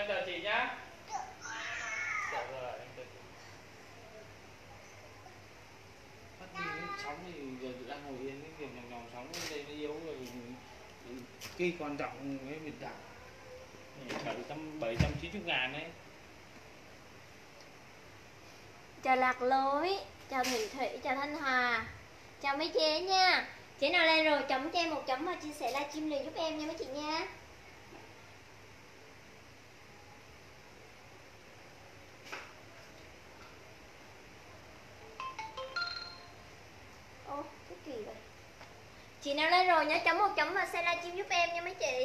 chào chị nhá. Dạ rồi, em chào chị. Phát đi sóng thì giờ đang ngồi yên cái kiểu nhòng nhòng sóng lên đây nó yếu rồi. Cái quan trọng cái biệt đảo 790.000 đấy. Chào Lạc Lối, chào Thủy Thủy, chào Thanh Hòa, chào mấy chế nha. Chế nào lên rồi chấm cho em một chấm và chia sẻ livestream liền giúp em nha mấy chị nha. Ô, cái kỳ vậy. Chị nào lên rồi nhớ chấm một chấm và share livestream giúp em nha mấy chị.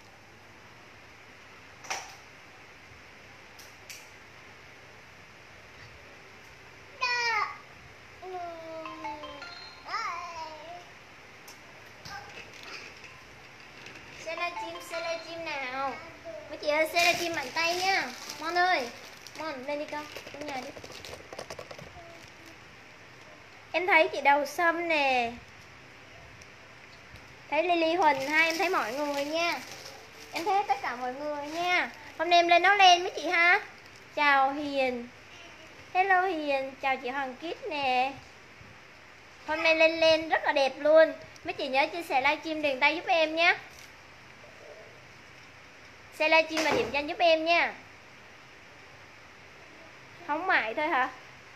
Share livestream nào. Mấy chị ơi share livestream mạnh tay nha. Mon ơi, Mon lên đi con, xuống nhà đi. Em thấy chị Đầu Sâm nè, thấy Lily Huỳnh ha, em thấy mọi người nha. Em thấy tất cả mọi người nha. Hôm nay em lên nó lên mấy chị ha. Chào Hiền. Hello Hiền, chào chị Hoàng Kít nè. Hôm nay lên rất là đẹp luôn. Mấy chị nhớ chia sẻ livestream điền tay giúp em nhé. Share livestream và điểm danh giúp em nha. Không mại thôi hả?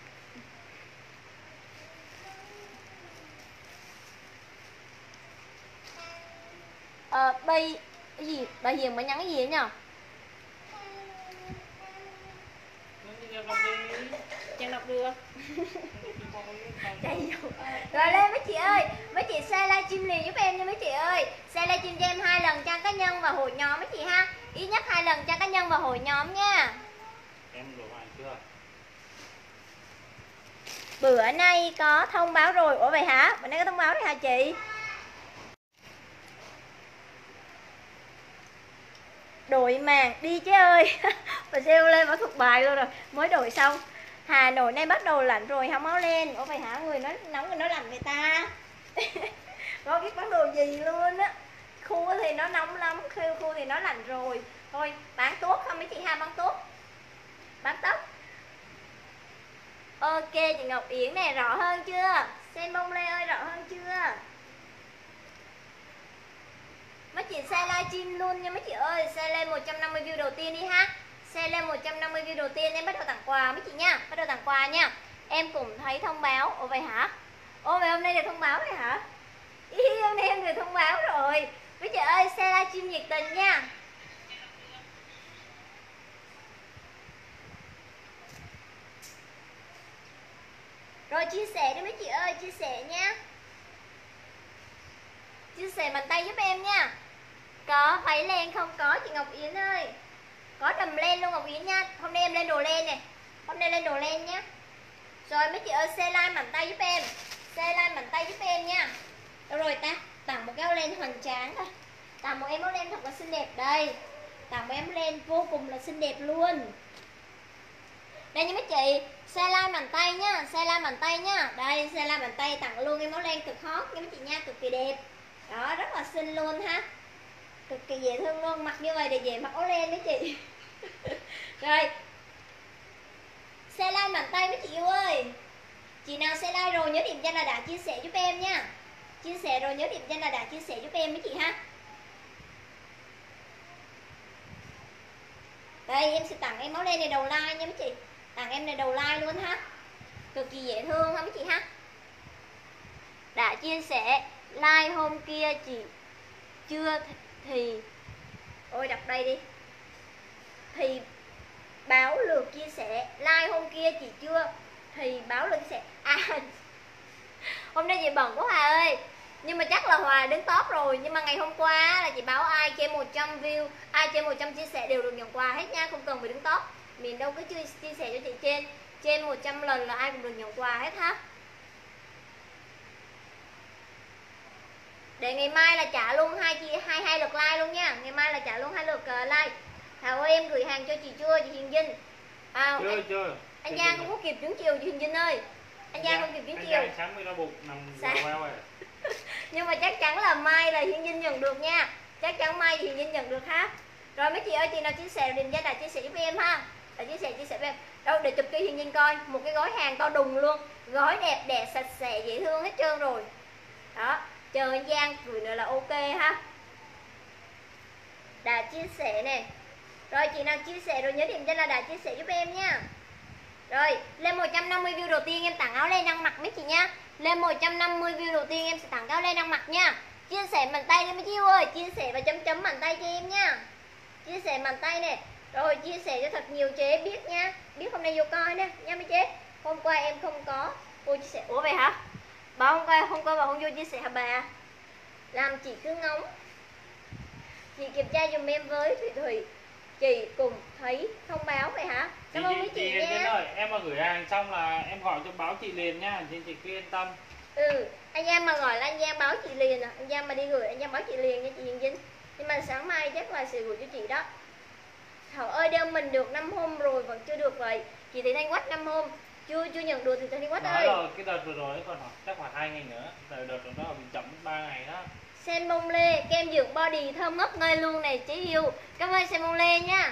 Bây cái gì? Bà Hiền mới nhắn cái gì ấy nhờ? Chẳng đọc được. Rồi lên mấy chị ơi, mấy chị share livestream liền giúp em nha mấy chị ơi. Share livestream cho em 2 lần trang cá nhân và hội nhóm mấy chị ha. Ít nhất 2 lần trang cá nhân và hội nhóm nha. Em đổ bài chưa? Bữa nay có thông báo rồi. Ủa vậy hả? Bữa nay có thông báo rồi hả chị? Đội màng đi chứ ơi. Bà xem lên bà thuộc bài luôn rồi. Mới đổi xong. Hà Nội nay bắt đầu lạnh rồi, hóng máu lên. Ủa vậy hả? Người nó nóng người nó lạnh người ta. Có biết bán đồ gì luôn á. Khu thì nó nóng lắm, khu thì nó lạnh rồi. Thôi bán tốt không mấy chị ha, bán tốt. Bán tóc. Ok chị Ngọc Yến nè, rõ hơn chưa? Xem bông lê ơi, rõ hơn chưa? Mấy chị share livestream luôn nha mấy chị ơi. Share lên 150 view đầu tiên đi ha. Share lên 150 view đầu tiên em bắt đầu tặng quà mấy chị nha. Bắt đầu tặng quà nha. Em cũng thấy thông báo. Ồ vậy hả? Ồ vậy hôm nay được thông báo rồi hả? Ý, hôm nay em được thông báo rồi. Mấy chị ơi share livestream nhiệt tình nha. Rồi chia sẻ đi mấy chị ơi, chia sẻ nha. Chia sẻ bàn tay giúp em nha. Có váy len không? Có chị Ngọc Yến ơi. Có đầm len luôn Ngọc Yến nha. Hôm nay em lên đồ len nè. Hôm nay lên đồ len nhé. Rồi mấy chị ơi share like bàn tay giúp em. Share like bàn tay giúp em nha. Rồi ta tặng một cái áo len hoành tráng thôi. Tặng một em áo len thật là xinh đẹp đây. Tặng một em áo len vô cùng là xinh đẹp luôn. Đây nha mấy chị, share like bàn tay nhá, share like bàn tay nhá. Đây share like bàn tay tặng luôn em áo len cực hot nha mấy chị nha, cực kỳ đẹp. Đó rất là xinh luôn ha. Cực kỳ dễ thương luôn, mặc như vậy để dễ mặc áo len đấy chị. Rồi share like bàn tay mấy chị yêu ơi. Chị nào share like rồi nhớ điểm danh là đã chia sẻ giúp em nha. Chia sẻ rồi nhớ điểm danh là đã chia sẻ giúp em mấy chị ha. Đây em sẽ tặng em áo len này đầu like nha mấy chị. Tặng em này đầu like luôn ha. Cực kỳ dễ thương ha mấy chị ha. Đã chia sẻ like hôm kia chị chưa thì ôi đọc đây đi. Thì báo lượt chia sẻ. Like hôm kia chị chưa thì báo lượt chia sẻ. Hôm nay chị bận quá Hòa ơi. Nhưng mà chắc là Hòa đến top rồi. Nhưng mà ngày hôm qua là chị báo ai trên 100 view, ai trên 100 chia sẻ đều được nhận quà hết nha. Không cần phải đứng top. Mình đâu có chia sẻ cho chị trên 100 lần là ai cũng được nhận quà hết ha. Để ngày mai là trả luôn hai lượt like luôn nha. Ngày mai là trả luôn 2 lượt like. Thảo ơi em gửi hàng cho chị chưa chị Hiền Vinh? Chưa. Anh Giang không có kịp trứng chiều chị Hiền Vinh ơi. Anh Giang không kịp trứng chiều. Anh sáng mới đau bụng nằm queo rồi. Nhưng mà chắc chắn là mai là Hiền Vinh nhận được nha. Chắc chắn mai thì Hiền Vinh nhận được ha. Rồi mấy chị ơi, chị nào chia sẻ điền danh đã chia sẻ giúp em ha. Đã chia sẻ với em. Đâu để chụp cho Hiền nhìn coi. Một cái gói hàng to đùng luôn. Gói đẹp đẽ sạch sẽ dễ thương hết trơn rồi. Đó, chờ anh Giang gửi nữa là ok ha. Đã chia sẻ nè. Rồi chị nào chia sẻ rồi nhớ điểm danh là đã chia sẻ giúp em nha. Rồi, lên 150 view đầu tiên em tặng áo len đang mặc mấy chị nha. Lên 150 view đầu tiên em sẽ tặng áo len đang mặc nha. Chia sẻ bàn tay đi mấy chị ơi, chia sẻ và chấm chấm bàn tay cho em nha. Chia sẻ bàn tay nè. Rồi chia sẻ cho thật nhiều chế biết nha. Biết hôm nay vô coi nè nha mấy chế. Hôm qua em không có cô chia sẻ. Ủa vậy hả? Bà hôm qua bà không vô chia sẻ hả bà? Làm chị cứ ngóng. Chị kiểm tra dùm em với Thủy Thủy. Chị cùng thấy thông báo vậy hả? Cảm ơn mấy chị nha. Ơi, em mà gửi hàng xong là em gọi cho báo chị liền nha, chị cứ yên tâm. Anh Giang mà gọi là anh Giang báo chị liền à. Anh Giang mà đi gửi anh Giang báo chị liền nha chị Hiền Vinh. Nhưng mà sáng mai chắc là sẽ gửi cho chị đó. Thảo ơi, đơn mình được 5 hôm rồi vẫn chưa được vậy. Chị Thị Thanh Quách 5 hôm chưa nhận được thì Thanh Quách ơi. Rồi, cái đợt vừa rồi còn chắc khoảng 2 ngày nữa. Đợt đó bị chậm 3 ngày đó. Sen bông lê, kem dưỡng body thơm ngất ngây luôn này chế yêu. Cảm ơn Sen bông lê nha.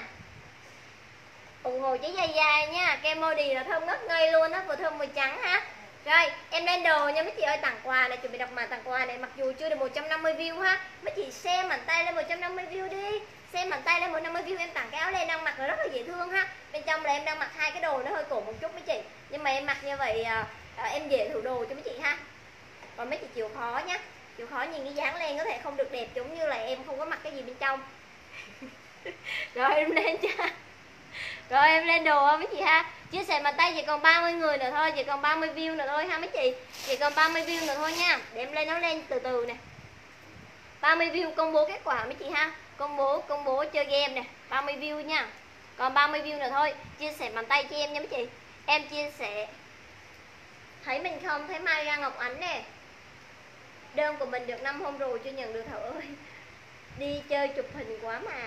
Ủng hộ chế dài dài nha. Kem body là thơm ngất ngây luôn á, vừa thơm vừa trắng ha. Rồi, em lên đồ nha mấy chị ơi, tặng quà này, chuẩn bị đọc mã tặng quà này, mặc dù chưa được 150 view ha. Mấy chị xem bàn tay lên 150 view đi. Xem bàn tay lên 150 view em tặng cái áo len đang mặc là rất là dễ thương ha. Bên trong là em đang mặc hai cái đồ nó hơi cổ một chút mấy chị. Nhưng mà em mặc như vậy em dễ thử đồ cho mấy chị ha. Còn mấy chị chịu khó nhá. Chịu khó nhìn cái dáng len có thể không được đẹp giống như là em không có mặc cái gì bên trong. Rồi em lên cho. Rồi em lên đồ mấy chị ha. Chia sẻ bàn tay chỉ còn 30 người nữa thôi, chỉ còn 30 view nữa thôi ha mấy chị. Chỉ còn 30 view nữa thôi nha. Để em lên nó lên từ từ nè. 30 view công bố kết quả mấy chị ha. Công bố chơi game nè, 30 view nha. Còn 30 view nữa thôi. Chia sẻ bàn tay cho em nha mấy chị. Em chia sẻ. Thấy mình không? Thấy Mai Ra Ngọc Ánh nè. Đơn của mình được 5 hôm rồi chưa nhận được Thảo ơi. Đi chơi chụp hình quá mà.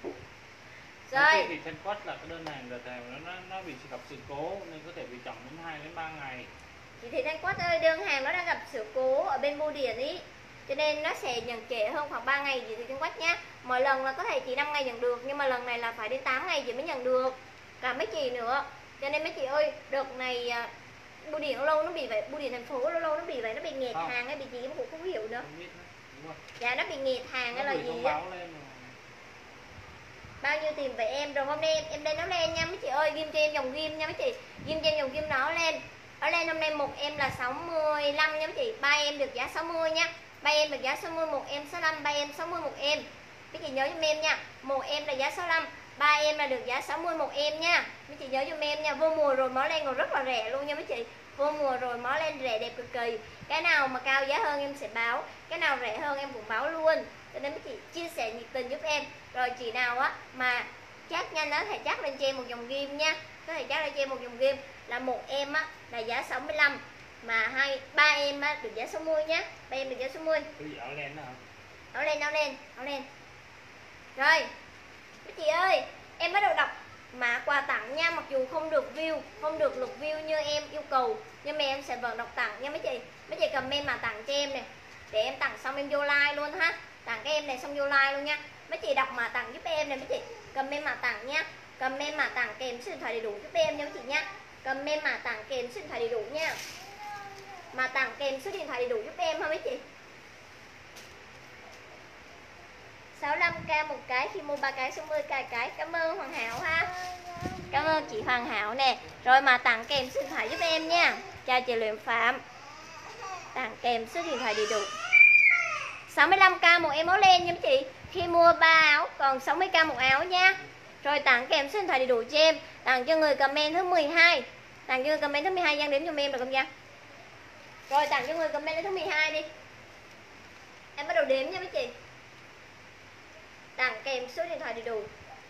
Rồi. Thì Thanh Quách là cái đơn hàng đợt này nó bị gặp sự cố nên có thể bị chậm đến 2 đến 3 ngày. Chị Thị Thanh Quách ơi, đơn hàng nó đang gặp sự cố ở bên bưu điện ý. Cho nên nó sẽ nhận trễ hơn khoảng 3 ngày chị Thị Thanh Quách nhá. Mỗi lần là có thể chị 5 ngày nhận được, nhưng mà lần này là phải đến 8 ngày chị mới nhận được. Cả mấy chị nữa. Cho nên mấy chị ơi, đợt này bưu điện lâu nó bị vậy, bưu điện thành phố lâu nó bị vậy, nó bị nghẹt hàng hay bị gì em cũng không hiểu nữa. Dạ nó bị nghẹt hàng hay là gì á. Bao nhiêu tiền vậy em? Rồi hôm nay em lên nó lên nha mấy chị ơi, ghim cho em dòng ghim nha mấy chị. Ghim cho em dòng ghim nó lên. Nó lên hôm nay một em là 65 nha mấy chị. Ba em được giá 60 nha. Ba em được giá 60, một em 65, ba em 60 một em. Mấy chị nhớ giùm em nha. Một em là giá 65, ba em là được giá 60 một em nha. Mấy chị nhớ giùm em nha. Vô mùa rồi mó lên còn rất là rẻ luôn nha mấy chị. Vô mùa rồi mó lên rẻ đẹp cực kỳ. Cái nào mà cao giá hơn em sẽ báo, cái nào rẻ hơn em cũng báo luôn. Cho nên mấy chị chia sẻ nhiệt tình giúp em. Rồi chị nào á mà chat nhanh á, thầy chat lên cho em một dòng ghim nha. Có thể chat lên cho em một dòng ghim là một em á là giá 65, mà ba em á được giá 60 nhá. Ba em được giá 60. Cái gì áo len đó hả? Áo len. Rồi mấy chị ơi, em bắt đầu đọc mã quà tặng nha. Mặc dù không được view, không được lượt view như em yêu cầu, nhưng mà em sẽ vẫn đọc tặng nha mấy chị. Mấy chị comment mã tặng cho em nè, để em tặng xong em vô like luôn ha. Tặng cái em này xong vô like luôn nha. Mấy chị đọc mã tặng giúp em nè mấy chị. Comment mã tặng nha. Comment mã tặng kèm số điện thoại đầy đủ giúp em nha mấy chị nha. Comment mã tặng kèm số điện thoại đầy đủ nha. Mã tặng kèm số điện thoại đầy đủ giúp em ha mấy chị. 65k một cái, khi mua 3 cái 60k cái. Cảm ơn Hoàng Hảo ha. Cảm ơn chị Hoàng Hảo nè. Rồi mà tặng kèm số điện thoại giúp em nha. Chào chị Luyện Phạm. Tặng kèm số điện thoại đầy đủ. 65k một em áo len nha mấy chị. Khi mua 3 áo còn 60k một áo nha. Rồi tặng kèm số điện thoại đầy đủ cho em. Tặng cho người comment thứ 12. Tặng cho người comment thứ 12 Giang đếm giùm em được không Giang? Rồi tặng cho người comment thứ 12 đi. Em bắt đầu đếm nha mấy chị. Tặng kèm số điện thoại đầy đủ.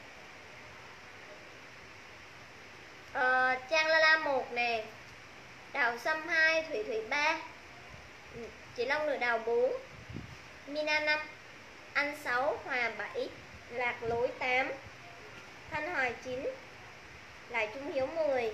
Trang Lala 1 nè, Đào Sâm 2, Thủy Thủy 3, Chị Long Lửa Đào 4, Mina 5, Anh 6, Hòa 7, Lạc Lối 8, Thanh Hoài 9, Lại Trung Hiếu 10,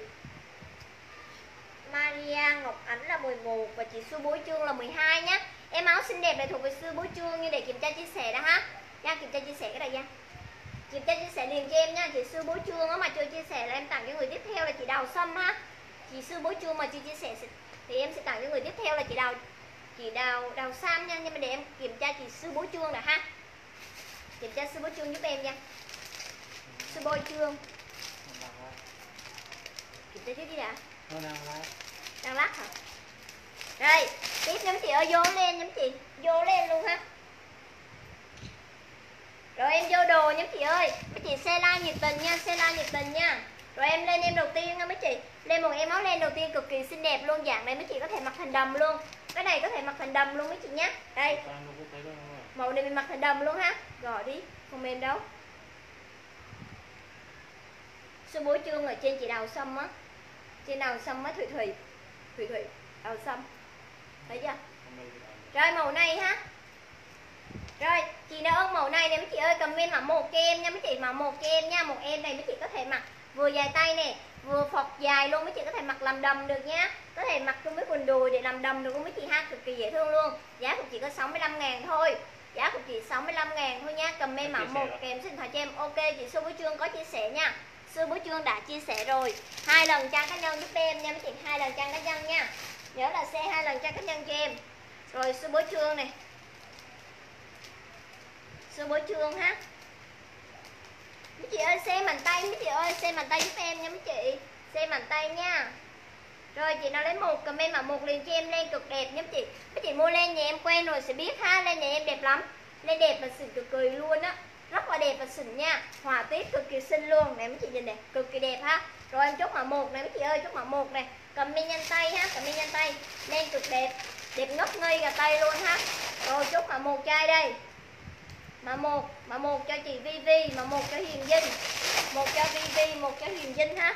Maria Ngọc Ánh là 11 và chị Sư Bối Trương là 12 nhá. Em áo xinh đẹp này thuộc về Sư Bối Trương, như để kiểm tra chia sẻ đã ha. Giang kiểm tra chia sẻ cái này Giang. Chị cho chia sẻ liền cho em nha. Chị Sư Bố Trương á mà chưa chia sẻ là em tặng cho người tiếp theo là chị Đào Sâm ha. Chị Sư Bố Trương mà chưa chia sẻ thì em sẽ tặng cho người tiếp theo là chị Đào Sam nha. Nhưng mà để em kiểm tra chị Sư Bố Trương đã ha. Kiểm tra Sư Bố Trương giúp em nha. Sư Bố Trương kiểm tra trước đi đã. Đang lắc hả? Rồi tiếp nha mấy chị ơi, vô lên nha mấy chị, vô lên luôn ha. Rồi em vô đồ nha mấy chị ơi. Mấy chị xe like nhiệt tình nha, xe like nhiệt tình nha. Rồi em lên em đầu tiên nha mấy chị. Lên một em áo len đầu tiên cực kỳ xinh đẹp luôn. Dạng này mấy chị có thể mặc thành đầm luôn. Cái này có thể mặc thành đầm luôn mấy chị nhé. Đây. Màu này mình mặc thành đầm luôn ha. Gọi đi, không mềm đâu. Sư Bố Trương ở trên chị Đào Sâm á. Trên Đào Sâm á, Thủy Đào Sâm. Thấy chưa? Rồi màu này ha. Rồi, chị nào ơn màu này nè mấy chị ơi, comment mã 1 cho em nha mấy chị, mã 1 cho em nha. Một em này mấy chị có thể mặc vừa dài tay nè, vừa phọt dài luôn, mấy chị có thể mặc làm đầm được nha. Có thể mặc chung với quần đùi để làm đầm được luôn mấy chị ha, cực kỳ dễ thương luôn. Giá của chị có 65.000 thôi. Giá của chị 65.000 thôi nha. Comment mã 1 kèm số điện thoại cho em. Ok, chị Sư Bố Trương có chia sẻ nha. Sư Bố Trương đã chia sẻ rồi. 2 lần trang cá nhân giúp em nha mấy chị, 2 lần trang cá nhân nha. Nhớ là xe 2 lần trang cá nhân cho em. Rồi Sư Bố Trương này. Sư Bố Trương ha. Mấy chị ơi xe bàn tay, mấy chị ơi xe bàn tay giúp em nha mấy chị. Xe bàn tay nha. Rồi chị nào lấy một comment mã 1 liền cho em. Len cực đẹp nha mấy chị. Mấy chị mua len nhà em quen rồi sẽ biết ha. Len nhà em đẹp lắm. Len đẹp và xịn cực kỳ luôn á. Rất là đẹp và xịn nha. Họa tiết cực kỳ xinh luôn. Nè mấy chị nhìn nè, cực kỳ đẹp ha. Rồi em chốt mã 1 này mấy chị ơi, chốt mã 1 này. Comment nhanh tay ha, comment nhanh tay. Len cực đẹp. Đẹp ngất ngây cả tay luôn ha. Rồi chốt mã 1 chai đây. Mã 1 cho chị Vivi, mã 1 cho Hiền Vinh. 1 cho Vivi, 1 cho Hiền Vinh ha.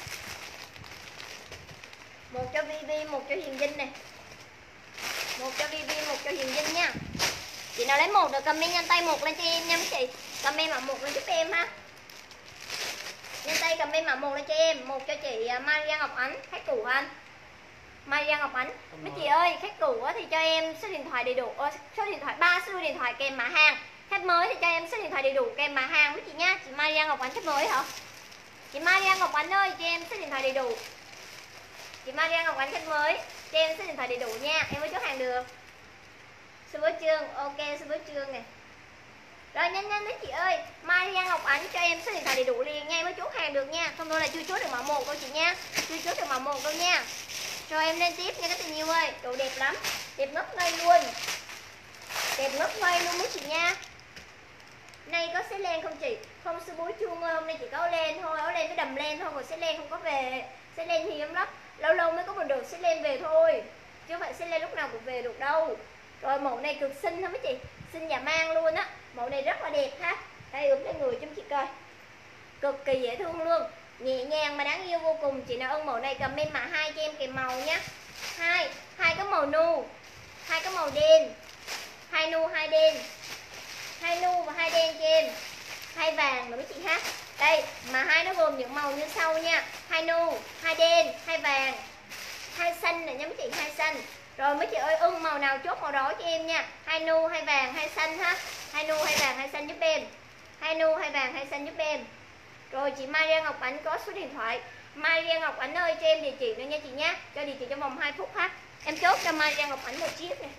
1 cho Vivi, 1 cho Hiền Vinh này. 1 cho Vivi, 1 cho Hiền Vinh nha. Chị nào lấy 1 được comment nhanh tay 1 lên cho em nha mấy chị. Comment mã 1 lên giúp em ha. Nhanh tay comment mã 1 lên cho em. 1 cho chị Maria Ngọc Ánh, khách cũ anh. Maria Ngọc Ánh. Mấy chị ơi, khách cũ thì cho em số điện thoại đầy đủ, số điện thoại 3 số điện thoại kèm mã hàng. Khách mới thì cho em số điện thoại đầy đủ kèm mã hàng mấy chị nha. Chị Maria Ngọc Ánh khách mới hả? Chị Maria Ngọc Ánh ơi, cho em số điện thoại đầy đủ. Chị Maria Ngọc Ánh khách mới, cho em số điện thoại đầy đủ nha, em mới chốt hàng được. Sư Bố Trương, ok Sư Bố Trương này. Rồi nhanh nhanh đấy chị ơi, Maria Ngọc Ánh cho em số điện thoại đầy đủ liền nha, em mới chốt hàng được nha. Không thôi là chưa chốt được mã 1 đâu chị nha. Chưa chốt được mã 1 đâu nha. Rồi em lên tiếp nha các tình yêu ơi, đồ đẹp lắm, đẹp ngất ngây luôn. Đẹp ngất ngây luôn mấy chị nha. Nay có xếp len không chị? Không Sư Bố Trương ơi, hôm nay chỉ có áo len thôi, áo len với đầm len thôi, còn xếp len không có về. Xếp len hiếm lắm, lâu lâu mới có một đợt xếp len về thôi, chứ không phải xếp len lúc nào cũng về được đâu. Rồi mẫu này cực xinh hả mấy chị? Xinh và mang luôn á, mẫu này rất là đẹp ha. Đây ướm lên người cho chị coi, cực kỳ dễ thương luôn, nhẹ nhàng mà đáng yêu vô cùng. Chị nào ưng mẫu này comment mã 2 cho em kèm màu nhé. Hai cái màu nu, 2 cái màu đen, 2 nu 2 đen, 2 nu và 2 đen cho em, 2 vàng nữa mấy chị ha. Đây mà 2 nó gồm những màu như sau nha: 2 nu, 2 đen, 2 vàng, 2 xanh này nha mấy chị, 2 xanh. Rồi mấy chị ơi ưng màu nào chốt màu đó cho em nha. 2 nu, 2 vàng, 2 xanh ha. 2 nu, 2 vàng, 2 xanh giúp em. 2 nu, 2 vàng, 2 xanh giúp em. Rồi chị Maria Ngọc Ánh có số điện thoại. Maria Ngọc Ánh ơi cho em địa chỉ nữa nha chị nhé. Cho địa chỉ trong vòng 2 phút ha. Em chốt cho Maria Ngọc Ánh một chiếc này.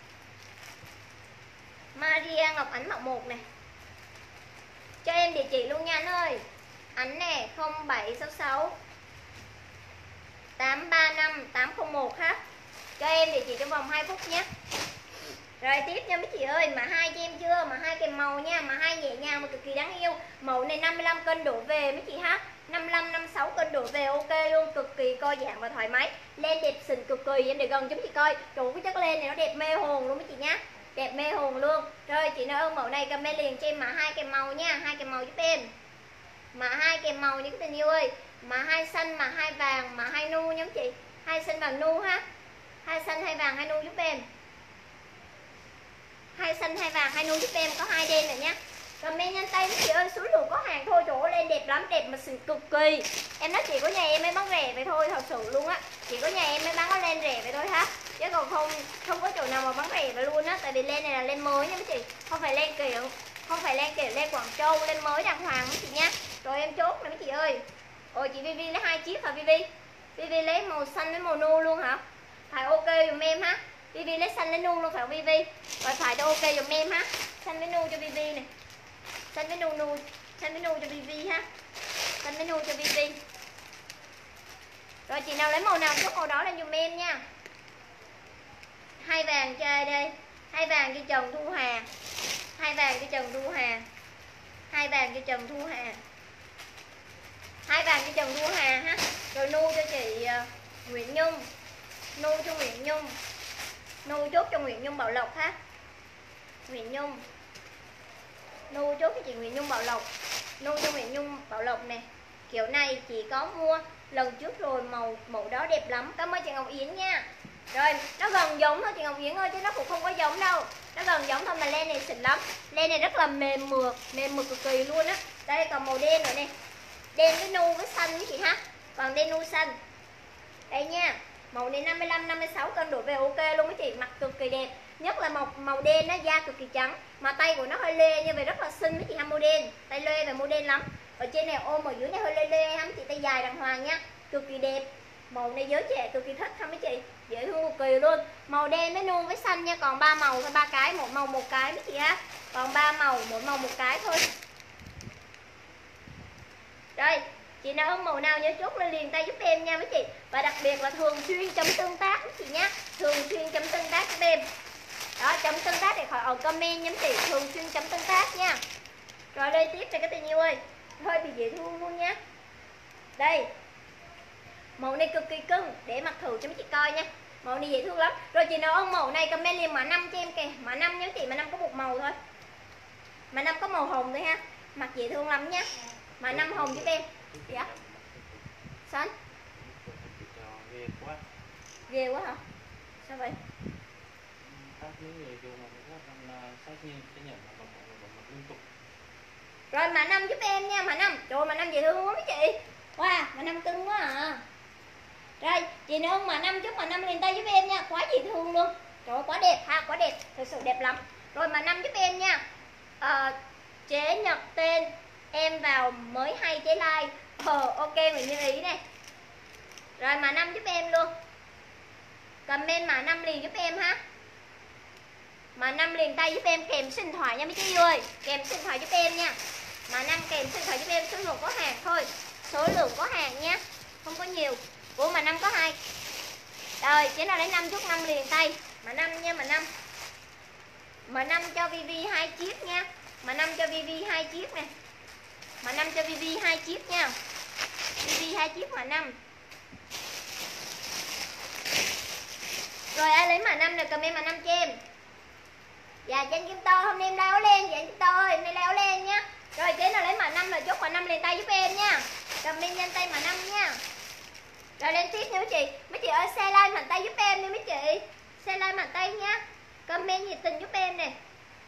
Maria Ngọc Ánh mẫu 1 này. Cho em địa chỉ luôn nha anh ơi. Ánh nè 0766 835 801 ha. Cho em địa chỉ trong vòng 2 phút nhé. Rồi tiếp nha mấy chị ơi, mã 2 cho em chưa? Mã 2 kèm màu nha, mã 2 nhẹ nhàng mà cực kỳ đáng yêu. Mẫu này 55 cân đổ về mấy chị ha. 55 56 cân đổ về ok luôn, cực kỳ co giãn và thoải mái. Len đẹp xịn cực kỳ, em để gần cho mấy chị coi. Trời cái chất len này nó đẹp mê hồn luôn mấy chị nhá. Đẹp mê hồn luôn. Rồi chị nào ơn mẫu này comment liền cho em mã 2 kèm màu nha, 2 kèm màu giúp em. Mã 2 kèm màu những tình yêu ơi. Mã 2 xanh, mã 2 vàng, mã 2 nu nha mấy chị. 2 xanh vàng nu ha. 2 xanh 2 vàng 2 nu giúp em. 2 xanh 2 vàng 2 nu giúp em, có 2 đen rồi nhá. Comment nhanh tay mấy chị ơi, số lượng có hàng thôi, chỗ lên đẹp lắm, đẹp mà xinh cực kỳ. Em nói chỉ có nhà em mới bán rẻ vậy thôi, thật sự luôn á. Chỉ có nhà em mới bán có len rẻ vậy thôi ha. Chứ còn không có chỗ nào mà bán rẻ vậy luôn á, tại vì len này là len mới nha mấy chị, không phải len kiện. Không phải lên kiểu lên Quảng Châu, lên mới đàng hoàng mấy chị nha. Rồi em chốt nè mấy chị ơi. Ôi chị Vivi lấy 2 chiếc hả Vivi? Vivi lấy màu xanh với màu nu luôn hả? Phải ok dùm em ha. Vivi lấy xanh với nu luôn phải không Vivi? Rồi phải cho ok dùm em ha. Xanh với nu cho Vivi này. Xanh với nu, xanh với nu cho Vivi ha. Xanh với nu cho Vivi. Rồi chị nào lấy màu nào chốt màu đó lên dùm em nha. Hai vàng cho ai đây? Hai vàng cho Trần Thu Hà. Hai vàng cho Trần Thu Hà. Hai vàng cho Trần Thu Hà. Hai vàng cho Trần Thu Hà ha. Rồi nu cho chị Nguyễn Nhung. Nu cho Nguyễn Nhung. Nu chốt cho Nguyễn Nhung Bảo Lộc ha. Nguyễn Nhung. Nu chốt cho chị Nguyễn Nhung Bảo Lộc. Nu cho Nguyễn Nhung Bảo Lộc nè. Kiểu này chị có mua lần trước rồi, màu đó đẹp lắm. Cảm ơn chị Ngọc Yến nha. Rồi, nó gần giống thôi chị Ngọc Yến ơi, chứ nó cũng không có giống đâu. Nó gần giống thôi mà len này xịn lắm. Len này rất là mềm mượt cực kỳ luôn á. Đây còn màu đen rồi nè. Đen với nu với xanh với chị ha. Còn đen nu xanh. Đây nha. Màu này 55 56 cân đổ về ok luôn mấy chị, mặc cực kỳ đẹp. Nhất là màu đen nó da cực kỳ trắng, mà tay của nó hơi lê như vậy rất là xinh mấy chị ham. Màu đen, tay lê và màu đen lắm. Ở trên này ôm ở dưới này hơi lê lê ha mấy chị, tay dài đàng hoàng nha, cực kỳ đẹp. Màu này giới trẻ cực kỳ thích ha mấy chị, dễ thương cực kỳ luôn. Màu đen với nu với xanh nha, còn 3 màu thôi, 3 cái, một màu một cái mấy chị ha. Còn 3 màu, mỗi màu một cái thôi. Rồi, chị nào ưng màu nào nhớ chốt lên liền tay giúp em nha mấy chị. Và đặc biệt là thường xuyên chấm tương tác mấy chị nhé. Thường xuyên chấm tương tác giúp em. Đó, chấm tương tác để khỏi ở comment nha mấy chị. Thường xuyên chấm tương tác nha. Rồi đây tiếp này các tình yêu ơi. Hơi bị dễ thương luôn nha. Đây. Màu này cực kỳ cưng, để mặc thử cho mấy chị coi nha. Màu này dễ thương lắm. Rồi chị nào ưng màu này comment liền mã 5 cho em kìa. Mã 5 nhớ chị, mã 5 có một màu thôi. Mã 5 có màu hồng thôi ha. Mặc dễ thương lắm nha. Mã 5 hồng giúp em. Dạ. Xanh. Ghê quá hả? Sao vậy? Rồi mã 5 giúp em nha, mã 5. Trời ơi, mã 5 dễ thương quá mấy chị. Wow, mã 5 cưng quá à. Rồi, chị nào ưng mã 5 chúc mã 5 liền tay giúp em nha, quá dễ thương luôn. Trời ơi, quá đẹp ha, quá đẹp, thực sự đẹp lắm. Rồi mã 5 giúp em nha. Chế Nhật tên em vào mới hay chế like. Ok mình như ý này. Rồi mã 5 giúp em luôn. Comment mã 5 liền giúp em ha. Mã 5 liền tay giúp em kèm số điện thoại nha mấy chị ơi. Kèm số điện thoại giúp em nha. Mã 5 kèm số điện thoại giúp em, số lượng có hàng thôi. Số lượng có hàng nha, không có nhiều. Của mã 5 có 2. Rồi, chế nào lấy 5 chút 5 liền tay. Mã 5 nha, mã 5. Mã 5 cho Vivi 2 chiếc nha. Mã 5 cho Vivi 2 chiếc nè. Mã 5 cho Vivi 2 chiếc nha. Vivi 2 chiếc mã 5. Rồi ai lấy mã 5 là comment mã 5 cho em. Dạ trên Kim Tơ hôm nay em leo lên, dạ Kim Tơ ơi, em nay leo lên nhá. Rồi chế nào lấy mã 5 là chốt mã 5 liền tay giúp em nha. Comment nhanh tay mã 5 nha. Rồi lên tiếp nha mấy chị. Mấy chị ơi share like mạnh tay giúp em đi mấy chị. Share like mạnh tay nha. Comment nhiệt tình giúp em nè.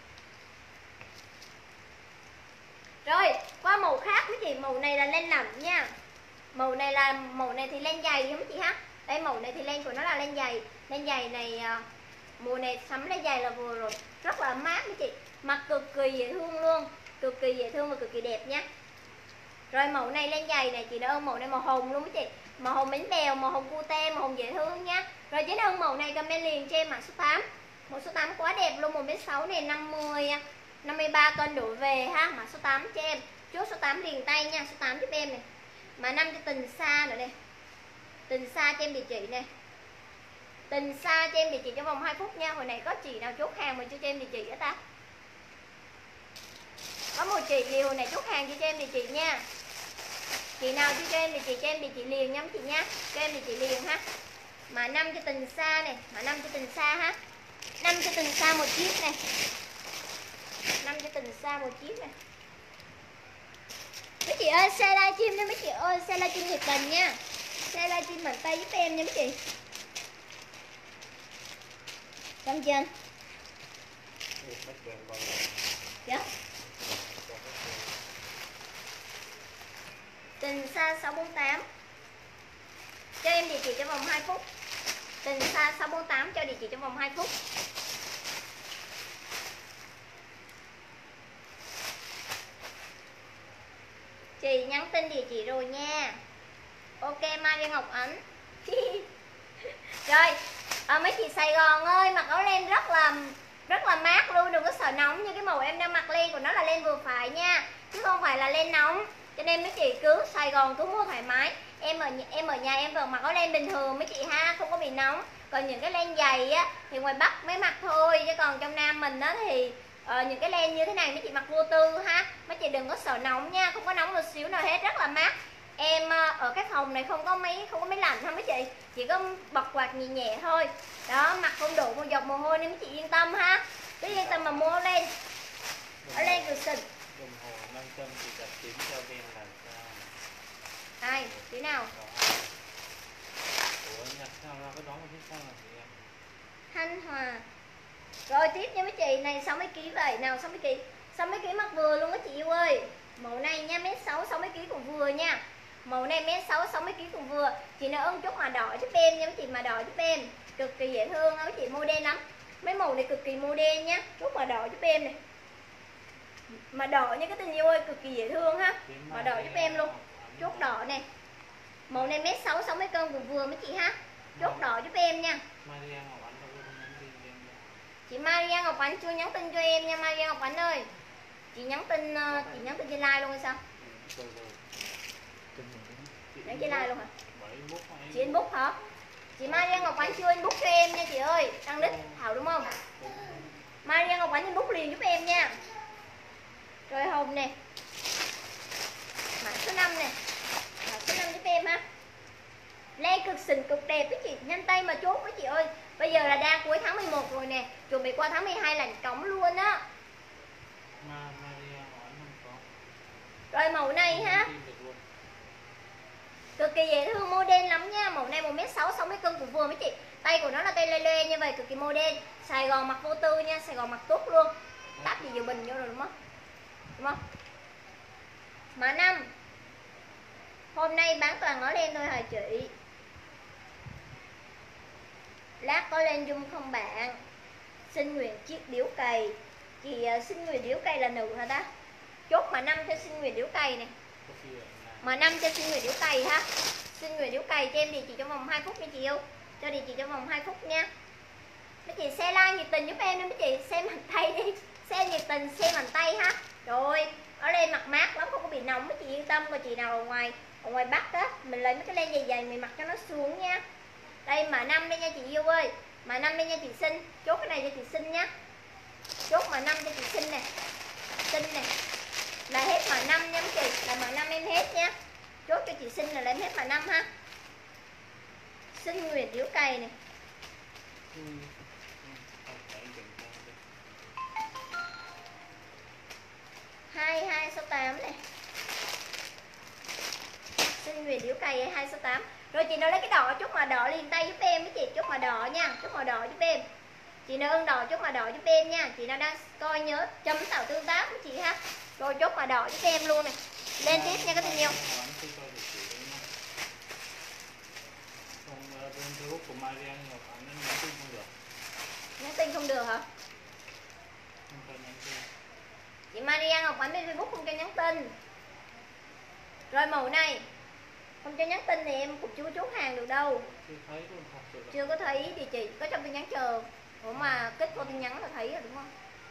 Rồi, qua màu khác mấy chị, màu này là len lỏng nha. Màu này thì len dày nha mấy chị ha. Đây màu này thì len của nó là len dày. Len dày này mùa này sắm len dày là vừa rồi. Rất là mát mấy chị. Mặc cực kỳ dễ thương luôn. Cực kỳ dễ thương và cực kỳ đẹp nha. Rồi màu này len dày này chị đã ơn màu này màu hồng luôn mấy chị. Màu hồng bánh bèo, màu hồng cute, màu hồng dễ thương nha. Rồi chị đã ơn màu này comment liền cho em mã số 8. Màu số 8 quá đẹp luôn, 1m6 này 53 cân đổ về ha. Mã số 8 cho em. Chốt số 8 liền tay nha, số 8 giúp em này. Mã 5 cho Tình Xa nữa đây. Tình Xa cho em địa chỉ này. Tình Xa cho em địa chỉ trong vòng 2 phút nha. Hồi nãy có chị nào chốt hàng mà chưa cho em địa chỉ á ta? Có một chị thì hồi nãy chốt hàng cho em địa chỉ nha. Chị nào chưa cho em địa chỉ cho em địa chỉ liền nha chị nha. Cho em địa chỉ liền ha. Mã 5 cho Tình Xa này. Mã 5 cho Tình Xa ha. 5 cho Tình Xa một chiếc này. 5 cho Tình Xa một chiếc này. Mấy chị ơi share livestream nha mấy chị ơi, share livestream nhiệt tình nha. Share livestream mạnh tay giúp em nha mấy chị. Xong chưa? Dạ. Tình Xa 648. Cho em địa chỉ trong vòng 2 phút. Tình Xa 648 cho địa chỉ trong vòng 2 phút. Chị nhắn tin địa chỉ rồi nha. Ok Maria Ngọc Ánh. Rồi mấy chị Sài Gòn ơi, mặc áo len rất là mát luôn, đừng có sợ nóng. Như cái màu em đang mặc len của nó là len vừa phải nha, chứ không phải là len nóng. Cho nên mấy chị cứ Sài Gòn cứ mua thoải mái. Em ở nhà em vẫn mặc áo len bình thường mấy chị ha, không có bị nóng. Còn những cái len dày á thì ngoài Bắc mới mặc thôi, chứ còn trong Nam mình đó thì những cái len như thế này mấy chị mặc vô tư ha. Mấy chị đừng có sợ nóng nha, không có nóng một xíu nào hết, rất là mát. Em ở cái phòng này không có máy lạnh ha mấy chị, chỉ có bật quạt nhẹ nhẹ thôi. Đó, mặc không đổ một giọt mồ hôi nên mấy chị yên tâm ha. Cứ yên tâm mà mua lên. Ở lên cực xịn. Đồng hồ 500 thì đặt chính cho bên là sao? Đây, tí nào? Ủa nhặt sao ra cái đó mà biết sao là gì em? Thanh Hòa. Rồi tiếp nha mấy chị, này 60kg vậy, nào 60kg. 60kg mặc vừa luôn các chị yêu ơi. Mẫu này nha, mét 6, 60kg cũng vừa nha. Màu này mét 6, 60kg cũng vừa. Chị nào ưng chút mà đỏ giúp em nha mấy chị, mà đỏ giúp em. Cực kỳ dễ thương mấy chị, model lắm. Mấy màu này cực kỳ model nhá, chút mà đỏ giúp em này. Mà đỏ như cái tình yêu ơi, cực kỳ dễ thương ha. Mà đỏ giúp em luôn. Chốt đỏ này. Màu này mét 6, 60 cân cũng vừa mấy chị ha. Chốt đỏ giúp em nha. Chị Maria Ngọc Ánh chưa nhắn tin cho em nha Maria Ngọc Ánh ơi. Chị nhắn tin trên like luôn hay sao? Nhắn trên like luôn hả? Chị inbox hả? Chị Maria Ngọc Ánh chưa inbox cho em nha chị ơi. Đăng đích Thảo đúng không? Maria Ngọc Ánh inbox liền giúp em nha. Rồi hồng nè. Mã số 5 nè. Mã số 5 giúp em ha. Len cực xịn cực đẹp với chị, nhanh tay mà chốt với chị ơi. Bây giờ là đang cuối tháng 11 rồi nè, chuẩn bị qua tháng 12 là cống luôn á. Rồi màu này ha, cực kỳ dễ thương, model lắm nha. Màu này 1m6, 60 cân cũng vừa mấy chị. Tay của nó là tay lê lê như vậy, cực kỳ model. Sài Gòn mặc vô tư nha, Sài Gòn mặc tốt luôn. Đắp gì dự bình vô rồi đúng không? Đúng không? Mã 5. Hôm nay bán toàn áo len thôi hả chị? Lát có lên dung không bạn? Xin Nguyệt chiếc điếu cày. Chị xin Nguyệt điếu cày là nữ hả ta? Chốt mã 5 cho xin Nguyệt điếu cày này. Mã 5 cho xin Nguyệt điếu cày ha. Xin Nguyệt điếu cày cho em địa chỉ trong vòng 2 phút nha chị yêu. Cho địa chỉ trong vòng 2 phút nha. Mấy chị share like nhiệt tình giúp em nha mấy chị. Xem bàn tay đi. Share nhiệt tình, xem bàn tay ha. Rồi, ở đây mặc mát lắm, không có bị nóng mấy chị yên tâm. Còn chị nào ở ngoài Bắc á, mình lấy mấy cái len dày dày mình mặc cho nó xuống nha. Đây mã 5 đây nha chị yêu ơi. Mã 5 đây nha chị Sinh. Chốt cái này cho chị Sinh nhá. Chốt mã 5 cho chị Sinh nè. Sinh nè. Là hết mã 5 nha mấy chị. Là mã 5 em hết nha. Chốt cho chị Sinh là em hết mã 5 ha. Sinh Nguyệt điếu cày này. 2268 này. Sinh Nguyệt điếu cày 268. Rồi chị nào lấy cái đỏ, chút mà đỏ liền tay giúp em mấy chị, chút mà đỏ nha, chút mà đỏ giúp em. Chị nào ưng đỏ chút mà đỏ giúp em nha. Chị nào đang coi nhớ chấm tạo tương tác của chị ha. Rồi chút mà đỏ giúp em luôn này. Lên tiếp nha các tình yêu. Nhắn tin không được hả? Chị Maria Ngọc Ánh bên Facebook không cho nhắn tin. Rồi màu này không cho nhắn tin thì em cũng chưa chốt hàng được đâu. Chưa có thấy địa chỉ, có trong tin nhắn chờ. Ủa mà kích vô tin nhắn là thấy rồi đúng không?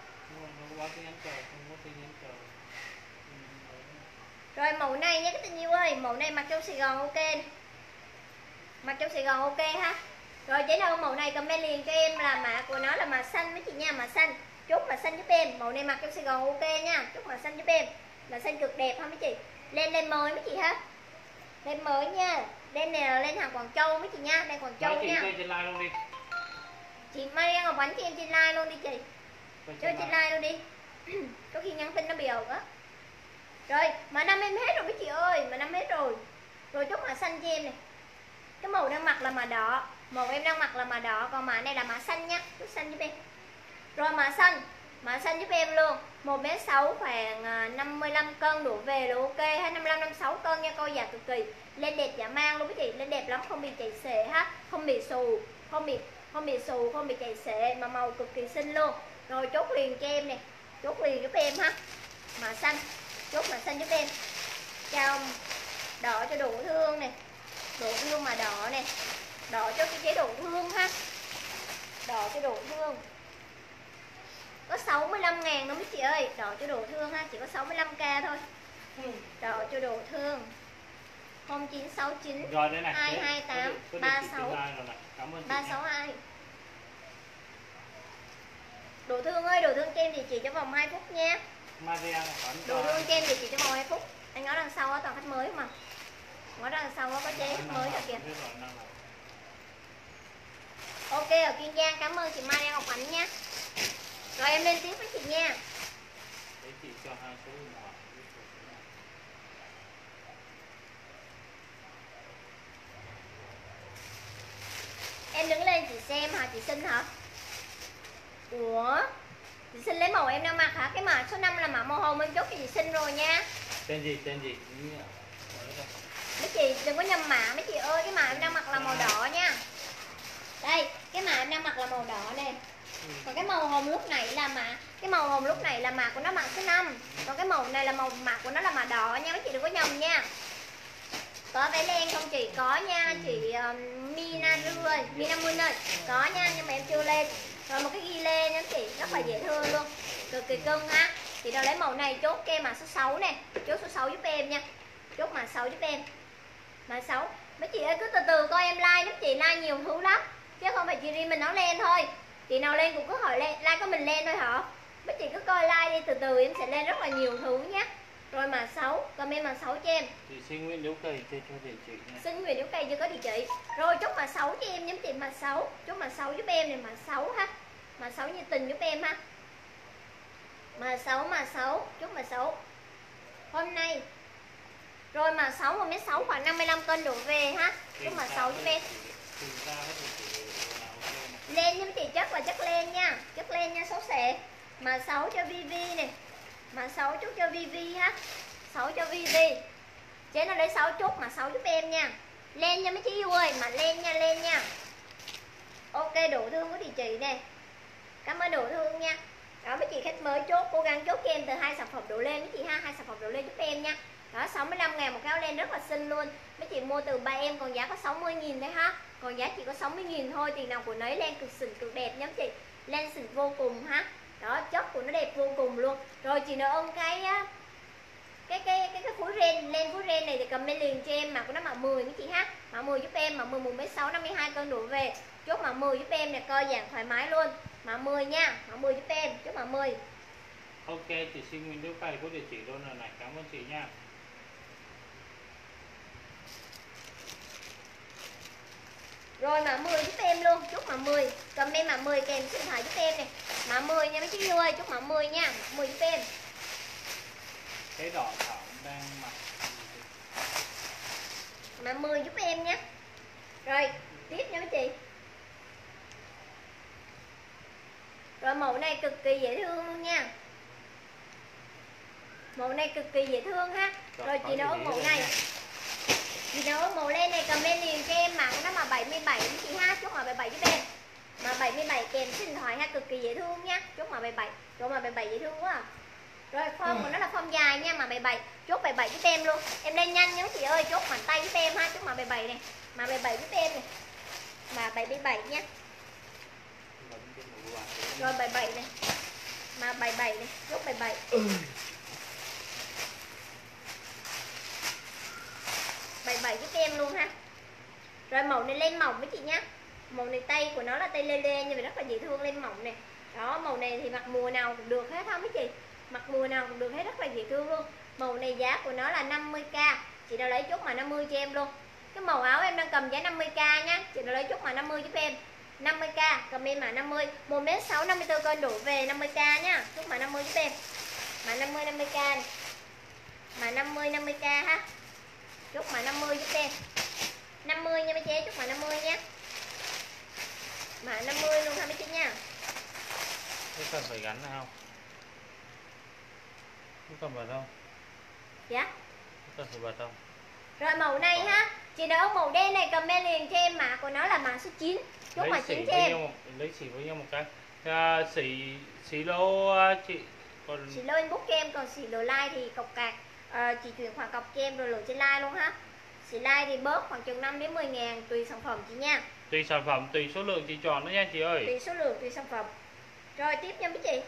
Rồi màu này nha các tình yêu ơi, màu này mặc trong Sài Gòn ok. Mặc trong Sài Gòn ok ha. Rồi chế nào màu này comment liền cho em là mã của nó là mã xanh mấy chị nha, mã xanh. Chốt mã xanh giúp em, màu này mặc trong Sài Gòn ok nha, chốt mã xanh giúp em. Mã xanh cực đẹp ha mấy chị. Lên mới mấy chị ha. Lên mới nha. Lên này là lên hàng Quảng Châu mấy chị nha, lên Quảng Châu nha. Chị Maria Ngọc Ánh cho em trên like luôn đi chị. Cho trên like luôn đi. Có khi nhắn tin nó bị ồn á. Rồi, mã 5 em hết rồi mấy chị ơi, mã 5 hết rồi. Rồi chốt mã xanh cho em này. Cái màu đang mặc là mã đỏ, màu em đang mặc là mã đỏ, còn mã này là mã xanh nha, chốt xanh giúp em. Rồi mã xanh giúp em luôn. 1m6 khoảng 55 cân đổ về là ok ha, 55 56 cân nha, coi già cực kỳ. Lên đẹp giả mang luôn quý chị, lên đẹp lắm, không bị chảy xệ ha, không bị xù, không bị chảy xệ mà màu cực kỳ xinh luôn. Rồi chốt liền cho em nè. Chốt liền giúp em ha. Mã xanh. Chốt mã xanh giúp em. Chào hồng, đỏ cho đủ thương này, đủ thương mà đỏ này, đỏ cho cái chế độ thương ha, đỏ cho độ thương. Có 65.000 đâu mấy chị ơi, đỏ cho độ thương ha, chỉ có 65k thôi. Đỏ cho độ thương. 0969 Rồi đây này. 228 36 Cảm ơn chị 362. Độ thương ơi, độ thương cho em địa chỉ cho vòng 2 phút nha. Maria Độ thương cho em địa chỉ cho vòng 2 phút. Anh ngó đằng sau á, toàn khách mới mà. Ngó đằng sau á, có chế khách mới rồi kìa. Ok, ở Kiên Giang, cảm ơn chị Maria Ngọc Ánh nha. Rồi em lên tiếp với chị nha. Để chị cho hai số điện thoại. Em đứng lên chị xem hả, chị xin hả? Ủa? Chị xin lấy màu em đang mặc hả? Cái mã số 5 là mã màu hồng em chốt cho chị xin rồi nha. Tên gì? Tên gì? Mấy chị đừng có nhầm mã mấy chị ơi, cái mã em đang mặc là màu đỏ nha. Đây, cái mã em đang mặc là màu đỏ này. Còn cái màu hồng lúc nãy là mã, cái màu hồng lúc nãy là mã của nó mã số 5. Còn cái màu này là màu mã của nó là mã đỏ nha, mấy chị đừng có nhầm nha. Có váy len không chị? Có nha chị Mina Rư ơi, Mina Mun ơi. Có nha, nhưng mà em chưa lên. Rồi một cái ghi lê nha chị, rất là dễ thương luôn. Cực kỳ cưng ha. Chị nào lấy màu này chốt kem mã số 6 nè. Chốt số 6 giúp em nha. Chốt mã 6 giúp em. Mã 6. Mấy chị ơi cứ từ từ coi em like, giúp chị like nhiều thứ lắm. Chứ không phải chị riêng mình nói lên thôi. Chị nào lên cũng cứ hỏi lên, like có mình lên thôi hả? Mấy chị cứ coi like đi, từ từ em sẽ lên rất là nhiều thứ nhé. Rồi mã 6, comment mã 6 cho em. Chị xin Nguyễn Liễu Cây cho địa chỉ nha. Xin Nguyễn Liễu Cây chưa có địa chỉ. Rồi chốt mã 6 cho em, nhóm chị mã 6. Chốt mã 6 giúp em này, mã 6 ha. Mã 6 nhiệt tình giúp em ha. Mã 6, chốt mã 6. Hôm nay. Rồi mã 6 1m6 khoảng 55 cân đổ về ha. Chốt mã 6 giúp em. Lên nhóm chị chắc là chắc lên nha. Chắc lên nha, xấu xệ. Mã 6 cho Vivi này. Mã 6 chốt cho Vivi ha. 6 cho Vivi. Chế nó lấy 6 chốt mà 6 giúp em nha. Lên nha mấy chị yêu ơi, mà lên nha. Ok, Đỗ Thương có địa chỉ nè. Cảm ơn Đỗ Thương nha. Đó mấy chị khách mới chốt, cố gắng chốt cho em từ 2 sản phẩm đổ lên mấy chị ha, 2 sản phẩm đổ lên giúp em nha. Đó 65.000 một cái áo len rất là xinh luôn. Mấy chị mua từ 3 em còn giá có 60.000 đấy ha. Còn giá chỉ có 60.000 thôi, tiền nào của nấy, len cực xinh cực đẹp nha mấy chị. Len xinh vô cùng ha. Đó chất của nó đẹp vô cùng luôn. Rồi chị nào ơn cái phối ren, len phối ren này thì comment liền cho em, mã của nó mã 10 mấy chị ha. Mã 10 giúp em, mã 10 1m6 52 cân đổ về. Chốt mã 10 giúp em nè, coi dạng thoải mái luôn. Mã 10 nha, mã 10 giúp em, chốt mã 10. Ok, chị xin Nguyễn Liễu Cây có địa chỉ luôn rồi này, cảm ơn chị nha. Rồi mã 10 giúp em luôn, chốt mã 10. Comment mã 10 kèm số điện thoại giúp em này. Mã 10 nha mấy chị yêu ơi, chốt mã 10 nha, mã 10 giúp em. Cái đỏ thảo đang mặc. Mã 10 giúp em nhé. Rồi, tiếp nha mấy chị. Rồi mẫu này cực kỳ dễ thương luôn nha. Mẫu này cực kỳ dễ thương ha. Rồi chị nào ơn mẫu này. Chị nào ơn mẫu lên này comment liền cho em, mã nó mà 77 chị ha, chốt mã 77 giúp em. Mã 77 kèm số điện thoại ha, cực kỳ dễ thương nha. Chốt mã 77. Chốt mã 77 dễ thương quá à. Rồi form của nó là form dài nha, mã 77. Chốt 77 giúp em luôn. Em lên nhanh nha chị ơi, chốt mạnh tay giúp em ha, chốt mã 77 này. Mã 77 giúp em này. Mã 77 nha. Rồi 77 này. Mã 77 này, chốt 77. 77 giúp em luôn ha. Rồi màu này lên mỏng với chị nhá. Màu này tay của nó là tay lê lê, nhưng mà rất là dễ thương, lên mỏng này. Đó, màu này thì mặc mùa nào cũng được hết ha mấy chị. Mặc mùa nào cũng được hết, rất là dễ thương luôn. Màu này giá của nó là 50k. Chị nào lấy chốt mà 50 cho em luôn. Cái màu áo em đang cầm giá 50k nhá. Chị nào lấy chốt mà 50 giúp em. 50k, comment mã 50. 1m6 54 cân đổ về 50k nhá. Chốt mà 50 giúp em. Mã 50 50k này. Mã 50 50k ha. Chốt mã 50 giúp em. 50 nha mấy chế, chốt mã 50 nhé. Mã 50 luôn ha mấy chị nha. Cái cần phải gắn này không? Cái cần bật không? Dạ. Cái cần phải bật không? Rồi màu này ha. Chị nào màu đen này comment liền cho em, mã của nó là mã số 9. Chốt mã 9 cho em. Lấy xỉ với nhau một cái. Xỉ lô chị còn xỉ lô inbox cho em, còn xỉ lô like thì cọc cạc. chị chuyển khoản cọc cho em rồi lựa trên like luôn ha. Chị like thì bớt khoảng chừng 5 đến 10 ngàn tùy sản phẩm chị nha. Tùy sản phẩm, tùy số lượng chị chọn đó nha chị ơi. Tùy số lượng, tùy sản phẩm. Rồi tiếp nha mấy chị.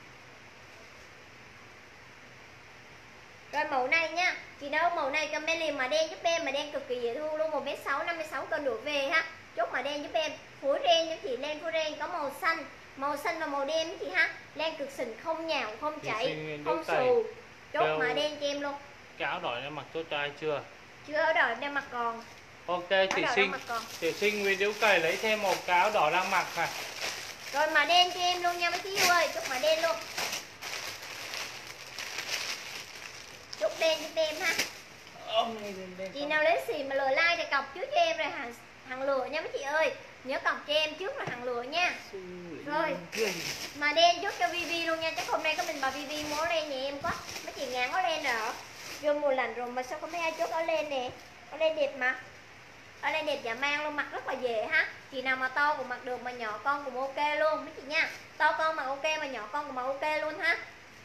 Rồi mẫu này nha. Chị đâu mẫu này comment liền mà đen giúp em, mà đen cực kỳ dễ thương luôn, 1m6 56 cân đổ về ha. Chốt mà đen giúp em. Phối ren cho chị, len phối ren có màu xanh và màu đen với chị ha. Len cực xịn, không nhão, không chảy, không xù. Chốt mà đen cho em luôn. Cái áo đỏ em mặc tốt trai chưa? Chưa, áo đỏ em đang mặc còn. Ok, chị Sinh Nguyễn Điếu Cày lấy thêm một cái áo đỏ đang mặc này. Rồi mà đen cho em luôn nha mấy chị yêu ơi, chốt mà đen luôn. Chốt đen cho em ha. Chị nào lấy xì mà lừa like thì cọc trước cho em rồi hàng lừa nha mấy chị ơi. Nhớ cọc cho em trước rồi hàng lừa nha. Rồi mà đen chốt cho Vivi luôn nha. Chắc hôm nay có mình bà Vivi mua len nhà em quá. Mấy chị ngán áo len rồi. Vô mùa lạnh rồi mà sao không thấy ai chốt áo len nè. Áo len đẹp mà. Áo len đẹp dạ mang luôn, mặc rất là dễ ha. Chị nào mà to cũng mặc được, mà nhỏ con cũng ok luôn mấy chị nha. To con mà ok, mà nhỏ con cũng mặc ok luôn ha.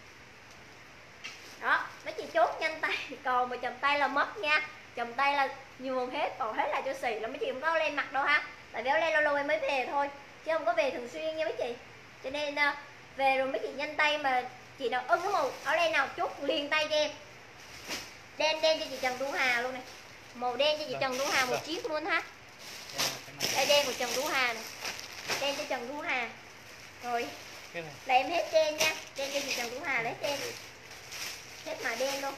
Đó, mấy chị chốt nhanh tay, còn mà chầm tay là mất nha. Chầm tay là nhuồn hết, còn hết là cho xì là mấy chị không có áo len mặc đâu ha. Tại vì áo len lâu lâu em mới về thôi, chứ không có về thường xuyên nha mấy chị. Cho nên về rồi mấy chị nhanh tay, mà chị nào ưng cái màu áo len nào chốt liền tay cho em. Đen cho chị Trần Thu Hà luôn này. Màu đen cho chị Trần Thu Hà một chiếc luôn ha. Đây đen của Trần Thu Hà này. Đen cho Trần Thu Hà. Rồi là em hết đen nha. Đen cho chị Trần Thu Hà lấy đen. Hết mà đen luôn.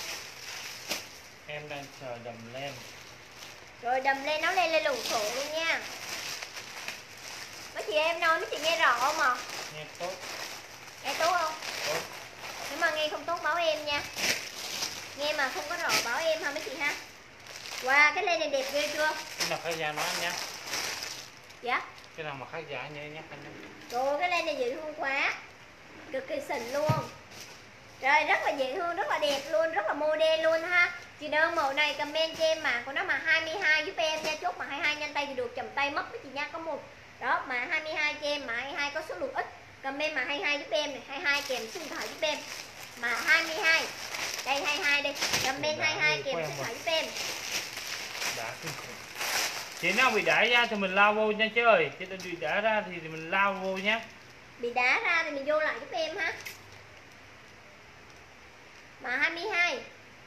Em đang chờ đầm len. Rồi đầm len nó lên lủng thổ luôn nha. Mấy chị em nói mấy chị nghe rõ không ạ? Nghe tốt. Nghe tốt không? Tốt. Nếu mà nghe không tốt báo em nha. Nghe mà không có rõ báo em ha mấy chị ha. Wow, cái len này đẹp ghê chưa? Cái nào khác giá nói anh nhá. Dạ. Cái nào mà khác giá nhé nhé anh nhé. Trời, cái len này dễ thương quá. Cực kỳ xịn luôn. Rồi rất là dễ thương, rất là đẹp luôn, rất là modern luôn ha. Chị đơn mẫu này comment cho em mà của nó mà 22 giúp em nha. Chốt mà 22 nhanh tay thì được, chầm tay mất với chị nha. Có một đó mà 22 cho em, mà 22 có số lượng ít. Comment mà 22 giúp em này, 22 kèm số điện thoại giúp em. Mà 22. Đây 22 đây. Comment 22 kèm số điện thoại giúp em. Đã kinh khủng. Chị nào bị đá ra thì mình lao vô nha chứ ơi. Chị nào bị đá ra thì mình lao vô nhé. Bị đá ra thì mình vô lại giúp em ha. Mà 22.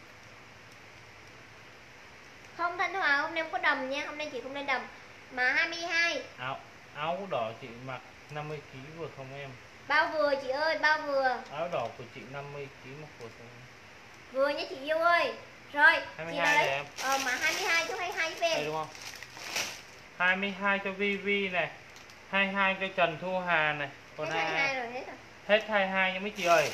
Không Thanh Hòa, hôm nay không có đầm nha, hôm nay chị không lên đầm. Mà 22. Áo đỏ chị mặc 50 kg vừa không em? Bao vừa chị ơi, bao vừa. Áo đỏ của chị 50 kg mặc vừa không? Vừa nha chị yêu ơi. Rồi, 22 chị này em. mà 22 cho 22 giúp em. Đây đúng không? 22 cho Vivi này, 22 cho Trần Thu Hà này, còn hết 22 rồi, hết rồi. Hết 22 nha mấy chị ơi.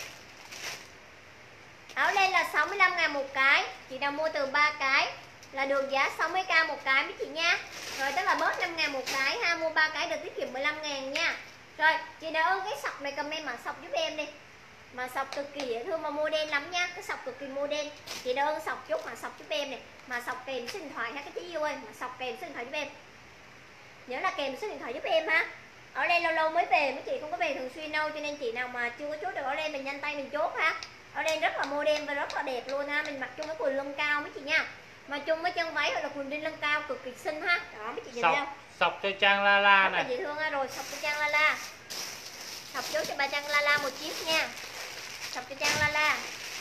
Áo len là 65.000 một cái. Chị nào mua từ 3 cái là được giá 60k một cái mấy chị nha. Rồi tức là bớt 5.000 một cái ha, mua 3 cái được tiết kiệm 15.000 nha. Rồi, chị nào ơn cái sọc này comment mà sọc giúp em đi. Mà sọc cực kỳ dễ thương mà mua đen lắm nha, cái sọc cực kỳ mua đen. Chị nào ơn sọc chút mà sọc giúp em này, mà sọc kèm số điện thoại ha các chị yêu ơi, mà sọc kèm số điện thoại giúp em. Nhớ là kèm số điện thoại giúp em ha. Ở đây lâu lâu mới về, mấy chị không có về thường xuyên đâu, cho nên chị nào mà chưa có chốt được ở đây mình nhanh tay mình chốt ha. Ở đây rất là modern và rất là đẹp luôn ha. Mình mặc chung với quần lưng cao mấy chị nha. Mà chung với chân váy hoặc là quần đinh lưng cao cực kỳ xinh ha. Đó mấy chị nhìn thấy không? Sọc cho Trang Lala này. Rất là dễ thương ha. Rồi sọc cho Trang Lala. Sọc chốt cho bà Trang Lala một chiếc nha. Sọc cho Trang Lala.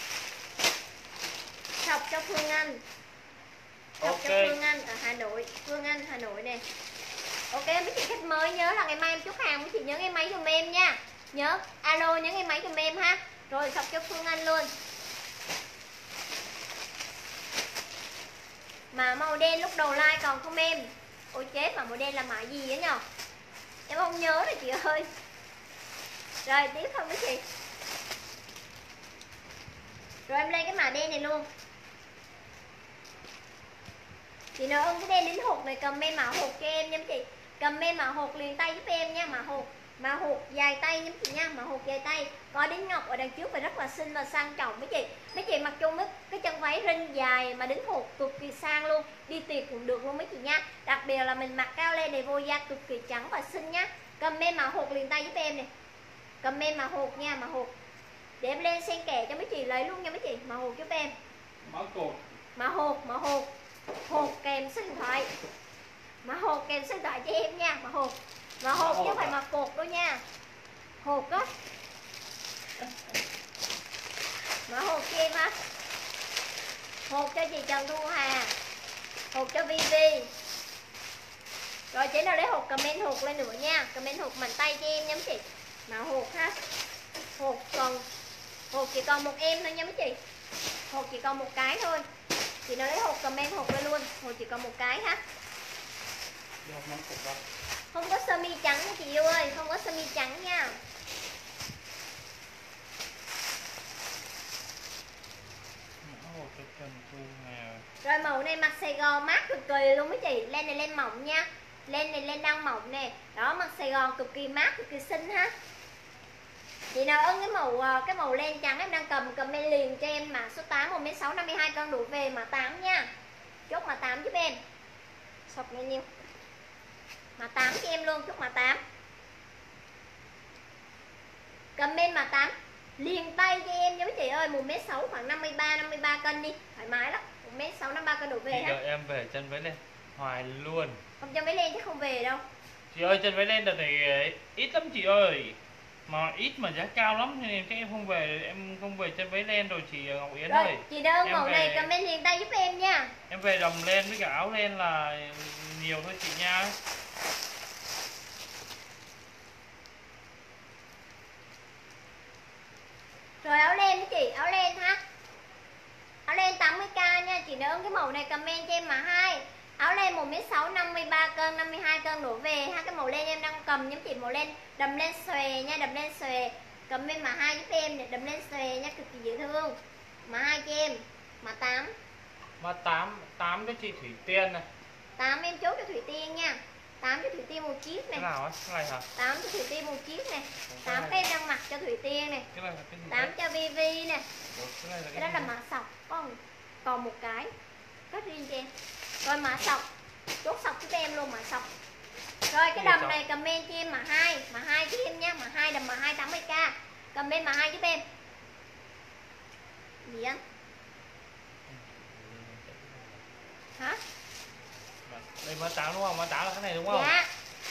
Sọc cho Phương Anh. Sọc cho Phương Anh ở Hà Nội. Phương Anh Hà Nội nè. Ok mấy chị khách mới nhớ là ngày mai em chốt hàng, mấy chị nhớ nghe máy giùm em nha. Nhớ alo nhớ nghe máy giùm em ha. Rồi sọc cho Phương Anh luôn. Mà màu đen lúc đầu like còn không em? Ôi chết, mà màu đen là mã gì vậy nhờ? Em không nhớ rồi chị ơi. Rồi tiếp không mấy chị. Rồi em lên cái mã đen này luôn. Chị nào ưng cái đen đính hột này comment mã hột cho em nha mấy chị. Comment mã hột liền tay giúp em nha, mã hột dài tay nha mấy chị nha, mã hột dài tay. Có đính ngọc ở đằng trước và rất là xinh và sang trọng mấy chị. Mấy chị mặc chung với cái chân váy rin dài mà đính hột cực kỳ sang luôn, đi tiệc cũng được luôn mấy chị nha. Đặc biệt là mình mặc cao lên này vô da cực kỳ trắng và xinh nhá. Comment mã hột liền tay giúp em này. Comment mã hột nha, mã hột. Để em lên xen kẽ cho mấy chị lấy luôn nha mấy chị, mã hột giúp em. Mã cột. Mã hộp, hộp kèm số điện thoại. Mã hộp kèm số điện thoại cho em nha. Mã hộp chứ không phải mã cột đâu nha. Hộp á. Mã hộp cho em á. Hộp cho chị Trần Thu Hà, hộp cho Vivi. Rồi chị nào lấy hộp comment hộp lên nữa nha. Comment hộp mạnh tay cho em nha mấy chị. Mã hộp ha. Hộp chỉ còn một em thôi nha mấy chị. Hộp chỉ còn một cái thôi. Chị nào lấy hộp comment hộp lên luôn. Hộp chỉ còn một cái ha. Không có sơ mi trắng nha chị yêu ơi, không có sơ mi trắng nha. Rồi màu này mặc Sài Gòn mát cực kỳ luôn mấy chị. Len này len mỏng nha. Len này len đang mỏng nè. Đó, mặc Sài Gòn cực kỳ mát, cực kỳ xinh ha. Chị nào ưng cái màu len trắng em đang cầm comment liền cho em mã số 8, 1m6 52 cân đủ về mã 8 nha. Chốt mã 8 giúp em. Sọc bao nhiêu? Mã 8 cho em luôn, chốt mã 8. Comment mã 8 liền tay cho em nha mấy chị ơi. 1m6 khoảng 53 cân đi, thoải mái lắm. 1m6 53 cân đủ về ha. Đợi em về chân váy lên hoài luôn. Không chân váy lên chứ không về đâu. Chị ơi, chân váy lên đợt này ít lắm chị ơi. Mà ít mà giá cao lắm nên em không về, chân váy len rồi chị Ngọc Yến Rồi, ơi. chị đơn Em màu về... này comment liền tay giúp em nha. Em về đầm len với cả áo len là nhiều thôi chị nha. Rồi áo len với chị, áo len ha. Áo len 80k nha, chị đơn cái màu này comment cho em mã 2. Áo len 1m6 53 cân, 52 cân đổ về ha. Cái màu len em đang cầm nhóm chị, màu len đầm len xòe nha, đầm len xòe. Comment mã 2 giúp em để đầm len xòe nha, cực kỳ dễ thương. Mã 2 cho em, mã 8. Mã 8 cho chị Thủy Tiên này. 8 em chốt cho Thủy Tiên nha. 8 cho Thủy Tiên một chiếc này. Cái nào á? Cái này hả? 8 cho Thủy Tiên một chiếc này. 8 cái em đang mặc cho Thủy Tiên này. Cái này là cái gì? 8 cho Vivi nè. Cái đó là mã sọc, còn một cái cất riêng cho em. Rồi mã sọc, chốt sọc giúp em luôn mã sọc. Rồi cái đầm này comment cho em mã 2 cho em nha, mã 2 đầm mã 2 80k. Comment mã 2 giúp em. Gì anh? Hả? Đây mã 8 đúng không? Mã 8 là cái này đúng không? Dạ.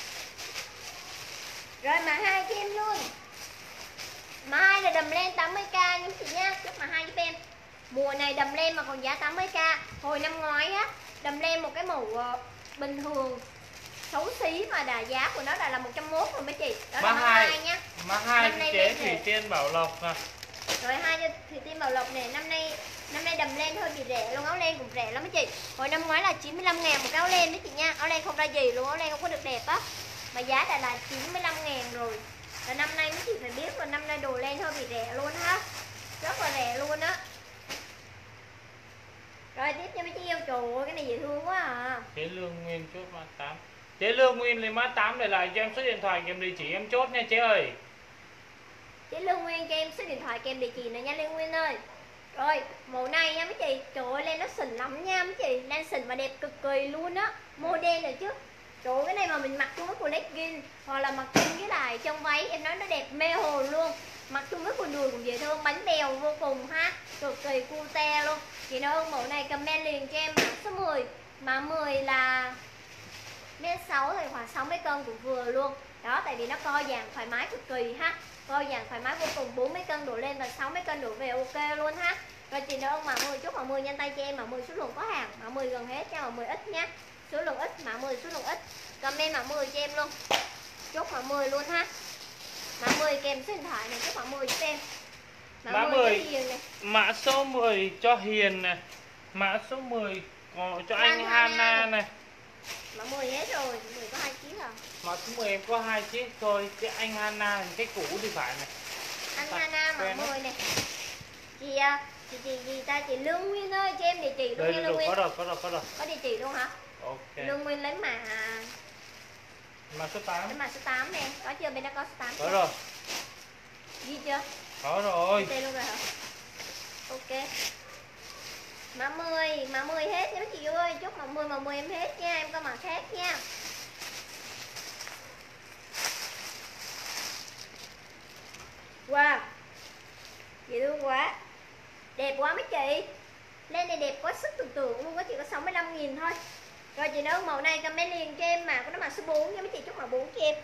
Rồi mã 2 cho em luôn. Mã 2 là đầm len 80k nha chị nha, chốt mã 2 giúp em. Mùa này đầm len mà còn giá 80k. Hồi năm ngoái á, đầm len một cái màu bình thường xấu xí mà giá của nó là 101 rồi mấy chị. Đó là mã 2 nhá. Mã 2 chế Thủy Tiên Bảo Lộc nè. Rồi 2 cho Thủy Tiên Bảo Lộc nè, năm nay đầm len hơi bị rẻ luôn, áo len cũng rẻ lắm mấy chị. Hồi năm ngoái là 95.000 một cái áo len đấy chị nha. Áo len không ra gì luôn, áo len không có được đẹp á. Mà giá đã là 95.000 rồi. Và năm nay mấy chị phải biết là năm nay đồ len hơi bị rẻ luôn ha. Rất là rẻ luôn á. Rồi tiếp cho mấy chị yêu, trời ơi cái này dễ thương quá à. Chế Lương Nguyên chốt mã 8. Chế Lương Nguyên lấy mã 8 để lại cho em số điện thoại kèm địa chỉ em chốt nha chế ơi. Chế Lương Nguyên cho em số điện thoại kèm địa chỉ này nha Lương Nguyên ơi. Rồi màu này nha mấy chị, trời ơi len nó xịn lắm nha mấy chị, len xịn và đẹp cực kỳ luôn á. Model rồi chứ. Trời ơi, cái này mà mình mặc chung với quần legging hoặc là mặc chung với lại trong váy em nói nó đẹp mê hồn luôn. Mặc chung với quần đùi cũng dễ thương, bánh bèo vô cùng ha, cực kỳ cute luôn. Chị nào ưng mẫu này comment liền cho em mã số 10. Mã 10 là mét 6 thì khoảng 60 cân cũng vừa luôn. Đó, tại vì nó co giãn thoải mái cực kỳ ha. Co giãn thoải mái vô cùng, 40 cân đổ lên và 60 cân đổ về ok luôn ha. Rồi chị nào ưng mã 10 chốt mã 10 nhanh tay cho em, mã 10 số lượng có hàng, mã 10 gần hết nha, mã 10 ít nhá. Số lượng ít, mã 10 số lượng ít. Comment mã 10 cho em luôn. Chốt mã 10 luôn ha. Mã 10 kèm số điện thoại này, chốt mã 10 cho em. Mã 10 này. Mã số 10 cho Hiền này. Mã số 10 cho anh Hana này. Mã 10 hết rồi, 10 có 2 chiếc à. Mã số 10 em có 2 chiếc thôi, cái anh Hana cái cũ thì phải này. Anh Hana mã 10 này. Chị chị Lương Nguyên ơi, cho em địa chỉ luôn nha Lương Nguyên. Có rồi. Có địa chỉ luôn hả? Ok. Lương Nguyên lấy mã số 8. lấy mã số 8 nè, có chưa? Bên đó có số 8 Có rồi. Ghi chưa? Có rồi. Tên luôn rồi hả? Ok. Mã 10 hết nha mấy chị ơi, chốt mã 10 em hết nha, em có mã khác nha. Wow, dễ thương quá, đẹp quá mấy chị. Len này đẹp quá sức tưởng tượng luôn á, chỉ có 65.000 thôi. Rồi chị nào màu này comment liền cho em mã của nó mã số 4 nha mấy chị, chốt mã 4 cho em.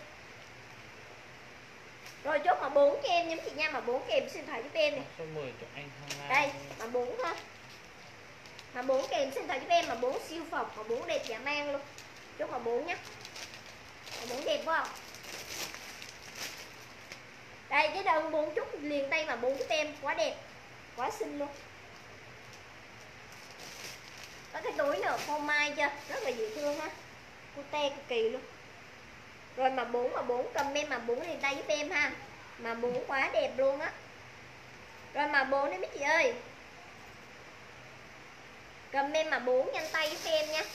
Rồi chốt mã 4 cho em nha mấy chị nha, mã 4 kèm số điện thoại giúp em này. Số 10 cho anh Thăng Lan. Đây, mã 4 thôi. Mã 4 kèm số điện thoại giúp em, mã 4 siêu phẩm, mã 4 đẹp dã man luôn. Chốt mã 4 nhá. Mã 4 đẹp quá không? Đây cái đơn 4 chút liền tay mã 4 giúp em, quá đẹp, quá xinh luôn. Có cái túi nữa phô mai chưa, rất là dễ thương ha, cute cực kỳ luôn. Rồi mà 4 comment mà 4 liền tay giúp em ha, mà 4 quá đẹp luôn á. Rồi mà 4 đấy mấy chị ơi, comment mà 4 nhanh tay giúp em nha.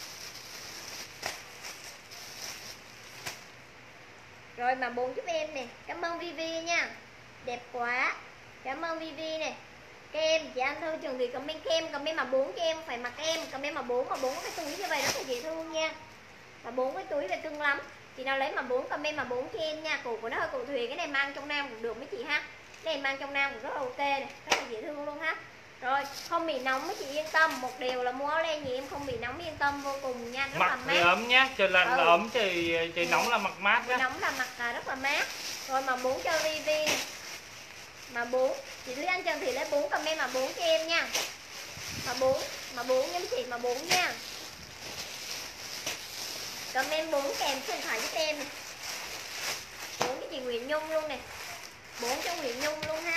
Rồi mà 4 giúp em nè, cảm ơn Vivi nha, đẹp quá, cảm ơn Vivi nè. Kem chị Anh Thư Trường thì comment kem, comment mà 4 cho em phải mặc em, comment mà 4 cái túi như vậy rất là dễ thương nha. Mà 4 cái túi về cưng lắm. Chị nào lấy mà 4 comment mà 4 cho em nha. Cổ của nó hơi cổ thuyền, cái này mang trong nam cũng được mấy chị ha. Cái này mang trong nam cũng rất là ok này, rất là dễ thương luôn ha. Rồi, không bị nóng mấy chị yên tâm, một điều là mua áo len gì em không bị nóng yên tâm vô cùng nha, rất mặc là thì mát. ấm nhá, trời lạnh là ấm, trời nóng là mặc mát nhá. Nóng là mặc rất là mát. Rồi mà 4 cho Vivi này. Mà 4, chị Lý Anh Trần thì lấy 4 comment mà 4 cho em nha. Mà 4 nha mấy chị, mà 4 nha. Comment 4 kèm số điện thoại giúp em này. 4 cái chị Nguyễn Nhung luôn nè. 4 cho Nguyễn Nhung luôn ha.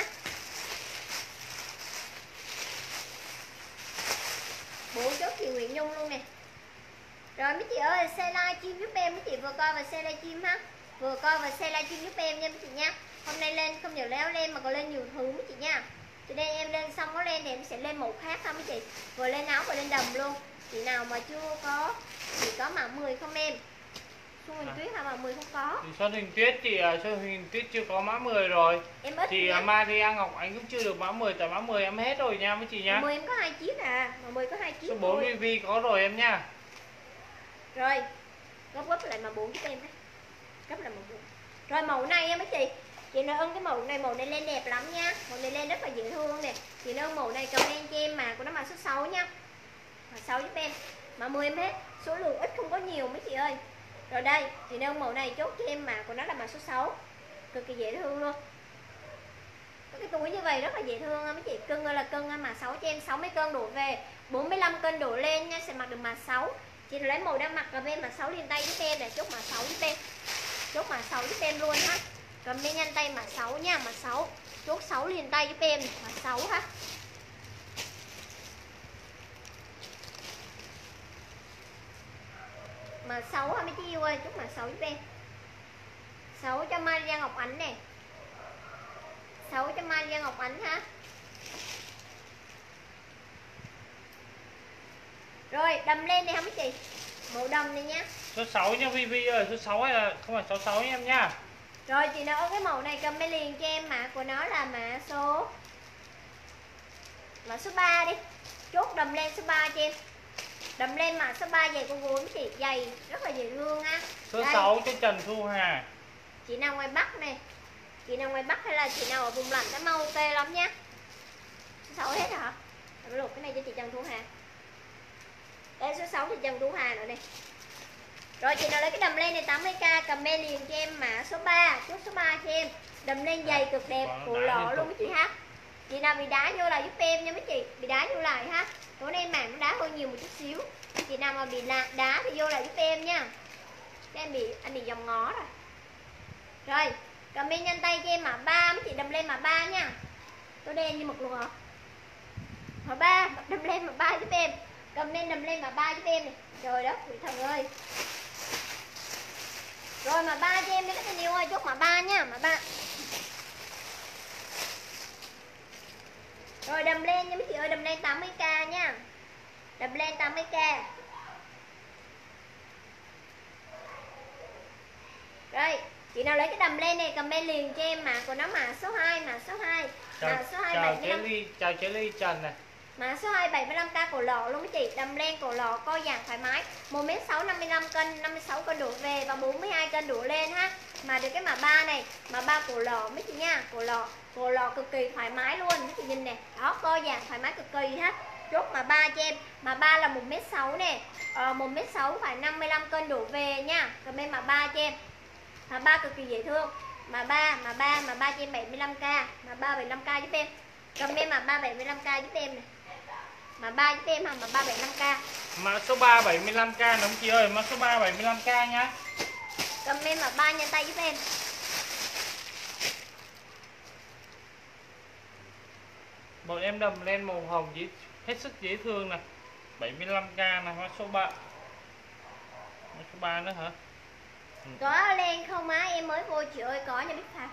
4 chốt chị Nguyễn Nhung luôn nè. Rồi mấy chị ơi, share like chim giúp em mấy chị, vừa coi và share like chim ha. Vừa coi và share like chim giúp em nha mấy chị nha. Hôm nay lên không nhiều léo lên mà còn lên nhiều thứ mấy chị nha. Từ đây em lên xong có lên thì em sẽ lên màu khác ha mấy chị. Vừa lên áo vừa lên đầm luôn. Chị nào mà chưa có, chỉ có mã 10 không em? Xuân Huỳnh Tuyết hả, mã 10 không có. Thì Xuân Huỳnh Tuyết thì Xuân Huỳnh Tuyết chưa có mã 10 rồi. Em ít Thì Maria Ngọc Ánh cũng chưa được mã 10, tại mã 10 em hết rồi nha mấy chị nha. 10 em có 2 chiếc à, mã 10 có 2 chiếc. Số 4 Vivi có rồi em nha. Rồi, gấp lại mã 4 giúp em đấy. Gấp lại mã 4. Rồi màu này nha mấy chị nào ưng cái màu này lên đẹp lắm nha. Màu này lên rất là dễ thương nè. Chị nào ưng màu này comment cho em mà của nó mã số 6 nha. Mã 6 giúp em. Mã 10 em hết. Số lượng ít không có nhiều mấy chị ơi. Rồi đây, chị nào ưng màu này chốt cho em mà của nó là mã số 6. Cực kỳ dễ thương luôn. Có cái túi như vậy rất là dễ thương mấy chị. Cưng ơi là cưng, mã 6 cho em, 60 cân đổ về, 45 cân đổ lên nha, sẽ mặc được mã 6. Chị lấy màu đang mặc comment mã 6 liền tay giúp em để chốt mã 6 giúp em. Chốt mã 6 giúp em luôn ha. Comment nhanh tay mã 6 nha, mã 6. Chốt 6 liền tay giúp em, mã 6 ha. Mã 6 ha mấy chị yêu ơi, chốt mã 6 giúp em. 6 cho Maria Ngọc Ánh nè. 6 cho Maria Ngọc Ánh ha. Rồi, đầm lên này hả mấy chị? Màu đầm này nhá. Số 6 nha Vivi ơi, số 6 hay là không phải 66 nha em nha. Rồi chị nào có cái màu này comment liền cho em, mã của nó là mã số 3 đi. Chốt đầm lên số 3 cho em. Đầm lên mã số 3 giày con gối chị, giày rất là dễ thương ha. Số Đây. 6 cho Trần Thu Hà. Chị nào ngoài Bắc này, chị nào ngoài Bắc hay là chị nào ở vùng lạnh đã mau ok lắm nha. Số 6 hết hả? Rồi lục cái này cho chị Trần Thu Hà. Đây số 6 thì Trần Thu Hà nữa này. Rồi chị nào lấy cái đầm len này 80k comment liền cho em mã số 3, chốt số 3 cho em. Đầm len dày cực đẹp, cổ lọ luôn mấy chị ha. Chị nào bị đá vô lại giúp em nha mấy chị, bị đá vô lại ha. Tối nay mảng nó đá hơi nhiều một chút xíu. Chị nào mà bị đá thì vô lại giúp em nha. Cái anh bị dòng ngó rồi. Rồi, comment nhanh tay cho em mã 3 mấy chị, đầm lên mã 3 nha. Tối đen như mực luôn hả? Mã 3, đầm lên mã 3 giúp em. Comment đầm lên mã 3 giúp em này. Trời đất, quỷ thần ơi. Rồi mã 3 cho em đấy các tình yêu ơi, chốt mã 3 nha, mã 3. Rồi đầm lên nha mấy chị ơi, đầm lên 80k nha. Đầm lên 80k. Rồi, chị nào lấy cái đầm lên này comment liền cho em mã của nó mã số 2, mã số 2. Mã số 2 75. Chào chế Ly Trần này. Mã số 2 75k cổ lọ luôn mấy chị, đầm len cổ lọ co giãn thoải mái, 1m6 55 cân, 56 cân đổ về và 42 cân đổ lên ha. Mà được cái mã 3 này, mã 3 cổ lọ mấy chị nha, cổ lọ cực kỳ thoải mái luôn mấy chị nhìn nè. Đó, co giãn thoải mái cực kỳ ha. chốt mà 3 cho em. Mà 3 là 1m6 nè, 1m6 phải 55 cân đổ về nha. Comment mà 3 cho em. Mà 3 cực kỳ dễ thương. Mà 3 cho em 75k, mà 3 75k giúp em. Comment mà 3 75k giúp em này. Mà 3 giúp em, mà 3 75k. Mã số 3 75k đúng chị ơi, mã số 3 75k nhá. Comment mà 3 nhanh tay giúp em. Bọn em đầm lên màu hồng hết sức dễ thương nè. 75k này, mã số 3. Mã số 3 nữa hả? Có lên không á? Em mới vô chị ơi, có nha Bích Phạm.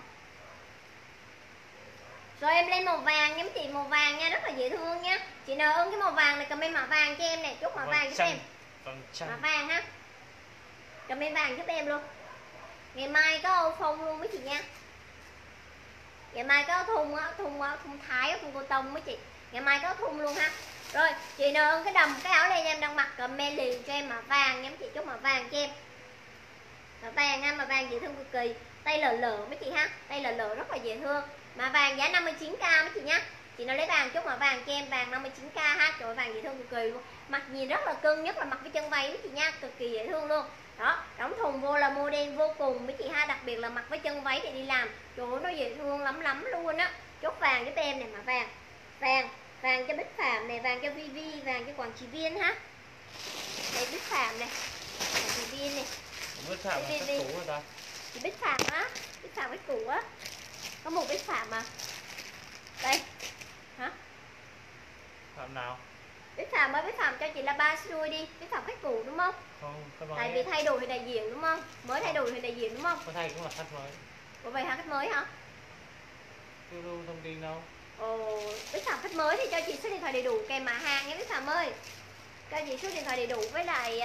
Rồi em lên màu vàng nhắm chị, màu vàng nha, rất là dễ thương nha. Chị nào ưng cái màu vàng này comment mã vàng cho em này, chốt mã vàng giúp em. Mã vàng ha. Comment vàng giúp em luôn. Ngày mai có ô phong luôn với chị nha. Ngày mai có thun thái, thun cô tông với chị. Ngày mai có thun luôn ha. Rồi, chị nào ưng cái đầm, cái áo này em đang mặc comment liền cho em mã vàng nhắm chị, chốt mã vàng cho em. Mã vàng ha, mã vàng dễ thương cực kỳ. Tay lờ lờ mấy chị ha, tay lờ lờ rất là dễ thương. Mã vàng giá 59k mấy chị nhá. Chị nào lấy vàng chốt mã vàng cho em, vàng 59k ha. Trời ơi, vàng dễ thương cực kỳ luôn. Mặc nhìn rất là cưng, nhất là mặc với chân váy mấy chị nha, cực kỳ dễ thương luôn. Đó, đóng thùng vô là model vô cùng mấy chị ha, đặc biệt là mặc với chân váy để đi làm. Trời ơi, nó dễ thương lắm luôn á. Chốt vàng giúp em này, mã vàng. Vàng cho Bích Phạm này, vàng cho Vivi, vàng cho Quảng Trị Viên ha. Đây Bích Phạm này, Quảng Trị Viên này. Bích Phạm là cách cũ rồi ta. Chị Bích Phạm á, Bích Phạm cái cũ á. Có một Bích Phạm mà. Đây. Hả? Phạm nào? Bích Phạm ơi, Bích Phạm cho chị là 3 số đuôi đi. Bích Phạm khách cũ đúng không? Không, tại vì thay đổi thì đại diện đúng không? Mới thay đổi thì đại diện đúng không? có thay cũng là khách mới. Ủa vậy hả, khách mới hả? Chưa đâu thông tin đâu. Ồ, Bích Phạm khách mới thì cho chị số điện thoại đầy đủ kèm mã hàng nhé Bích Phạm ơi. Cho chị số điện thoại đầy đủ với lại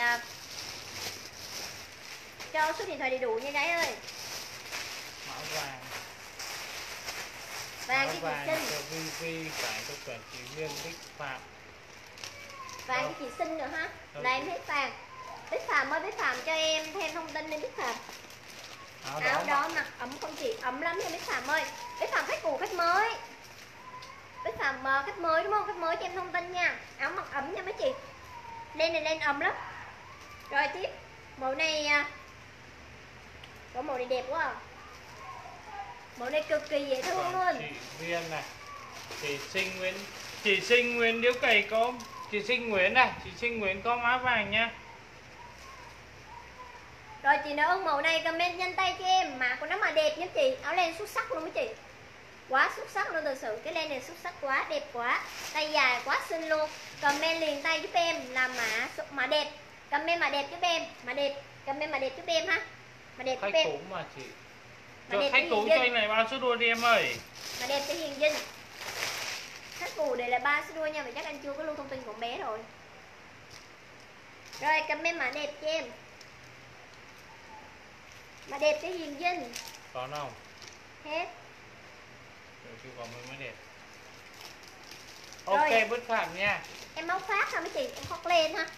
cho số điện thoại đầy đủ nha gái ơi. Mã vàng. Vàng Mã cái vàng chị xinh. cho Vivi, vàng cho Quảng Trị Viên, Bích Phạm. Vàng cái chị xinh nữa ha. Là em hết vàng. Bích Phạm ơi, Bích Phạm cho em thêm thông tin lên Bích Phạm. Áo đó mặc ấm không chị? Ấm lắm nha Bích Phạm ơi. Bích Phạm khách cũ khách mới. Bích Phạm khách mới đúng không? Khách mới cho em thông tin nha. Áo mặc ấm nha mấy chị. Lên này lên ấm lắm. Rồi tiếp. Mẫu này có màu này đẹp quá à. Mẫu này cực kỳ dễ thương luôn. Chị Viên này. Chị Sinh Nguyễn Điếu Cày có. Chị Sinh Nguyễn này. Chị Sinh Nguyễn có mã vàng nha. Rồi chị nào ưng mẫu này comment nhanh tay cho em. Mã của nó mà đẹp nha chị. Áo len xuất sắc luôn mấy chị. Quá xuất sắc luôn, thật sự cái len này xuất sắc quá, đẹp quá. Tay dài quá xinh luôn. Comment liền tay giúp em là mã đẹp. Comment mã đẹp giúp em. Mã đẹp. Comment mã đẹp giúp em ha. Mã đẹp giúp em. Khách cũ mà chị. Cho khách cũ cho anh này bao số đua đi em ơi. Mã đẹp cho Hiền Vinh. Khách cũ để là 3 số đua nha. Vậy chắc anh chưa có lưu thông tin của bé rồi. Rồi comment mã đẹp cho em. Mã đẹp cho Hiền Vinh. Còn không? Hết. Rồi chưa còn mới đẹp. Ok Rồi. Bích Phạm nha. Em móc phát ha mấy chị, em khoác lên ha.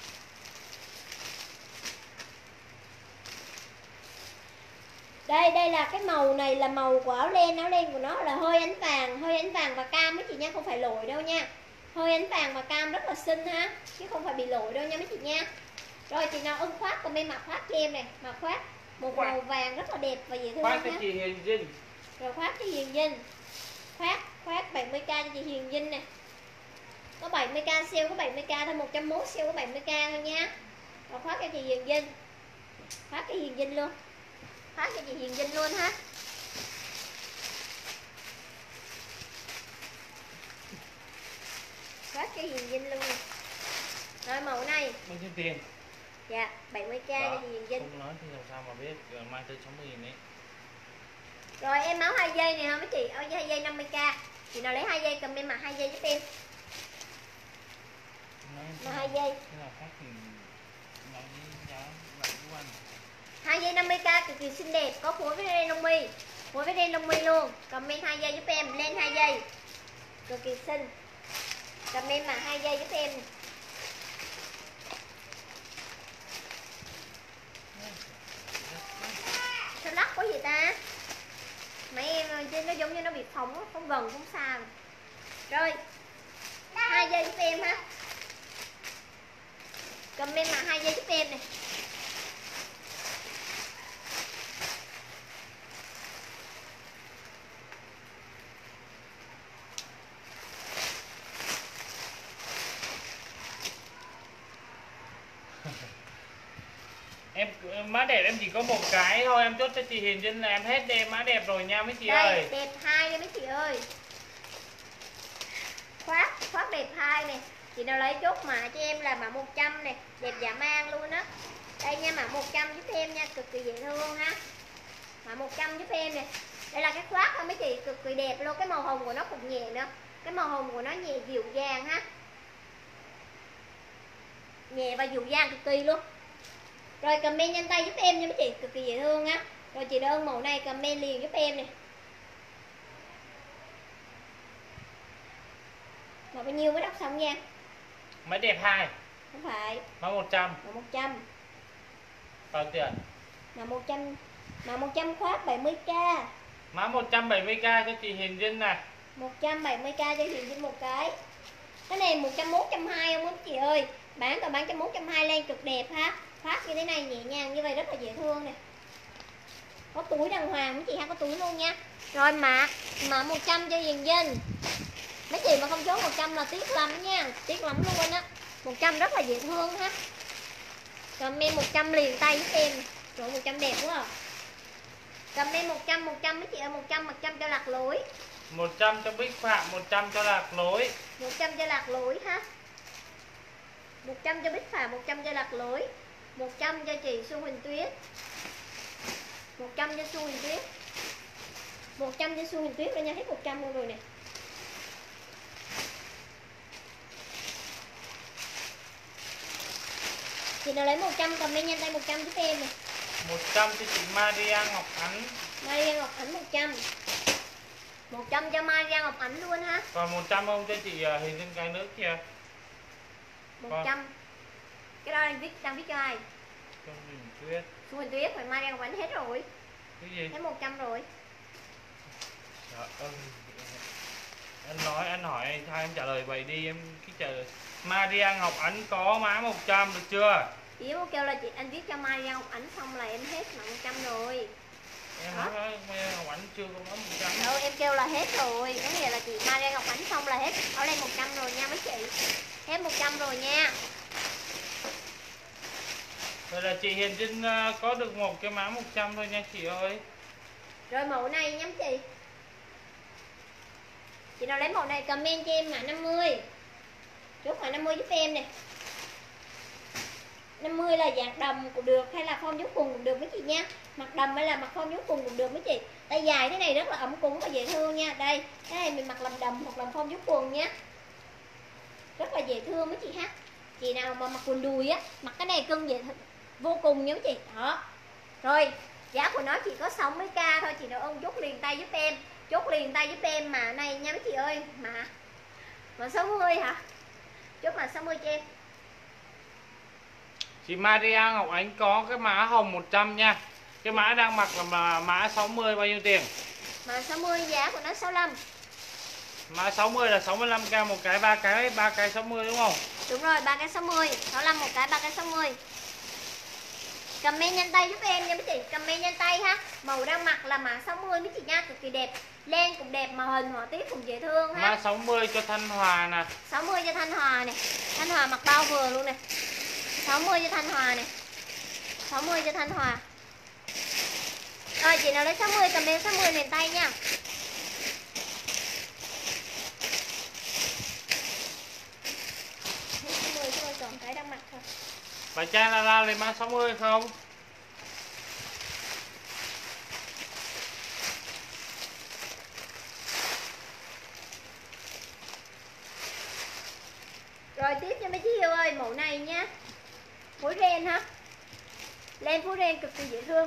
Đây là cái màu này là màu của áo len của nó là hơi ánh vàng và cam mấy chị nha, không phải lội đâu nha. Hơi ánh vàng và cam rất là xinh ha, chứ không phải bị lội đâu nha mấy chị nha. Rồi chị nào ưng khoác comment mặc khoác cho em này, mặc khoác một màu vàng rất là đẹp và dễ thương Khoác cho ha. chị Hiền Vinh. Rồi khoác cho Hiền Vinh. Khoác 70k cho chị Hiền Vinh nè. Có 70k sale, có 70k thôi, 101 sale có 70k thôi nha. Rồi khoác cho chị Hiền Vinh. Khoác cho Hiền Vinh luôn. Khoác cho chị Hiền Vinh luôn ha. Khoác cho Hiền Vinh luôn. Rồi mẫu này. Bao nhiêu tiền? Dạ, 70k cho chị Hiền Vinh. Không nói thì làm sao mà biết, mang tới 60.000 đấy. Rồi em áo 2 dây này hả mấy chị? Áo 2 dây 50k. Chị nào lấy 2 dây comment mặc 2 dây giúp em. Mà 2 dây. Thế là khác thì nói giá lại của anh. 2 dây 50k cực kỳ xinh đẹp, có phối với ren lông mi. Phối với ren lông mi luôn. Comment 2 dây giúp em, lên 2 dây. Cực kỳ xinh. Comment mà 2 dây giúp em. Sao lắc quá vậy ta? Mấy em trên nó giống như nó bị phóng gần, phóng xa. Rồi 2 dây giúp em ha. Comment mã 2 giây giúp em này. Em mã đẹp em chỉ có một cái thôi, em chốt cho chị Hiền Trinh là em hết đem mã đẹp rồi nha mấy chị Đây, ơi. đẹp 2 đây mấy chị ơi. Khoác đẹp 2 này. Chị nào lấy chốt mã cho em là mã 100 này, đẹp dạ mang luôn á. Đây nha, mã 100 giúp em nha, cực kỳ dễ thương ha. Mã 100 giúp em nè. Đây là cái khoác thôi mấy chị, cực kỳ đẹp luôn, cái màu hồng của nó cũng nhẹ nữa. Cái màu hồng của nó nhẹ dịu dàng ha. Nhẹ và dịu dàng cực kỳ luôn. Rồi comment nhanh tay giúp em nha mấy chị, cực kỳ dễ thương á. Rồi chị đơn mẫu này comment liền giúp em nè. Mà bao nhiêu mới đọc xong nha. Máy đẹp 2. Không phải. Mã 100. Mà 100. Bao tiền? Mà 100. Mà 100 khoác 70k. Mã 170k cho chị Hiền Trinh này. 170k cho Hiền Trinh một cái. Cái này 101, 120 không chị ơi. Bán tao bán 101, 120 lên cực đẹp ha. Khoác như thế này nhẹ nhàng như vậy rất là dễ thương nè. Có túi đàng hoàng mấy chị ha, có túi luôn nha. Rồi mã 100 cho Hiền Trinh. Mấy chị mà không chốt 100 là tiếc lắm nha, tiếc lắm luôn á. 100 rất là dễ thương ha. Comment 100 liền tay giúp em. Rồi 100 đẹp quá à. Comment 100 mấy chị ơi, 100 cho lạc lối. 100 cho Bích Phạm, 100 cho lạc lối. 100 cho lạc lối ha. 100 cho Bích Phạm, 100 cho lạc lối. 100 cho chị Xuân Huỳnh Tuyết. 100 cho Xuân Huỳnh Tuyết. 100 cho Xuân Huỳnh Tuyết rồi nha, hết 100 luôn rồi nè. Chị nào lấy 100 comment nhanh tay 100 giúp em nè. 100 cho chị Maria Ngọc Ánh. Maria Ngọc Ánh 100. 100 cho Maria Ngọc Ánh luôn ha. Còn 100 không cho chị Hiền Trinh cái nước kìa. 100. Cái đó đang viết cho ai? Xuân Huỳnh Tuyết. Xuân Huỳnh Tuyết phải Maria Ngọc Ánh hết rồi. Cái gì? Hết 100 rồi. Trời ơi. Anh hỏi thôi em trả lời vậy đi, em cứ trả lời. Maria Ngọc Ánh có mã 100 được chưa? Chị muốn kêu là chị anh viết cho Maria Ngọc Ánh xong là em hết mã 100 rồi. Em nói Maria Ngọc Ánh chưa có mã 100. Đâu em kêu là hết rồi, có nghĩa là chị Maria Ngọc Ánh xong là hết. Ở đây 100 rồi nha mấy chị. Hết 100 rồi nha. Vậy là chị Hiền Trinh có được một cái mã 100 thôi nha chị ơi. Rồi mẫu này nhắm chị. Chị nào lấy mẫu này comment cho em mã 50. Chốt mã 50 giúp em nè. 50 là dạng đầm cũng được hay là form dấu cùng cũng được mấy chị nha. Mặc đầm hay là mặc form dấu cùng cũng được mấy chị. Tay dài thế này rất là ấm cúng và dễ thương nha. Đây, cái này mình mặc làm đầm hoặc làm form dấu quần nhé. Rất là dễ thương mấy chị ha. Chị nào mà mặc quần đùi á, mặc cái này cưng dễ vô cùng nha mấy chị. Đó. Rồi, giá của nó chỉ có 60k thôi, chị nào ơn chốt liền tay giúp em. Chốt liền tay giúp em mã này nha mấy chị ơi. Mã 60 hả? Chốt mã 60 cho em. Chị Maria Ngọc Ánh có cái mã hồng 100 nha. Cái mã đang mặc là mã 60 bao nhiêu tiền? Mã 60 giá của nó 65. Mã 60 là 65k một cái, ba cái 60 đúng không? Đúng rồi, 3 cái 60, 65 một cái, 3 cái 60. Comment nhanh tay giúp em nha mấy chị, comment nhanh tay ha. Màu đang mặc là mã 60 mấy chị nha, cực kỳ đẹp. Len cũng đẹp, màu hình họa tiết cũng dễ thương ha. Mã 60 cho Thanh Hòa nè. 60 cho Thanh Hòa nè. Thanh Hòa mặc bao vừa luôn nè. 60 cho Thanh Hòa nè. 60 cho Thanh Hòa. Rồi chị nào lấy 60 comment 60 liền tay nha. Hết 60 thôi, còn cái đang mặc thôi. Bà Trang la lên mã 60 không? Rồi tiếp cho mấy chị yêu ơi, mẫu này nha. Phối ren ha. Len phối ren cực kỳ dễ thương.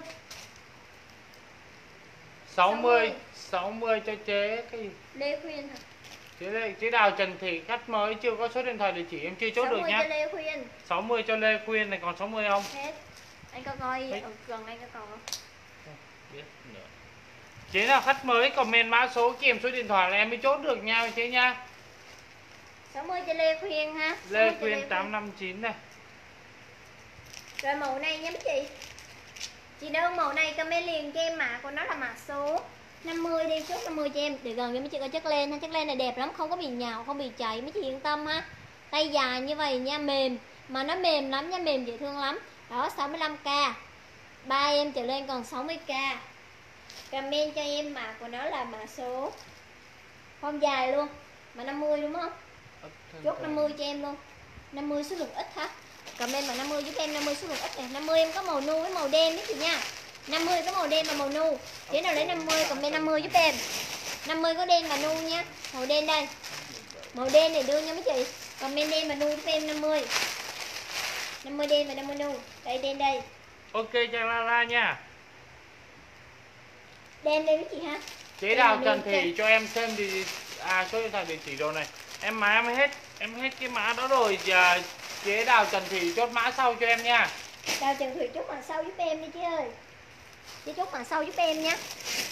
60 cho chế cái gì? Lê Khuyên hả? Chế Đào Trần Thị, khách mới chưa có số điện thoại địa chỉ em chưa chốt được nhá. 60 cho Lê Khuyên. 60 cho Lê Khuyên này, còn 60 không? Hết. Anh có coi ở gần anh có còn không? Biết nữa. Chế nào khách mới comment mã số kèm số điện thoại là em mới chốt được nha chế nha. 60 cho Lê Khuyên ha. Lê Khuyên 859 này. Rồi màu này nha mấy chị. Chị đơn màu này comment liền cho em mã của nó là mã số 50 đi, chốt 50 cho em. Để gần cho mấy chị coi chất len ha. Chất len này đẹp lắm, không có bị nhào, không bị chảy, mấy chị yên tâm ha. Tay dài như vậy nha, mềm. Mà nó mềm lắm nha, mềm dễ thương lắm. Đó, 65k. 3 em trở lên còn 60k. Comment cho em mã của nó là mã số form dài luôn. Mà 50 đúng không? Chốt 50 cho em luôn. 50 số lượng ít hả? Comment mà 50 giúp em, 50 số lượng ít này. 50 em có màu nu với màu đen đấy chị nha. 50 có màu đen và màu nu. Thế nào lấy 50 comment 50 giúp em. 50 có đen và nu nha. Màu đen đây. Màu đen này đưa nha mấy chị. Comment đen và nu giúp em 50. 50 đen và 50 nu. Đây đen đây. Ok Trang Lara nha. Đen đây mấy chị ha. Chế Đào Trần Thị cho em xem thì số điện thoại địa chỉ đồ này. Em hết cái mã đó rồi. Chế Đào Trần Thị chốt mã sau cho em nha. Đào Trần Thị chốt mã sau giúp em đi chị ơi. Chị chốt mã sau giúp em nha.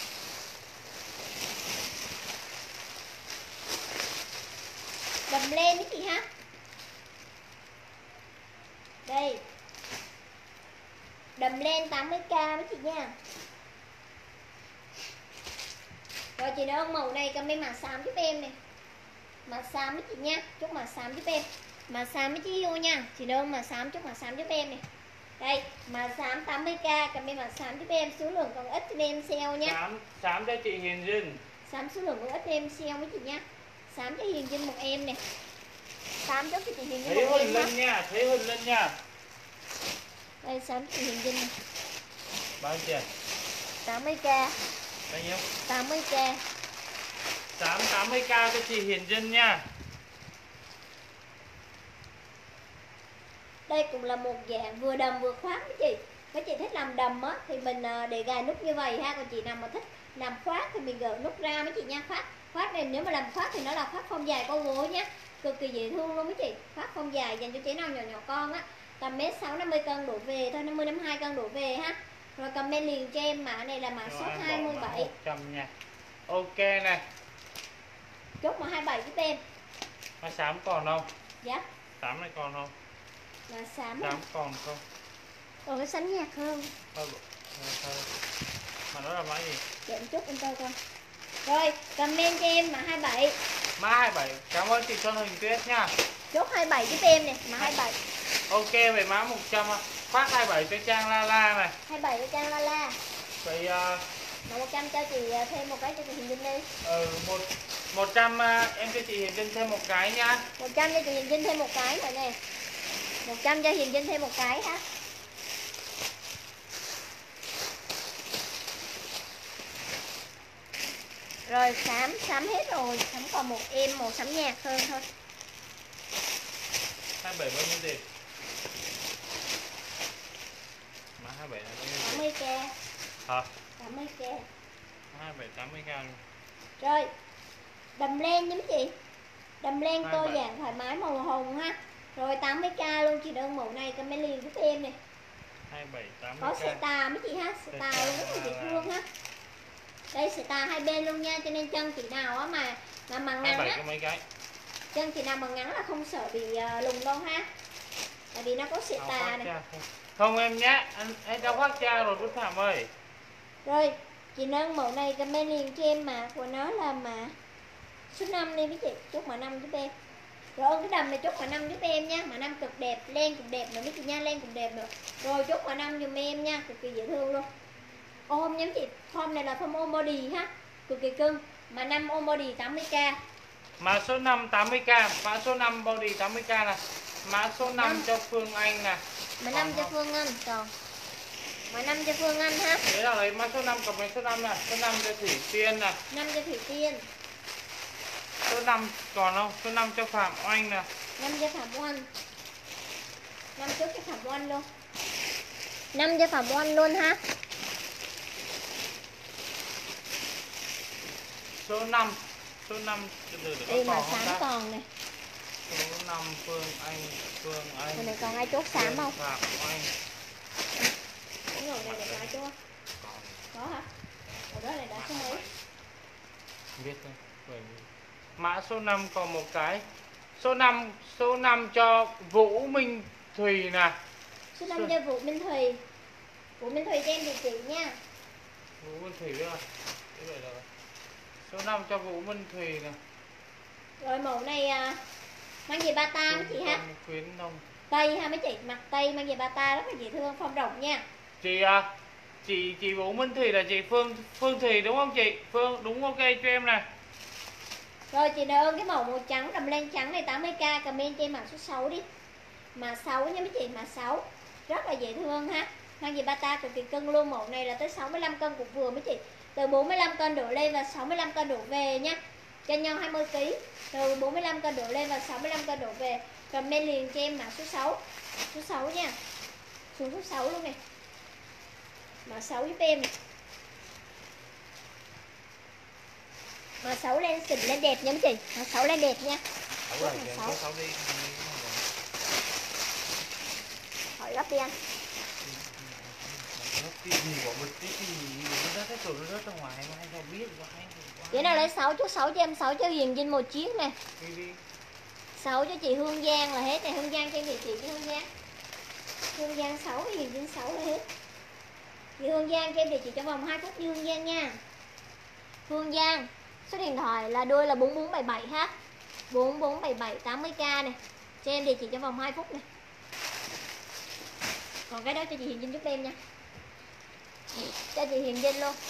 Đầm lên mấy chị ha. Đây. Đầm lên 80k mấy chị nha. Rồi chị đơn màu này comment mã xám giúp em này. Mã xám mấy chị nha. Chốt mã xám giúp em. Mã xám mấy chị yêu nha. Chị đơn mã xám, chốt mã xám giúp em này. Đây, mã xám 80k, comment mã xám giúp em. Số lượng còn ít cho em sale nha. Xám cho chị Hiền Dinh. Xám số lượng còn ít cho em sale mấy chị nha. Xám cho Hiền Dinh một em nè. Xám cho chị Hiền Dinh một em lên nha, thấy Huỳnh lên nha. Đây xám cho chị Hiền Dinh này. Bao nhiêu tiền? 80k. Bao nhiêu? 80k. Xám 80k cho chị Hiền Dinh nha. Đây cũng là một dạng vừa đầm vừa khoác mấy chị. Mấy chị thích làm đầm á thì mình để gài nút như vậy ha. Còn chị nào mà thích làm khoác thì mình gỡ nút ra mấy chị nha. Khoác này nếu mà làm khoác thì nó là khoác form dài có gối nhá. Cực kỳ dễ thương luôn mấy chị. Khoác form dài dành cho trẻ nào nhỏ nhỏ con á. Tầm mét 6 50 cân đổ về thôi, 50 52 cân đổ về ha. Rồi comment liền cho em mã này là mã số 27. 100 nha. Ok này. Chốt mã 27 giúp em. Mà xám còn không? Dạ. Xám này còn không? Là xám. Xám còn không? Còn cái sánh nhạc hơn. Thôi. Mà nó là mã gì? Để em chốt enter coi. Rồi, comment cho em mã 27. Mã 27. Cảm ơn chị Xuân Huỳnh Tuyết nha. Chốt 27 giúp em nè, mã 27. Ok, về mã 100 khoác 27 cho Trang Lala này. 27 cho Trang Lala. Vậy Mà 100 cho chị thêm một cái cho chị Hiền Dinh đi. 100 em cho chị Hiền Dinh thêm một cái nha. 100 cho chị Hiền Dinh thêm một cái rồi nè. 100 cho Hiền Dinh thêm một cái ha. Rồi xám hết rồi, xám còn một em màu xám nhạt hơn thôi. 27 bao nhiêu tiền? Mã 27 là bao nhiêu tiền? 80k. Hả? 80k. 27 80k luôn. Rồi. Đầm len nha mấy chị. Đầm len cơ 27. dạng thoải mái màu hồng ha. Rồi 80k luôn, chị đơn mẫu này comment liền giúp em nè. 27 80k. Có sợi tà mấy chị ha, sợi tà luôn rất là dễ thương ha. Đây sợi tà hai bên luôn nha, cho nên chân chị nào á mà ngắn 27 á, có mấy cái? chân chị nào mà ngắn là không sợ bị lùng đâu ha. Tại vì nó có sợi tà này. Không em nhé, anh đã khoác cha rồi Bút Phạm ơi. Rồi, chị nâng mẫu này comment liền cho em mã của nó là mã số 5 đi mấy chị, chốt mã 5 giúp em. Rồi cái đầm này chốt mã 5 giúp em nha, mã 5 cực đẹp, len cũng đẹp nữa mấy chị nha, len cũng đẹp nữa. Rồi chốt mã 5 giùm em nha, cực kỳ dễ thương luôn. Ôm nha mấy chị, form này là form ôm body ha, cực kỳ cưng. Mã 5 ôm body 80k. Mã số 5 80k, mã số 5 body 80k nè. Mã số 5 cho Phương Anh nè. Mã 5 cho Phương Anh còn. Mã 5 cho Phương Anh ha. Thế là lấy mã số 5 cộng với số 5 nè, số 5 cho Thủy Tiên nè. 5 cho Thủy Tiên. Số 5 còn không? Số 5 cho Phạm Oanh nè. 5 cho Phạm Oanh. 5 chốt cho Phạm Oanh luôn. 5 cho Phạm Oanh luôn ha. Số 5 Đây mà xám còn này. Số 5 Phương Anh. Cái này còn ai chốt xám không? Phạm Oanh. Cái ngồi này để lại chưa? Có hả? Ở đó này đã số mấy? Biết thôi. Mã số 5 còn một cái. Số 5 cho Vũ Minh Thùy nè. Số 5 cho Vũ Minh Thùy. Vũ Minh Thùy cho em địa chỉ nha. Vũ Minh Thùy nữa. Thế vậy là số 5 cho Vũ Minh Thùy nè. Rồi mẫu này mang về bata mấy chị ha. Khuyến nông. Tây ha mấy chị, mặc tây mang về bata rất là dễ thương, phong rộng nha. Chị Vũ Minh Thùy là chị Phương Thùy đúng không chị? Phương đúng, ok cho em nè. Rồi chị nào ơn cái màu màu trắng đầm len trắng này 80k, comment cho em mã số 6 đi. Mã 6 nha mấy chị, mã 6. Rất là dễ thương ha. Mang về bata cực kỳ cân luôn, mẫu này là tới 65 cân cũng vừa mấy chị. Từ 45 cân đổ lên và 65 cân đổ về nha. Chân nhau 20 kg. Từ 45 cân đổ lên và 65 cân đổ về. Comment liền cho em mã số 6. Số 6 nha. Xuống số 6 luôn này. Mã 6 giúp em này. Mã 6 lên xịn lên đẹp nha mấy chị. Mã 6 lên đẹp nha. Hỏi đi. Hỏi gấp đi anh. Cái gì bỏ bịch cái gì nó rớt rồi, nó rớt ra ngoài mà anh không biết Cái nào lấy 6 chú 6 cho em 6 cho Hiền Vinh một chiếc nè. 6 cho chị Hương Giang là hết này, Hương Giang cho em địa chỉ cho Hương Giang. Hương Giang 6, Hiền Vinh 6 là hết. Chị Hương Giang cho em địa chỉ trong vòng 2 phút với Hương Giang nha. Hương Giang, số điện thoại là đôi là 4477 ha. 4477 80k này. Cho em địa chỉ trong vòng 2 phút này. Còn cái đó cho chị Hiền Vinh giúp em nha. Cho chị Hiền Vinh luôn.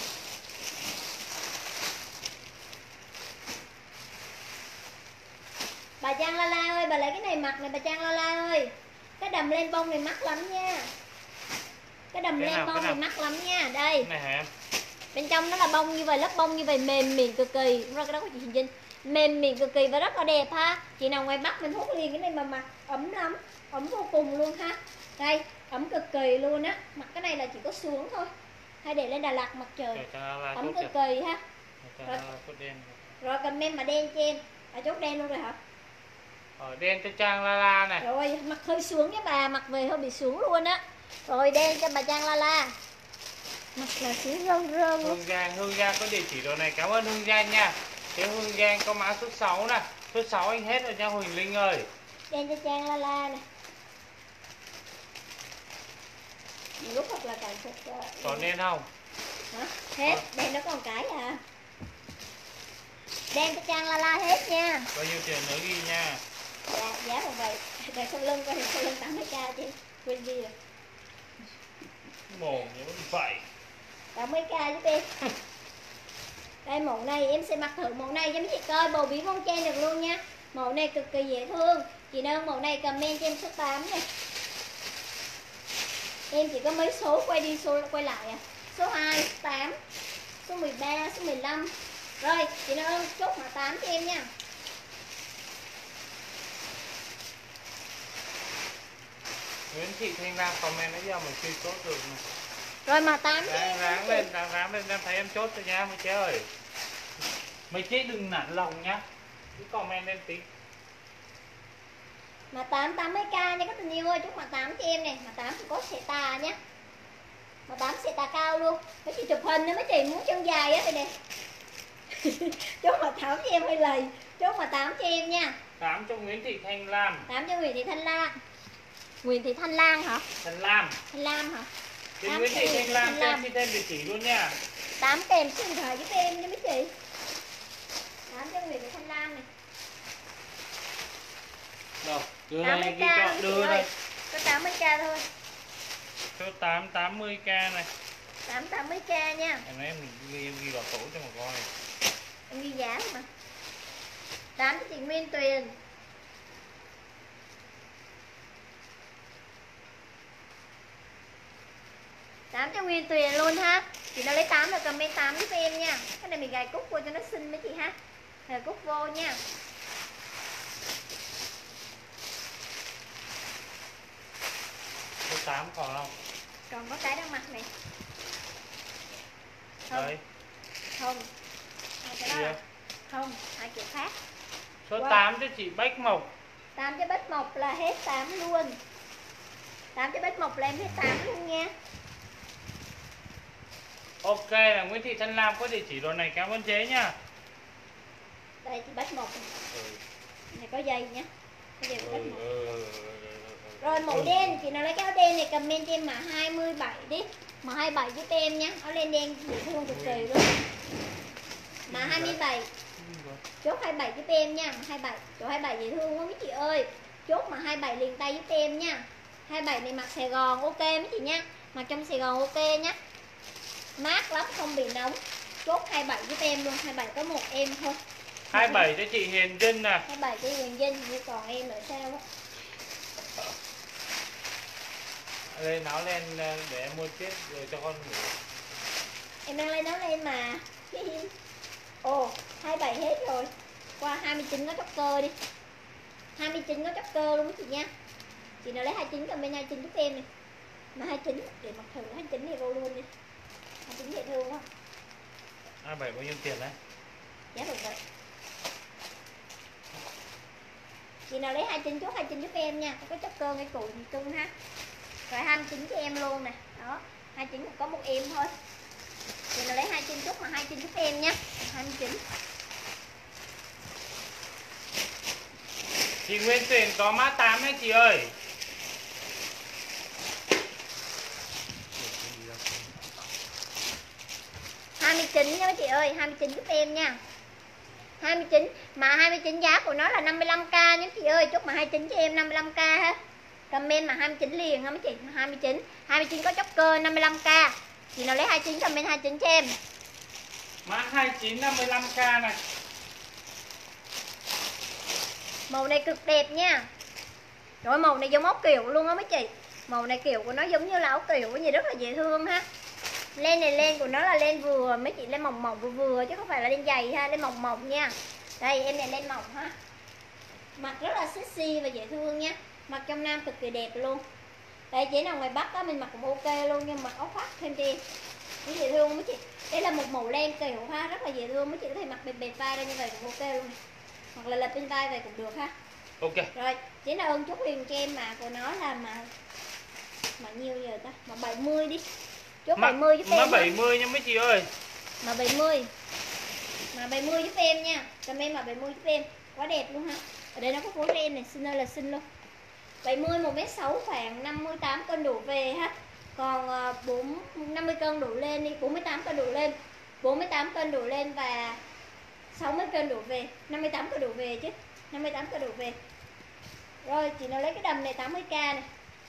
Bà Trang La La ơi, bà lấy cái này mặc này bà Trang La La ơi. Cái đầm len bông này mắc lắm nha. Cái đầm len bông này mắc lắm nha. Đây. Này hả em? Bên trong nó là bông như vậy, lớp bông như vậy mềm mịn cực kỳ. Đúng rồi, cái đó của chị Hiền Vinh. Mềm mịn cực kỳ và rất là đẹp ha. Chị nào ngoài Bắc mình hút liền cái này mà mặc ấm lắm. Ấm vô cùng luôn ha. Đây, ấm cực kỳ luôn á. Mặc cái này là chỉ có xuống thôi. Hay để lên Đà Lạt mặt trời. Ấm cực kỳ ha. Rồi comment mà đen cho em. Chốt đen luôn rồi hả? Đen cho Trang La La này. Rồi mặc hơi xuống với bà, mặc về hơi bị xuống luôn á. Rồi đen cho bà Trang La La. Mặc là xuống rơn rơn luôn. Hương Giang có địa chỉ rồi này, cảm ơn Hương Giang nha. Thế Hương Giang có mã số 6 nè. Số 6 anh hết rồi nha Huỳnh Linh ơi. Đen cho Trang La La nè. Lúc hoặc là càng phục. Còn đen không? Hả? Hết, đen nó còn cái à. Đen cho Trang La La hết nha. Bao nhiêu tiền nữa ghi nha. Dạ, giá là vậy. Để sau lưng coi, sau lưng 80k chứ. Quên đi rồi. Mồm như vậy. 80k giúp em. Đây mẫu này em sẽ mặc thử mẫu này cho mấy chị coi, bầu bí con chen được luôn nha. Mẫu này cực kỳ dễ thương. Chị nào mẫu này comment cho em số 8 này. Em chỉ có mấy số quay đi số quay lại à. Số 2, 8, số 13, số 15. Rồi, chị nào ơn chốt mã 8 cho em nha. Nguyễn Thị Thanh Lam comment nãy giờ mình chưa chốt được này. Rồi mã 8 cho em. Ráng lên, em thấy em chốt cho nha mấy chế ơi. Mấy chế đừng nản lòng nhá. Cứ comment lên tí. Mã 8 80k nha các tình yêu ơi, chúc mã 8 cho em này. Mã 8 thì có sệ tà nhé. Mã 8 sệ tà cao luôn. Mấy chị chụp hình nữa mấy chị muốn chân dài á đây nè. Chốt mã 8 cho em hơi lầy. Chốt mã 8 cho em nha. 8 cho Nguyễn Thị Thanh Lam. 8 cho Nguyễn Thị Thanh Lan. Nguyễn Thị Thanh Lan hả? Thanh Lam. Thanh Lam hả? Thì Nguyễn Thị Thanh Lam cho em xin thêm địa chỉ luôn nha. 8 kèm số điện thoại giúp em nha mấy chị. 8 cho Nguyễn Thị Thanh Lan này. Rồi, đưa đây ghi chọn đưa đây. Có 80k thôi. Số 8 80k này. 8 80k nha. Em ghi vào tổ cho mà coi. Em ghi giá mà. 8 cho chị Nguyên Tuyền. Cho Nguyên Tuyền luôn ha. Chị nào lấy 8 là comment 8 giúp em nha. Cái này mình gài cúc vô cho nó xinh mấy chị ha. Gài cúc vô nha. Số 8 còn không? Còn có cái đang mặc này. Không. Đấy. Không. Cái đó là... Không, hai kiểu khác. Số 8 cho chị Bách Mộc. 8 cho Bách Mộc là hết 8 luôn. 8 cho Bách Mộc là em hết 8 luôn nha. Ok là Nguyễn Thị Thanh Lam có địa chỉ rồi này, cảm ơn chế nha. Đây chị Bách Mộc này. Này có dây nhé. Cái dây của Bách Mộc. Rồi màu đen, chị nào lấy cái áo đen này comment cho em mã 27 đi. Mã 27 giúp em nhé. Áo len đen dễ thương cực kỳ luôn. Mã 27. Chốt 27 giúp em nha. 27. Chỗ 27 dễ thương quá mấy chị ơi. Chốt mã 27 liền tay giúp em nha. 27 này mặc Sài Gòn ok mấy chị nha. Mặc trong Sài Gòn ok nhé. Mát lắm không bị nóng. Chốt 27 giúp em luôn. 27 có một em thôi. 27 cho chị Hiền Trinh nè. 27 cho Hiền Trinh như còn em nữa sao á. Lên áo len để em mua tiếp rồi cho con ngủ. Em đang lên áo len mà. Ồ 27 hết rồi. Qua 29 có chóc cơ đi. 29 có chóc cơ luôn chị nha. Chị nào lấy 29 comment 29 giúp em này. Mà 29 để mặc thử 29 này vô luôn đi. 29 dễ thương quá. 27 bao nhiêu tiền đấy? Giá được vậy. Chị nào lấy 29 chốt 29 giúp em nha. Có chóc cơ ngay cùi thì cưng ha. Rồi 29 cho em luôn nè. Đó 29 có một em thôi. Chị nào lấy 29 chốt mà 29 giúp em nha. 29. Chị Nguyễn Tuyền có mã 8 đấy chị ơi. Nha mấy chị ơi, 29 giúp em nha. 29 mà 29 giá của nó là 55k nha chị ơi, chúc mà 29 cho em 55k ha. Comment mà 29 liền ha mấy chị, 29. 29 có chóc cơ 55k. Chị nào lấy 29 comment 29 cho em. Mã 29 55k này. Màu này cực đẹp nha. Rồi màu này giống áo kiểu luôn á mấy chị. Màu này kiểu của nó giống như là áo kiểu gì rất là dễ thương ha. Len này len của nó là len vừa mấy chị, len mỏng mỏng vừa vừa chứ không phải là len dày ha, len mỏng mỏng nha. Đây em này len mỏng ha. Mặc rất là sexy và dễ thương nha. Mặc trong nam cực kỳ đẹp luôn. Đây chế nào ngoài Bắc á mình mặc cũng ok luôn, nhưng mặc áo khoác thêm đi. Nó dễ thương mấy chị. Đây là một màu len kiểu ha, rất là dễ thương mấy chị có thể mặc bệt bệt vai ra như vậy cũng ok luôn. Hoặc là lật bên vai vậy cũng được ha. Ok. Rồi, chế nào ơn chúc liền cho em mã của nó là mã nhiêu giờ ta? Mã 70 đi. Chốt 70 giúp em. Mã 70 nha mấy chị ơi. Mã 70. Mã 70 giúp em nha. Comment mã 70 giúp em. Quá đẹp luôn ha. Ở đây nó có phối ren này, xinh ơi là xinh luôn. 70 1m6 khoảng 58 cân đổ về ha. Còn 50 cân đổ lên đi, 48 cân đổ lên. 48 cân đổ lên và 60 cân đổ về, 58 cân đổ về chứ. 58 cân đổ về. Rồi, chị nào lấy cái đầm này 80k này.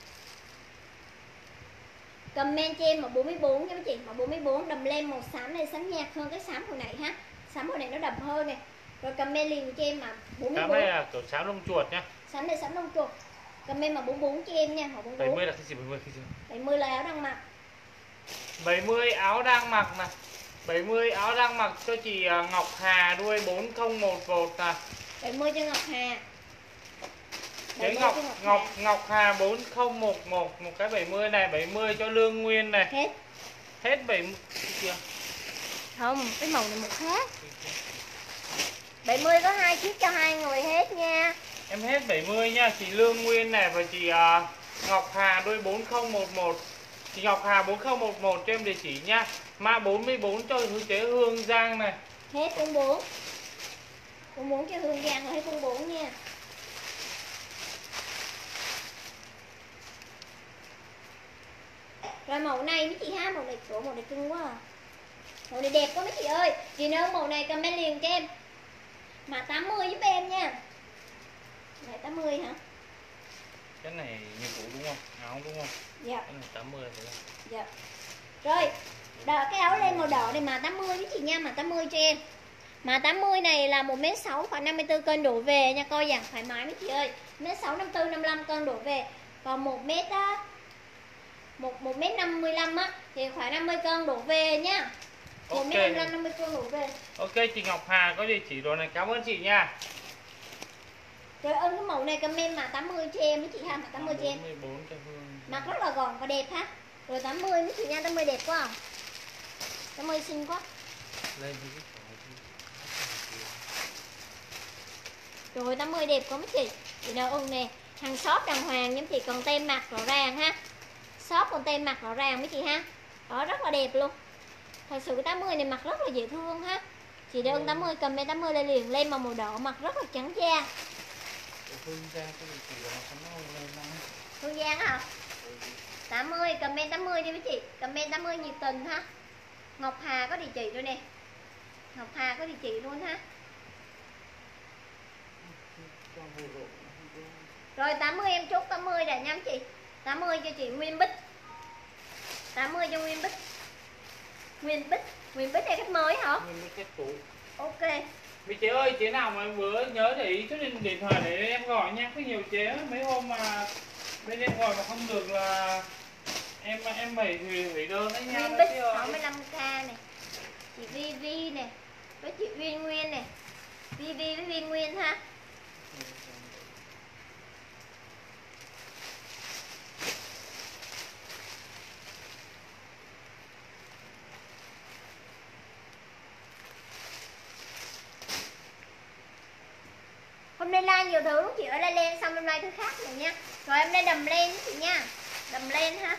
Comment cho em màu 44 nha mấy chị, màu 44 đầm len màu xám này sáng nhạt hơn cái xám hồi nãy ha. Xám hồi nãy nó đậm hơn này. Rồi comment liền cho em mà 44. Xám này là kiểu xám lông chuột nhá. Xám này xám lông chuột. Comment mà 44 cho em nha, màu 44. 70 là cái gì 70 cái gì? 70 là áo đang mặc. 70 áo đang mặc nè. 70 áo đang mặc cho chị Ngọc Hà đuôi 4011 nè. 70 cho Ngọc Hà. Cái Ngọc Hà 4011 một cái 70 này, 70 cho Lương Nguyên này. Hết. Hết 70 chưa? Không, cái màu này một khác. 70 có 2 chiếc cho 2 người hết nha. Em hết 70 nha, chị Lương Nguyên này và chị Ngọc Hà đuôi 4011. Chị Ngọc Hà 4011 cho em địa chỉ nha. Mã 44 cho chế Hương Giang này. Hết 44. 44 cho Hương Giang rồi, hết 44 nha. Rồi màu này mấy chị ha, màu này của màu này cưng quá à. Màu này đẹp quá mấy chị ơi. Chị nấu màu này comment liền cho em. Mã 80 giúp em nha. Này 80 hả? Cái này như cũ đúng không? Áo đúng không? Dạ. Cái này 80 phải không? Dạ. Rồi, cái áo len màu đỏ này mã 80 với chị nha, mã 80 cho em. Mã 80 này là 1m6 khoảng 54 cân đổ về nha, coi dạng thoải mái mấy chị ơi. 1m6 54 55 cân đổ về. Còn 1m á 1m55 á thì khoảng 50 cân đổ về nhá. 1m55 50 cân đổ về. Ok, chị Ngọc Hà có địa chỉ đồ này, cảm ơn chị nha. Rồi ơn cái màu này comment mã 80 cho em với chị ha, mã 80 cho em. 44 cho Hương. Mặc rất là gọn và đẹp ha. Rồi 80 với chị nha, 80 đẹp quá. 80 xinh quá. Lên đi. Rồi 80 đẹp quá mấy chị. Chị nào ưng nè, hàng shop đàng hoàng nhưng chị còn tem mặt rõ ràng ha. Shop còn tem mặt rõ ràng mấy chị ha. Đó rất là đẹp luôn. Thật sự cái 80 này mặc rất là dễ thương ha. Chị đã ưng 80 comment 80 lên liền, lên màu đỏ mặc rất là trắng da. Hương Giang có địa chỉ là nó lên Hương Giang hả? 80, comment 80 đi mấy chị. Comment 80 nhiệt tình ha. Ngọc Hà có địa chỉ rồi nè. Ngọc Hà có địa chỉ luôn ha. Rồi 80 em chốt 80 đã nha chị. 80 cho chị Nguyên Bích. 80 cho Nguyên Bích. Nguyên Bích là khách mới hả? Nguyên Bích khách cũ. Ok. Chị ơi, chế nào mà bữa nhớ để ý số điện thoại để em gọi nha. Có nhiều chế mấy hôm mà bên em gọi mà không được là em phải hủy đơn đấy nha. Nguyên Bích 65k này. Chị Vi Vi nè. Với chị Uyên Nguyên nè. Vi Vi với Uyên Nguyên ha. Hôm nay like nhiều thứ chị ở đây lên xong em like thứ khác rồi nha. Rồi em lên đầm lên chị nha. Đầm lên ha.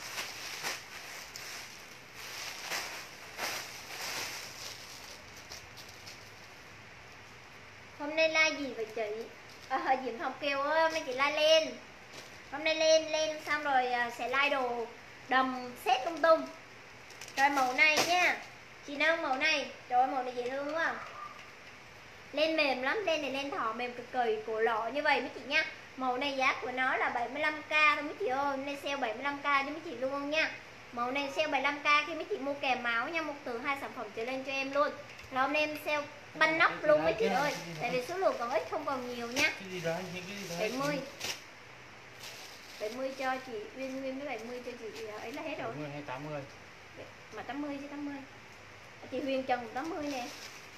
Hôm nay like gì vậy chị? Diễm Hồng Kiều ơi, mấy chị like lên. Hôm nay lên xong rồi sẽ like đồ đầm set lung tung. Rồi màu này nha. Chị nâng màu này. Trời ơi màu này dễ thương quá. Lên mềm lắm, lên này lên thỏ mềm cực kỳ, cổ lọ như vậy mấy chị nha. Màu này giá của nó là 75k thôi mấy chị ơi, hôm nay sale 75k cho mấy chị luôn nha. Màu này sale 75k khi mấy chị mua kèm máu nha, mua từ 2 sản phẩm trở lên cho em luôn. Là hôm nay em sale banh nóc luôn mấy chị ơi, tại vì số lượng còn ít không còn nhiều nha. 70 cho chị Nguyên với 70 cho chị ấy là hết rồi. 70 hay 80? Mà 80 chứ 80. Chị Huyền Trần 80 nè.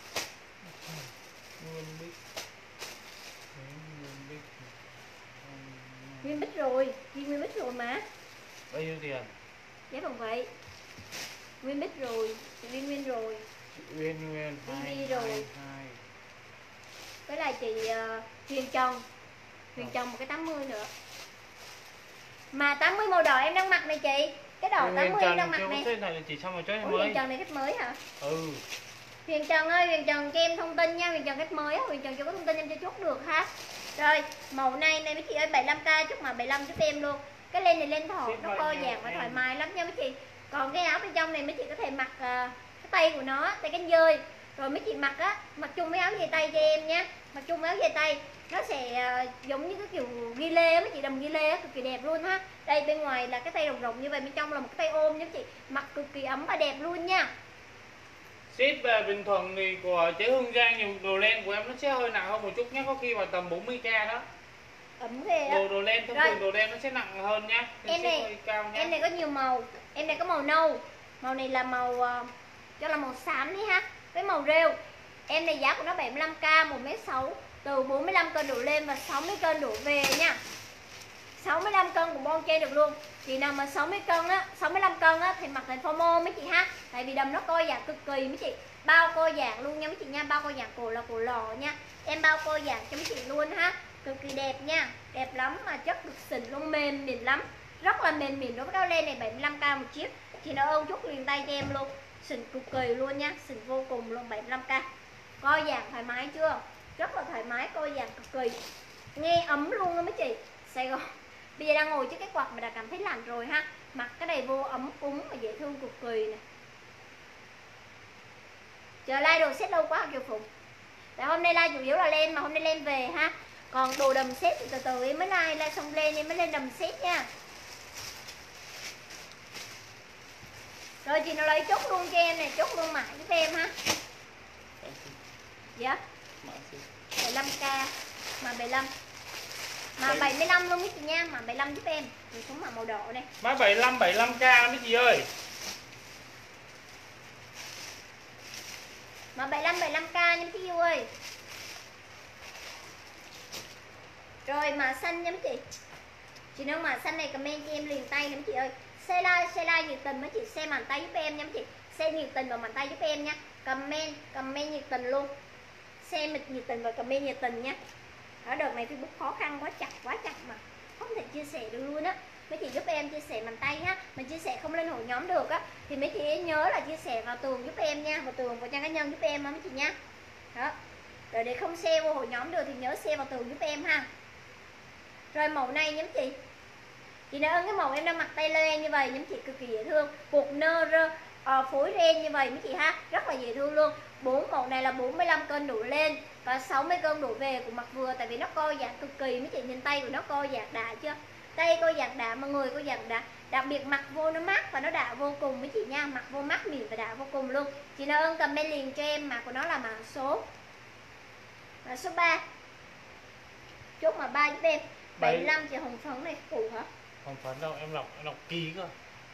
Nguyên Bích rồi, Nguyên Bích rồi mà. Bao nhiêu tiền? Giá bằng vậy. Nguyên Bích rồi, chị Nguyên rồi. Chị Nguyên 2 rồi. Với lại chị Huyền Trần. Huyền Trần một cái 80 nữa. Mà 80 màu đỏ em đang mặc này chị. Cái đỏ 80 em đang mặc này. Chỉ xong rồi cho em Ủa, mới. Huyền Trần này khách mới hả? Ừ. Huyền Trần ơi, Huyền Trần cho em thông tin nha, Huyền Trần khách mới á, Huyền Trần chưa có thông tin em cho chốt được ha. Rồi, màu này mấy chị ơi 75k chúc mà 75 giúp em luôn. Cái len này lên thỏ nó co giãn và thoải mái lắm nha mấy chị. Còn cái áo bên trong này mấy chị có thể mặc cái tay của nó, tay cánh dơi. Rồi mấy chị mặc á, mặc chung với áo dây tay cho em nha. Mặc chung với áo dây tay nó sẽ giống như cái kiểu ghi lê mấy chị, đầm ghi lê cực kỳ đẹp luôn ha. Đây bên ngoài là cái tay rộng rộng như vậy, bên trong là một cái tay ôm nha mấy chị. Mặc cực kỳ ấm và đẹp luôn nha. Ship về Bình Thuận thì của chế Hương Giang nhiều đồ len của em nó sẽ hơi nặng hơn một chút nhé, có khi vào tầm 40k đó. Ấm ghê á. Đồ len thông thường đồ len nó sẽ nặng hơn nhá. Em này em này có nhiều màu, em này có màu nâu, màu này là màu cho là màu xám đi ha, với màu rêu. Em này giá của nó 75k, 1m6, từ 45 cân đổ lên và 60 cân đổ về nha. 65 cân của bon trên được luôn. Chị nào mà 60 cân á, 65 cân á thì mặc thành formal mấy chị ha. Tại vì đầm nó co giãn cực kỳ mấy chị. Bao co giãn luôn nha mấy chị nha, bao co giãn cổ là cổ lò nha. Em bao co giãn cho mấy chị luôn ha. Cực kỳ đẹp nha, đẹp lắm mà chất được xịn luôn, mềm mịn lắm. Rất là mềm mịn, đối với áo len này 75k một chiếc. Chị nào ơn chút liền tay cho em luôn. Xịn cực kỳ luôn nha, xịn vô cùng luôn, 75k. Co giãn thoải mái chưa? Rất là thoải mái, co giãn cực kỳ. Nghe ấm luôn đó mấy chị. Sài Gòn bây giờ đang ngồi trước cái quạt mà đã cảm thấy lạnh rồi ha. Mặc cái này vô ấm cúng mà dễ thương cực kỳ nè. Chờ like đồ set lâu quá hả Kiều Phụng? Tại hôm nay like chủ yếu là lên, mà hôm nay lên về ha. Còn đồ đầm set thì từ từ em mới like xong lên em mới lên đầm set nha. Rồi chị nào lấy chốt luôn cho em này, chốt luôn mãi giúp em ha. Dạ 75k mà 75 mà 75 luôn mấy chị nha, mà 75 giúp em. Rồi xuống mà màu đỏ này. Má 75k đó mấy chị ơi. Mà 75k nha mấy chị yêu ơi. Rồi mà xanh nha mấy chị. Chị nào mà xanh này comment cho em liền tay nè mấy chị ơi. Share like nhiệt tình mấy chị, share màn tay giúp em nha mấy chị. Share nhiệt tình và màn tay giúp em nha. Comment nhiệt tình luôn. Share nhiệt tình và comment nhiệt tình nha. Ở đợt này Facebook khó khăn quá chặt mà không thể chia sẻ được luôn á. Mấy chị giúp em chia sẻ màn tay ha. Mình chia sẻ không lên hội nhóm được á thì mấy chị nhớ là chia sẻ vào tường giúp em nha, vào tường vào trang cá nhân giúp em á mấy chị nha. Đó. Rồi để không share vô hội nhóm được thì nhớ share vào tường giúp em ha. Rồi màu này nha mấy chị. Chị nào ưng cái màu em đang mặc tay len như vậy, những chị cực kỳ dễ thương. Cột nơ phối ren như vậy mấy chị ha, rất là dễ thương luôn. 4 màu này là 45 cân đổ lên và 60 cân đổ về, của mặc vừa. Tại vì nó co giãn cực kỳ, mấy chị nhìn tay của nó co giãn đã chưa? Tay co giãn đã mà người co giãn đã. Đặc biệt mặc vô nó mát và nó đã vô cùng mấy chị nha, mặc vô mát mịn và đã vô cùng luôn. Chị nào ưng comment liền cho em, mã của nó là mã số 3. Chốt mà 3 giúp em. 75 chị hồng phấn này phụ hả? Hồng phấn đâu, em đọc ký cơ.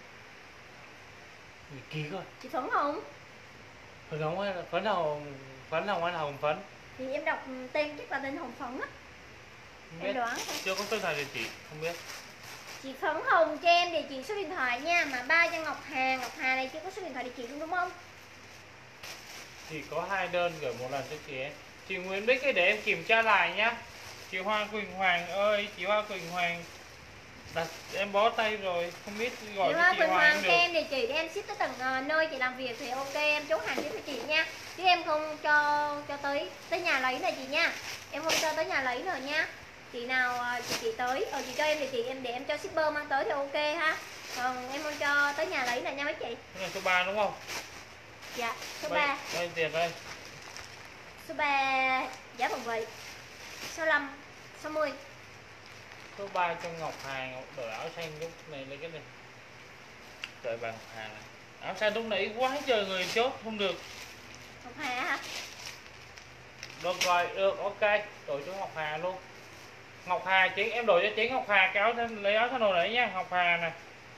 Ký cơ. Chị phấn hồng. Phấn hồng hay là phấn hồng hay là hồng phấn? Thì em đọc tên chắc là tên hồng phấn á. Em đoán thôi. Chưa có tên này địa chỉ, không biết. Chị phấn hồng cho em địa chỉ số điện thoại nha. Mà 3 cho Ngọc Hà. Ngọc Hà này chưa có số điện thoại địa chỉ luôn đúng không? Chỉ có 2 đơn gửi một lần cho chị ấy. Chị Nguyễn Bích ấy để em kiểm tra lại nhá. Chị Hoa Quỳnh Hoàng ơi, chị Hoa Quỳnh Hoàng đặt em bó tay rồi, không biết gọi chị cho Hoa chị Quỳnh Hoàng Hoàng được. cho em địa chỉ để em ship tới tận nơi chị làm việc thì ok, em chốt hàng cho chị nha. Chứ em không cho tới nhà lấy này chị nha. Em không cho tới nhà lấy nữa nha. Chị nào chị tới chị cho em địa chỉ em để em cho shipper mang tới thì ok ha. Còn em không cho tới nhà lấy này nha mấy chị. Cái này số 3 đúng không? Dạ, số 3. Đây tiền đây. Số 3 giá bằng vậy. 65 60. Số 3 cho Ngọc Hà, đổi áo xanh lúc này lấy cái này. Đợi bà Ngọc Hà này. Áo xanh lúc nãy quá trời người chốt không được. Ngọc Hà hả? Được rồi, được ok, đổi cho Ngọc Hà luôn. Ngọc Hà chị em đổi cho chị Ngọc Hà cái áo lấy áo xanh hồi nãy nha, Ngọc Hà này.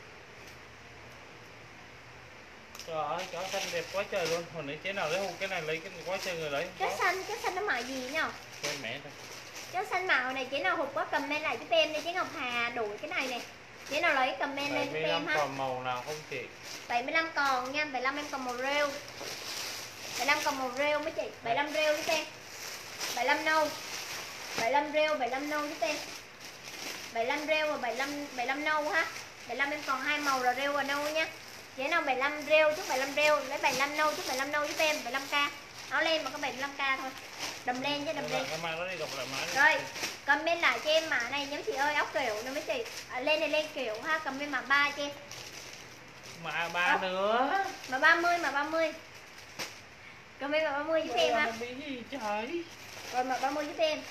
Trời ơi, cái áo xanh đẹp quá trời luôn. Hồi nãy chế nào lấy cái này lấy cái này quá trời người lấy. Cái xanh nó màu gì nhỉ? Quên mẹ thôi. Cái xanh màu này chế nào hụt quá comment lại giúp em đi, chế Ngọc Hà đổi cái này này. Chế nào lấy comment lên giúp em ha. Còn màu nào không chị? 75 còn nha, 75 em còn màu rêu. 75 còn màu rêu mấy chị, 75 rêu giúp em. 75 nâu. 75 rêu, 75 nâu giúp em. 75 rêu và 75 nâu ha. 75 em còn 2 màu là rêu và nâu nha. Chế nào 75 rêu chút 75 rêu, lấy 75 nâu chút 75 nâu giúp em, 75k. Áo lên mà có 75k thôi. Đầm lên chứ đầm lên. Cái mai đó đi đọc lại mã đi. Rồi, comment lại cho em mã này nha mấy chị ơi, áo kiểu nữa mấy chị. Lên này lên kiểu ha, comment mã 3 cho em. Mã 3 nữa. Mã 30 mà 30. Comment mã 30 giúp em ha. Gì trời. Rồi mã 30 giúp em.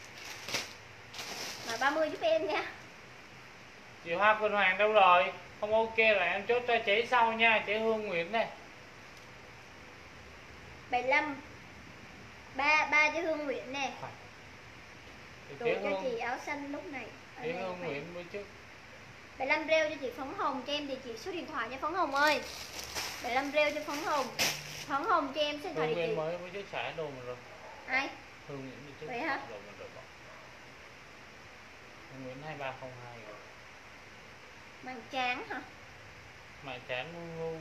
Mã 30 giúp em nha. Chị Hoa Quỳnh Hoàng đâu rồi? Không ok là em chốt cho chế sau nha, chế Hương Nguyễn này. 75. 3 cho Hương Nguyễn nè. Đổi cho chị áo xanh lúc này. Chế Hương Nguyễn mới trước. 75 rêu cho chị Phấn Hồng, cho em địa chỉ số điện thoại nha Phấn Hồng ơi. 75 rêu cho Phấn Hồng. Phấn Hồng cho em số điện thoại địa chỉ. Mới trước xả đồ mình rồi. Ai? Hương Nguyễn đi trước. Vậy hả? Đồ mình rồi. Hương Nguyễn 2302 rồi. Màn tráng hả? Màn tráng ngu.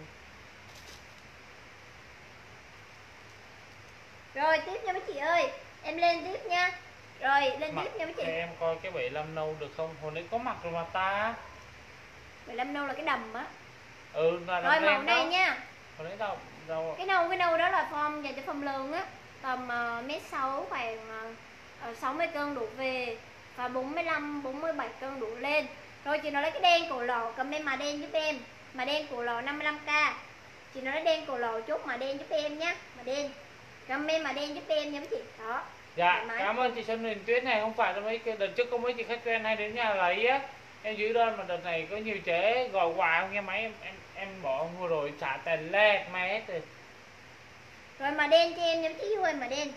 Rồi tiếp nha mấy chị ơi. Em lên tiếp nha. Rồi lên tiếp nha mấy chị. Em coi cái 75 nâu được không? Hồi nãy có mặt rồi mà ta. 75 nâu là cái đầm á. Ừ là rồi màu này nha. Hồi nãy đâu. Cái nâu đó là form dành cho form lương á. Tầm mét 6 khoảng 60 cân đổ về và 45 47 cân đổ lên. Rồi chị nói lấy cái đen cổ lò, comment mà đen giúp em. Mà đen cổ lò 55k. Chị nói lấy đen cổ lò chốt mà đen giúp em nhá. Mà đen. Comment mà đen giúp em nha mấy chị. Đó. Dạ, cảm ơn chị Xuân Huyền Tuyết này, không phải là mấy cái đợt trước có mấy chị khách quen hay đến nhà lấy á. Em giữ đơn mà đợt này có nhiều chế gọi quà không nghe máy em bỏ mua rồi trả tiền lẹ máy hết rồi. Rồi mà đen cho em nha mấy chị ơi, mà đen.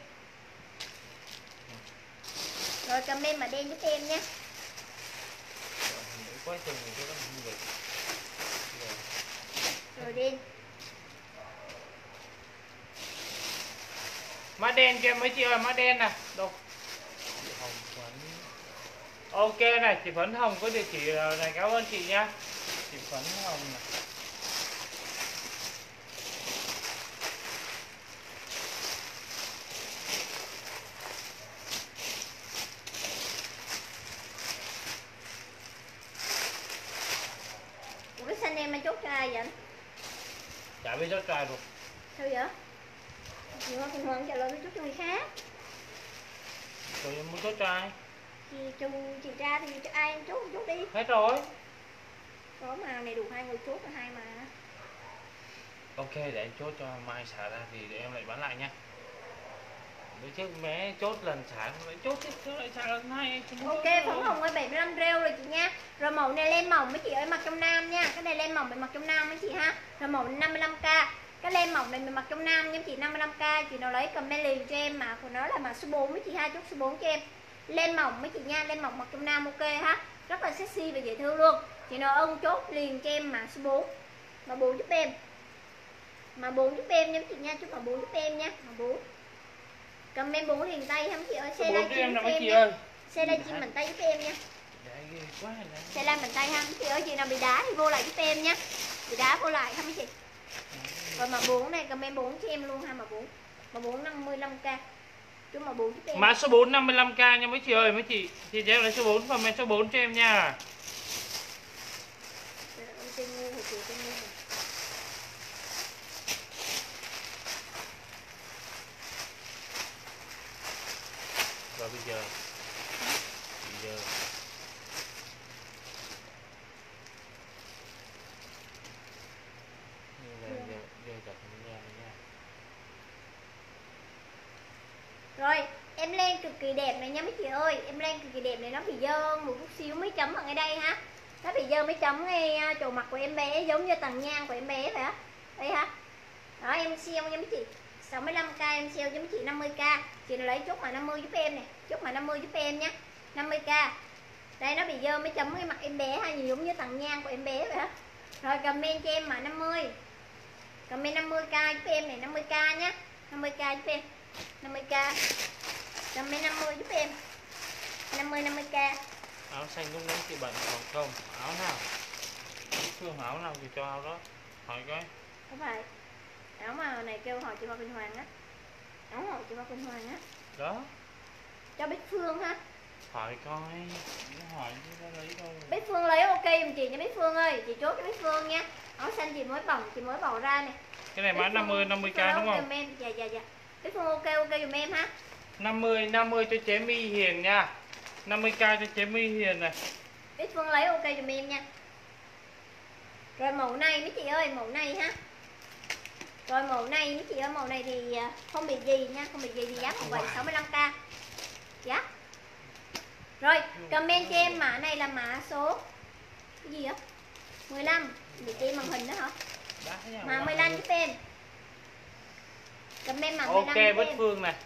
Rồi comment mà đen giúp em nhé. Quá chừng rồi đó không được. Rồi đen. Má đen cho em mấy chị ơi, má đen nè. Đâu? Hồng Phấn. Ok này, chị Phấn Hồng có địa chỉ này, cảm ơn chị nha. Chị Phấn Hồng này. Ủa cái xanh em anh chốt cho ai vậy? Chả biết chốt trai rồi. Sao vậy? Nhưng mà Hoàng trả lời nó chốt cho người khác. Rồi em muốn chốt trai. Chị ra thì cho ai em chốt đi. Hết rồi. Có màu này đủ 2 người chốt và 2 mà. Ok, để em chốt cho mai xả ra thì để em lại bán lại nha. Đấy chứ bé chốt lần xả lại chốt chứ lại xả lần hai. Ok, phấn hồng ơi 75 rêu rồi chị nha. Rồi màu này len mỏng mấy chị ơi, mặc trong nam nha. Cái này len mỏng mình mặc trong nam mấy chị ha. Rồi màu 55k. Cái len mỏng này mình mặc trong nam nha chị, 55k. Chị nào lấy comment liền cho em, mã của nó là mã số 4 mấy chị ha, chốt số 4 cho em. Len mỏng mấy chị nha, len mỏng mặc trong nam ok ha. Rất là sexy và dễ thương luôn. Chị nào ưng chốt liền cho em mã số 4. Mã 4 giúp em. Mã 4 giúp em nha mấy chị nha, chốt mã 4 giúp em nha. Mã 4. Comment 4 liền tay ha mấy chị ơi, xe live em là giúp mấy em chị nha. ơi. Xe live chim mạnh tay giúp em nha. Ghê quá này. Xe live mạnh tay ha mấy chị ơi, chị nào bị đá thì vô lại giúp em nha. Bị đá vô lại ha mấy chị. Rồi mã 4 này comment 4 cho em luôn ha, mã 4. Mã 4 55k. Chú mã 4 giúp em. Mã số 4 55k nha mấy chị ơi, mấy chị cho em lấy số 4 comment số 4 cho em nha. Trời ơi, tên ngu hồi chiều tên ngu rồi. Và bây giờ Rồi, em len cực kỳ đẹp này nha mấy chị ơi. Em len cực kỳ đẹp này, nó bị dơ một chút xíu mấy chấm ở ngay đây ha. Nó bị dơ mấy chấm ngay chỗ mặt của em bé, giống như tầng nhang của em bé vậy á. Đây ha. Đó em siêu nha mấy chị. 65k em siêu cho mấy chị 50k. Chị nào lấy chốt mà 50 giúp em nè. Chốt mà 50 giúp em nha. 50k. Đây nó bị dơ mấy chấm ngay mặt em bé ha, nhìn giống như tầng nhang của em bé vậy á. Rồi comment cho em mà 50. Comment 50k giúp em này, 50k nhá. 50k giúp em. 50k. Comment 50 giúp em. 50k. áo xanh lúc nãy chị bận còn không? Áo nào? Phương áo nào thì cho áo đó. Hỏi coi. Không phải. Áo mà này kêu hỏi chị Hoa Quỳnh Hoàng á. Áo hỏi chị Hoa Quỳnh Hoàng á. Đó. Cho Bích Phương ha. Hỏi coi. Hỏi chứ có lấy đâu. Bích Phương lấy ok giùm chị nha Bích Phương ơi. Chị chốt cho Bích Phương nha. Áo xanh chị mới bỏng, chị mới bỏ ra nè. Cái này bán 50k đúng không? Em. Dạ. Bích Phương ok giùm em ha. 50 cho chế My Hiền nha. 50k cho chế My Hiền này. Bích Phương lấy ok giùm em nha. Rồi mẫu này mấy chị ơi, mẫu này ha. Rồi mẫu này mấy chị ơi, mẫu này thì không bị gì nha, không bị gì thì giá cũng vậy, 65k. Dạ. Rồi, comment cho em mã này là mã số cái gì á? 15. Bị che màn hình đó hả? Mã 15 giúp em. Comment mã 15 ok, giúp em. Bích Phương này.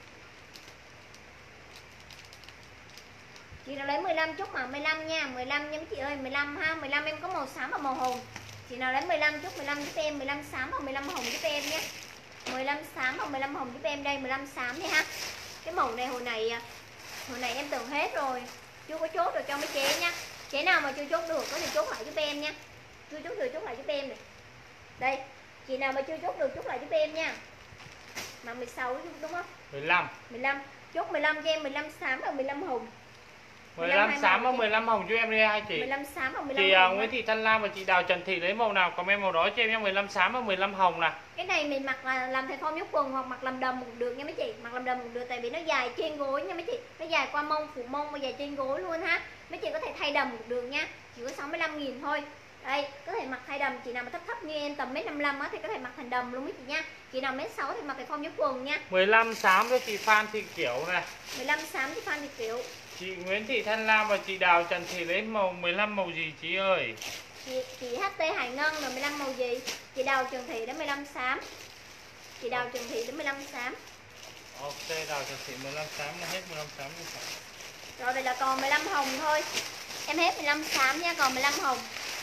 Chị nào lấy 15 chút mà 15 nha, 15 nha mấy chị ơi, 15 ha, 15 em có màu xám và màu hồng. Chị nào lấy 15 chút 15 giúp em, 15 xám và 15 hồng giúp em nhé. 15 xám và 15 hồng giúp em đây, 15 xám đi ha. Cái màu này hồi này em tưởng hết rồi, chưa có chốt được cho mấy chế nha. Chế nào mà chưa chốt được có thể chốt lại giúp em nha. Chưa chốt được chốt lại giúp em này. Đây, chị nào mà chưa chốt được chốt lại giúp em nha. Mà 16 đúng không? 15. Chốt 15 cho em, 15 xám và 15 hồng. 15 xám và 15 hồng cho em đi hai chị. 15 xám và 15 chị hồng. Nguyễn Thị Thanh Lam và chị Đào Trần Thị lấy màu nào comment màu đó cho em nhé. 15 xám và 15 hồng nè. Cái này mình mặc là làm thể form nhúc quần hoặc mặc làm đầm cũng được nha mấy chị. Mặc làm đầm cũng được tại vì nó dài trên gối nha mấy chị. Nó dài qua mông, phủ mông và dài trên gối luôn ha. Mấy chị có thể thay đầm cũng được nha. Chỉ có 65.000 thôi. Đây, có thể mặc thay đầm, chị nào mà thấp như em tầm 1m55 á thì có thể mặc thành đầm luôn mấy chị nha. Chị nào 1m6 thì mặc cái form nhúc quần nha. 15 xám cho chị Phan Thị Kiểu này. 15 xám thì Phan Thị Kiểu. Chị Nguyễn Thị Thanh Lam và chị Đào Trần Thị lấy màu 15 màu gì chị ơi? Chị HT Hải Ngân là 15 màu gì? Chị Đào Trần Thị đến 15 xám. Chị Đào Trần Thị đến 15 xám. Ok, Đào Trần Thị 15 xám là hết 15 xám rồi. Rồi đây là còn 15 hồng thôi. Em hết 15 xám nha, còn 15 hồng.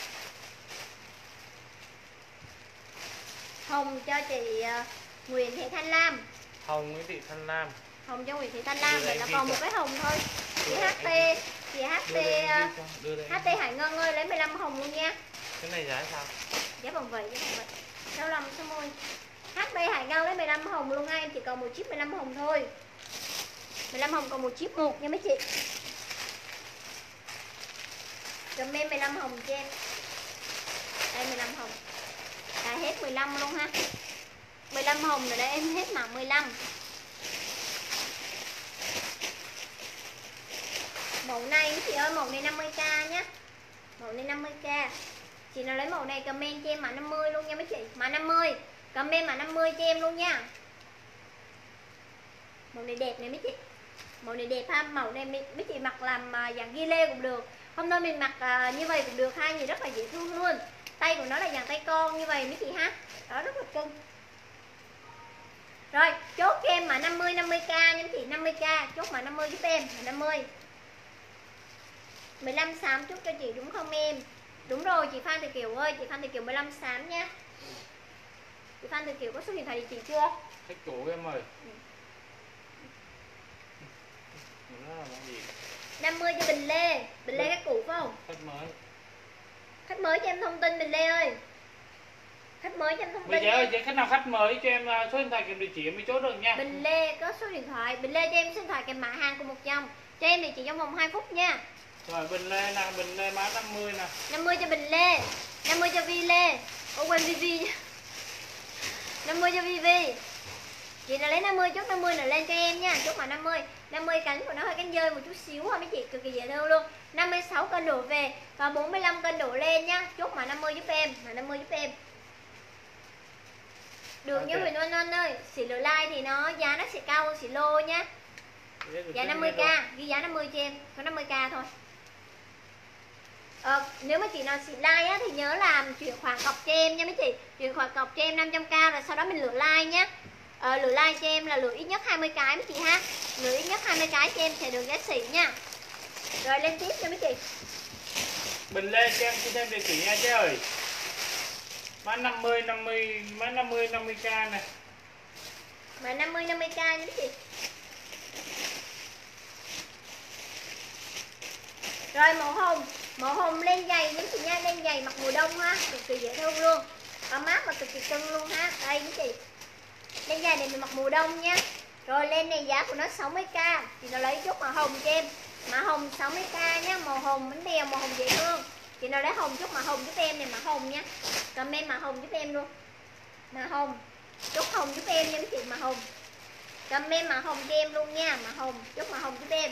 Hồng cho chị Nguyễn Thị Thanh Lam. Hồng Nguyễn Thị Thanh Lam. Hồng cho Nguyễn Thị Thanh Lam, vậy là còn một cái hồng thôi. Chị HT Hải Ngân ơi, lấy 15 hồng luôn nha. Cái này giá sao? Giá bằng vậy, Sao lầm sao môi. HT Hải Ngân lấy 15 hồng luôn nha, em chỉ còn một chiếc 15 hồng thôi. 15 hồng còn một chiếc một nha mấy chị. Comment 15 hồng cho em. Đây 15 hồng. Đã hết 15 luôn ha. 15 hồng rồi đây em hết mã 15. Mẫu này chị ơi, mẫu này 50k nhá. Mẫu này 50k. Chị nào lấy mẫu này comment cho em mã 50 luôn nha mấy chị. Mã 50, comment mã 50 cho em luôn nha. Màu này đẹp này mấy chị. Màu này đẹp ha, màu này mấy chị mặc làm dạng ghi lê cũng được. Hôm nay mình mặc như vậy cũng được ha, nhìn rất là dễ thương luôn. Tay của nó là dạng tay con như vậy mấy chị ha. Đó, rất là cưng. Rồi, chốt cho em mã 50 50k nha mấy chị, 50k, chốt mã 50 giúp em, mã 50. 15 xám chúc cho chị đúng không em? Đúng rồi chị Phan Thị Kiều ơi, chị Phan Thị Kiều 15 xám nha. Chị Phan Thị Kiều có số điện thoại địa chỉ chưa? Khách chủ em ơi. Nó là món gì? 50 cho Bình Lê. Bình Lê cái cũ phải không? Khách mới. Khách mới cho em thông tin Bình Lê ơi. Khách mới cho em thông tin. Bây giờ ơi, khách nào khách mới cho em số điện thoại kèm địa chỉ em mới chốt được nha. Bình Lê có số điện thoại. Bình Lê cho em số điện thoại kèm mã hàng cùng một dòng. Cho em địa chỉ trong vòng 2 phút nha. Rồi Bình Lê nè, Bình Lê mã 50 nè. 50 cho Bình Lê. 50 cho Vi Lê. Ô quên Vi. 50 cho Vi. Chị nào lấy 50 chốt 50 nữa lên cho em nha. Chốt mã 50. 50 cánh của nó hơi cánh dơi một chút xíu thôi mấy chị, cực kỳ dễ thương luôn. 56 cân đổ về và 45 cân đổ lên nhá. Chốt mã 50 giúp em, mã 50 giúp em. Đường như Huỳnh Oanh Oanh ơi, xỉ lửa like thì nó giá nó sẽ cao hơn xỉ lô nhá. Giá 50k, ghi giá 50 cho em, có 50k thôi. Nếu mà chị nào xỉ like á, thì nhớ làm chuyển khoản cọc cho em nha mấy chị. Chuyển khoản cọc cho em 500k rồi sau đó mình lửa like nhá. Lửa like cho em là lửa ít nhất 20 cái mấy chị ha. Lửa ít nhất 20 cái cho em sẽ được giá xỉ nha. Rồi lên tiếp cho mấy chị. Bình Lê cho em xin thêm địa chỉ nha chứ ơi. Mã 50 50k này. Mã 50 50k nha mấy chị. Rồi màu hồng lên giày mấy chị nha, lên giày mặc mùa đông ha, cực kỳ dễ thương luôn. Có mát và cực kỳ cưng luôn ha. Đây mấy chị. Lên giày này mình mặc mùa đông nha. Rồi lên này giá của nó 60k. Chị nào lấy chút màu hồng cho em. Mã hồng 60k nhá, màu hồng bánh bèo, màu hồng dễ thương. Chị nào lấy hồng chút màu hồng giúp em này, mã hồng nha. Comment mã hồng giúp em luôn. Mã hồng. Chút hồng giúp em nha mấy chị, mã hồng. Comment mã hồng cho em luôn nha, mã hồng, chút mã hồng giúp em.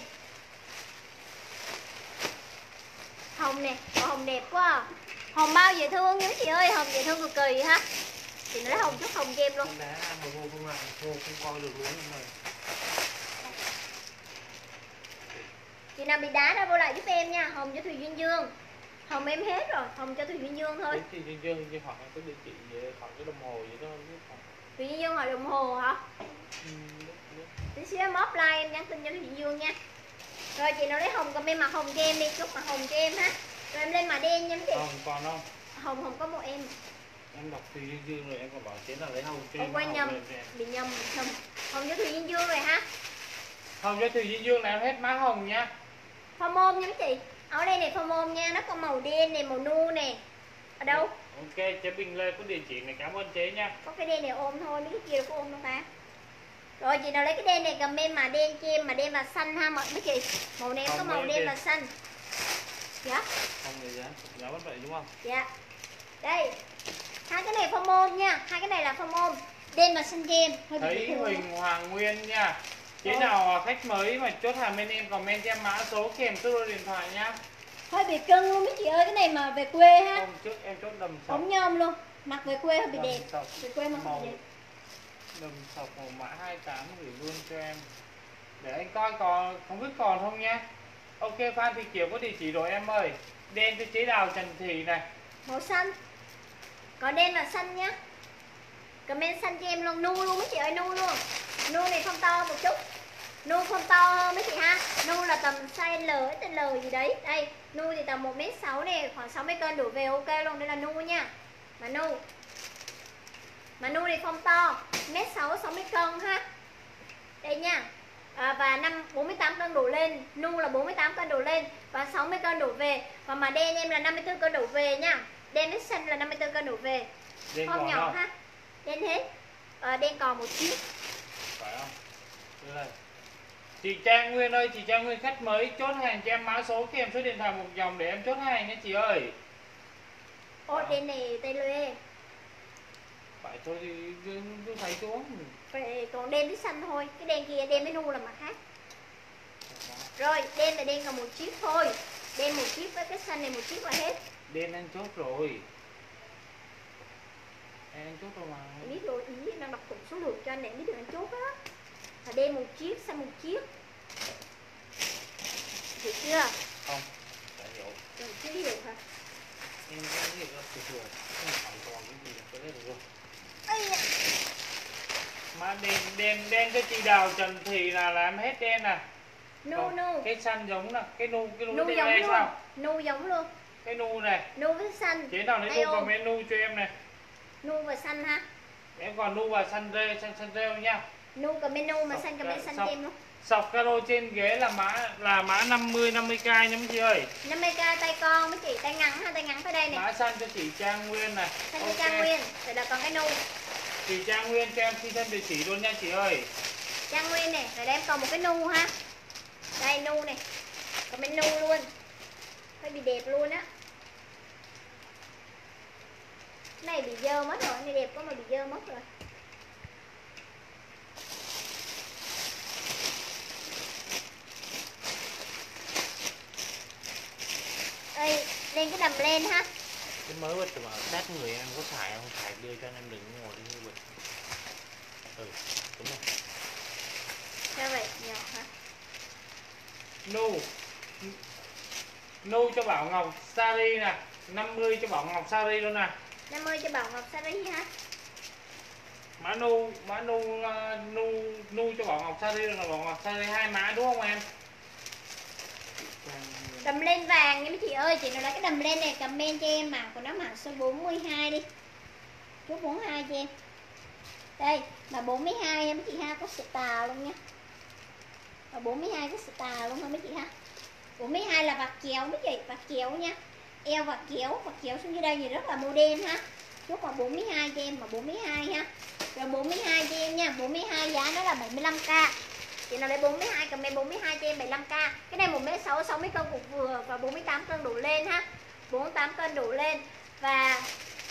Hồng nè, màu hồng đẹp quá à. Hồng bao dễ thương nha mấy chị ơi, hồng dễ thương cực kỳ ha. Chị nói hồng chút hồng cho em luôn. Con đá mà vô không làm, vô không coi được luôn rồi. Chị nào bị đá ra vô lại giúp em nha, hồng cho Thùy Duyên Dương. Hồng em hết rồi, hồng cho Thùy Duyên Dương thôi. Thì Duyên Dương chỉ hỏi cái địa chỉ về, hỏi cái đồng hồ vậy thôi. Thùy Duyên Dương hỏi đồng hồ hả? Tí xíu em offline em nhắn tin cho Thùy Duyên Dương nha. Rồi chị nào lấy hồng comment mã hồng cho em đi, chút mã hồng cho em ha. Rồi em lên mã đen nha mấy chị. Hồng còn không? Hồng có một em. Em đọc Thùy Duyên Dương rồi em còn bảo chế là lấy hồng cho em. Em quên nhầm, bị nhầm. Hồng cho Thùy Duyên Dương rồi ha. Hồng cho Thùy Duyên Dương là em hết má hồng nha. Form ôm nha mấy chị. Áo đây này form ôm nha, nó có màu đen này, màu nu nè. Ở đâu? Ok, chế Bình Lê có địa chỉ này, cảm ơn chế nha. Có cái đen này ôm thôi, mấy cái kia có ôm đâu ta. Rồi chị nào lấy cái đen này comment mà đen cho em, mà đen và xanh ha mọi mấy chị. Màu này em có màu đen và xanh. Dạ. Không người giá vẫn vậy đúng không? Dạ. Đây. Hai cái này form ôm nha, hai cái này là form ôm. Đen và xanh cho em. Thấy Huỳnh Hoàng Nguyên nha. Chế nào khách mới mà chốt hàng bên em comment cho em mã số kèm số điện thoại nhá. Hơi bị cưng luôn mấy chị ơi, cái này mà về quê ha. Hôm trước em chốt đầm sọc. Ống nhôm luôn, mặc về quê hơi bị đẹp. Về quê mặc màu đẹp. đầm sọc màu mã 28 gửi luôn cho em. Để anh coi còn không biết còn không nha. Ok, Phan Thị Kiều có địa chỉ rồi em ơi. Đen cho chế đào Trần Thị này. Màu xanh. Có đen và xanh nhá. Comment xanh cho em luôn, nu luôn mấy chị ơi, nu luôn. Nu này không to một chút. Nu không to hơn mấy chị ha. Nu là tầm size L gì đấy. Đây, nu thì tầm 1m6 này, khoảng 60 cân đổ về ok luôn, đây là nu nha. Mà nu. Mà nu thì không to, 1m6 60 cân ha. Đây nha. Và 48 cân đổ lên, nu là 48 cân đổ lên và 60 cân đổ về. Và mà đen em là 54 cân đổ về nha. Đen với xanh là 54 cân đổ về. Form nhỏ không? Ha. Đen hết. Đen còn một chiếc. Phải không? Đây. Chị Trang Nguyên ơi, chị Trang Nguyên khách mới chốt hàng cho em mã số kèm số điện thoại một dòng để em chốt hàng nhé chị ơi. Ô, đen này tay lê. Phải thôi thì cứ thấy xuống. Vậy còn đen với xanh thôi, cái đen kia đen với nu là mặt khác. Rồi, đen là đen còn một chiếc thôi. Đen một chiếc với cái xanh này một chiếc là hết. Đen anh chốt rồi. Anh chốt rồi mà. Em biết rồi, ý đang đọc tổng số lượng cho anh để em biết được anh chốt á. Là đen một chiếc, xanh một chiếc. Hiểu chưa? Không, đã hiểu. Rồi chưa hiểu hả? Em đã hiểu là từ từ. Không phải còn cái gì là có đấy được rồi. Ây da. Má đen cho chị Đào Trần Thị là làm hết đen nè. Nu nu. Cái xanh giống nè, cái nu Nu đen giống này luôn. sao? Nu giống luôn. Cái nu này. Nu với xanh. Chế nào lấy Đây nu ôm. comment nu cho em này. Nu và xanh ha. Em còn nu và xanh rêu nha. Nu comment nu mà xanh comment xanh thêm luôn. Sọc caro trên ghế là mã 50k nha mấy chị ơi. 50k tay con mấy chị, tay ngắn ha, tay ngắn tới đây này. Mã xanh cho chị Trang Nguyên này. Xanh cho Trang Nguyên, rồi là còn cái nu. Chị Trang Nguyên cho em xin thêm địa chỉ luôn nha chị ơi. Trang Nguyên này, rồi đây em còn một cái nu ha. Đây nu này. Comment nu luôn. Hơi bị đẹp luôn á. Này bị dơ mất rồi, này đẹp quá mà bị dơ mất rồi. Đây, lên cái đầm lên ha. Cái mới bật mà sát người em có xài không? Xài đưa cho em đừng ngồi đi như bật. Ừ, đúng rồi. Sao vậy? Nhỏ hả? Nu cho Bảo Ngọc Sari nè. 50 cho Bảo Ngọc Sari luôn nè. 50 cho Bảo Ngọc Sari ha. Mã nu cho Bảo Ngọc Sari là Bảo Ngọc Sari 2 mã đúng không em? Đầm lên vàng nha mấy chị ơi, chị nào lấy cái đầm lên này comment cho em mã của nó mã số 42 đi. Số 42 cho em. Đây, mà 42 nha mấy chị ha, có star luôn nha. Và 42 có star luôn ha mấy chị ha. 42 là vạt kéo mấy chị, vạt kéo nha. Eo vạt kéo xuống dưới đây thì rất là modern ha. Chốt vào 42 cho em, mà 42 ha. Rồi 42 cho em nha, 42 giá nó là 75k. Chị nào lấy 42 comment 42 cho em 75k. Cái này 1m6 60 cân cục vừa và 48 cân đổ lên ha. 48 cân đổ lên và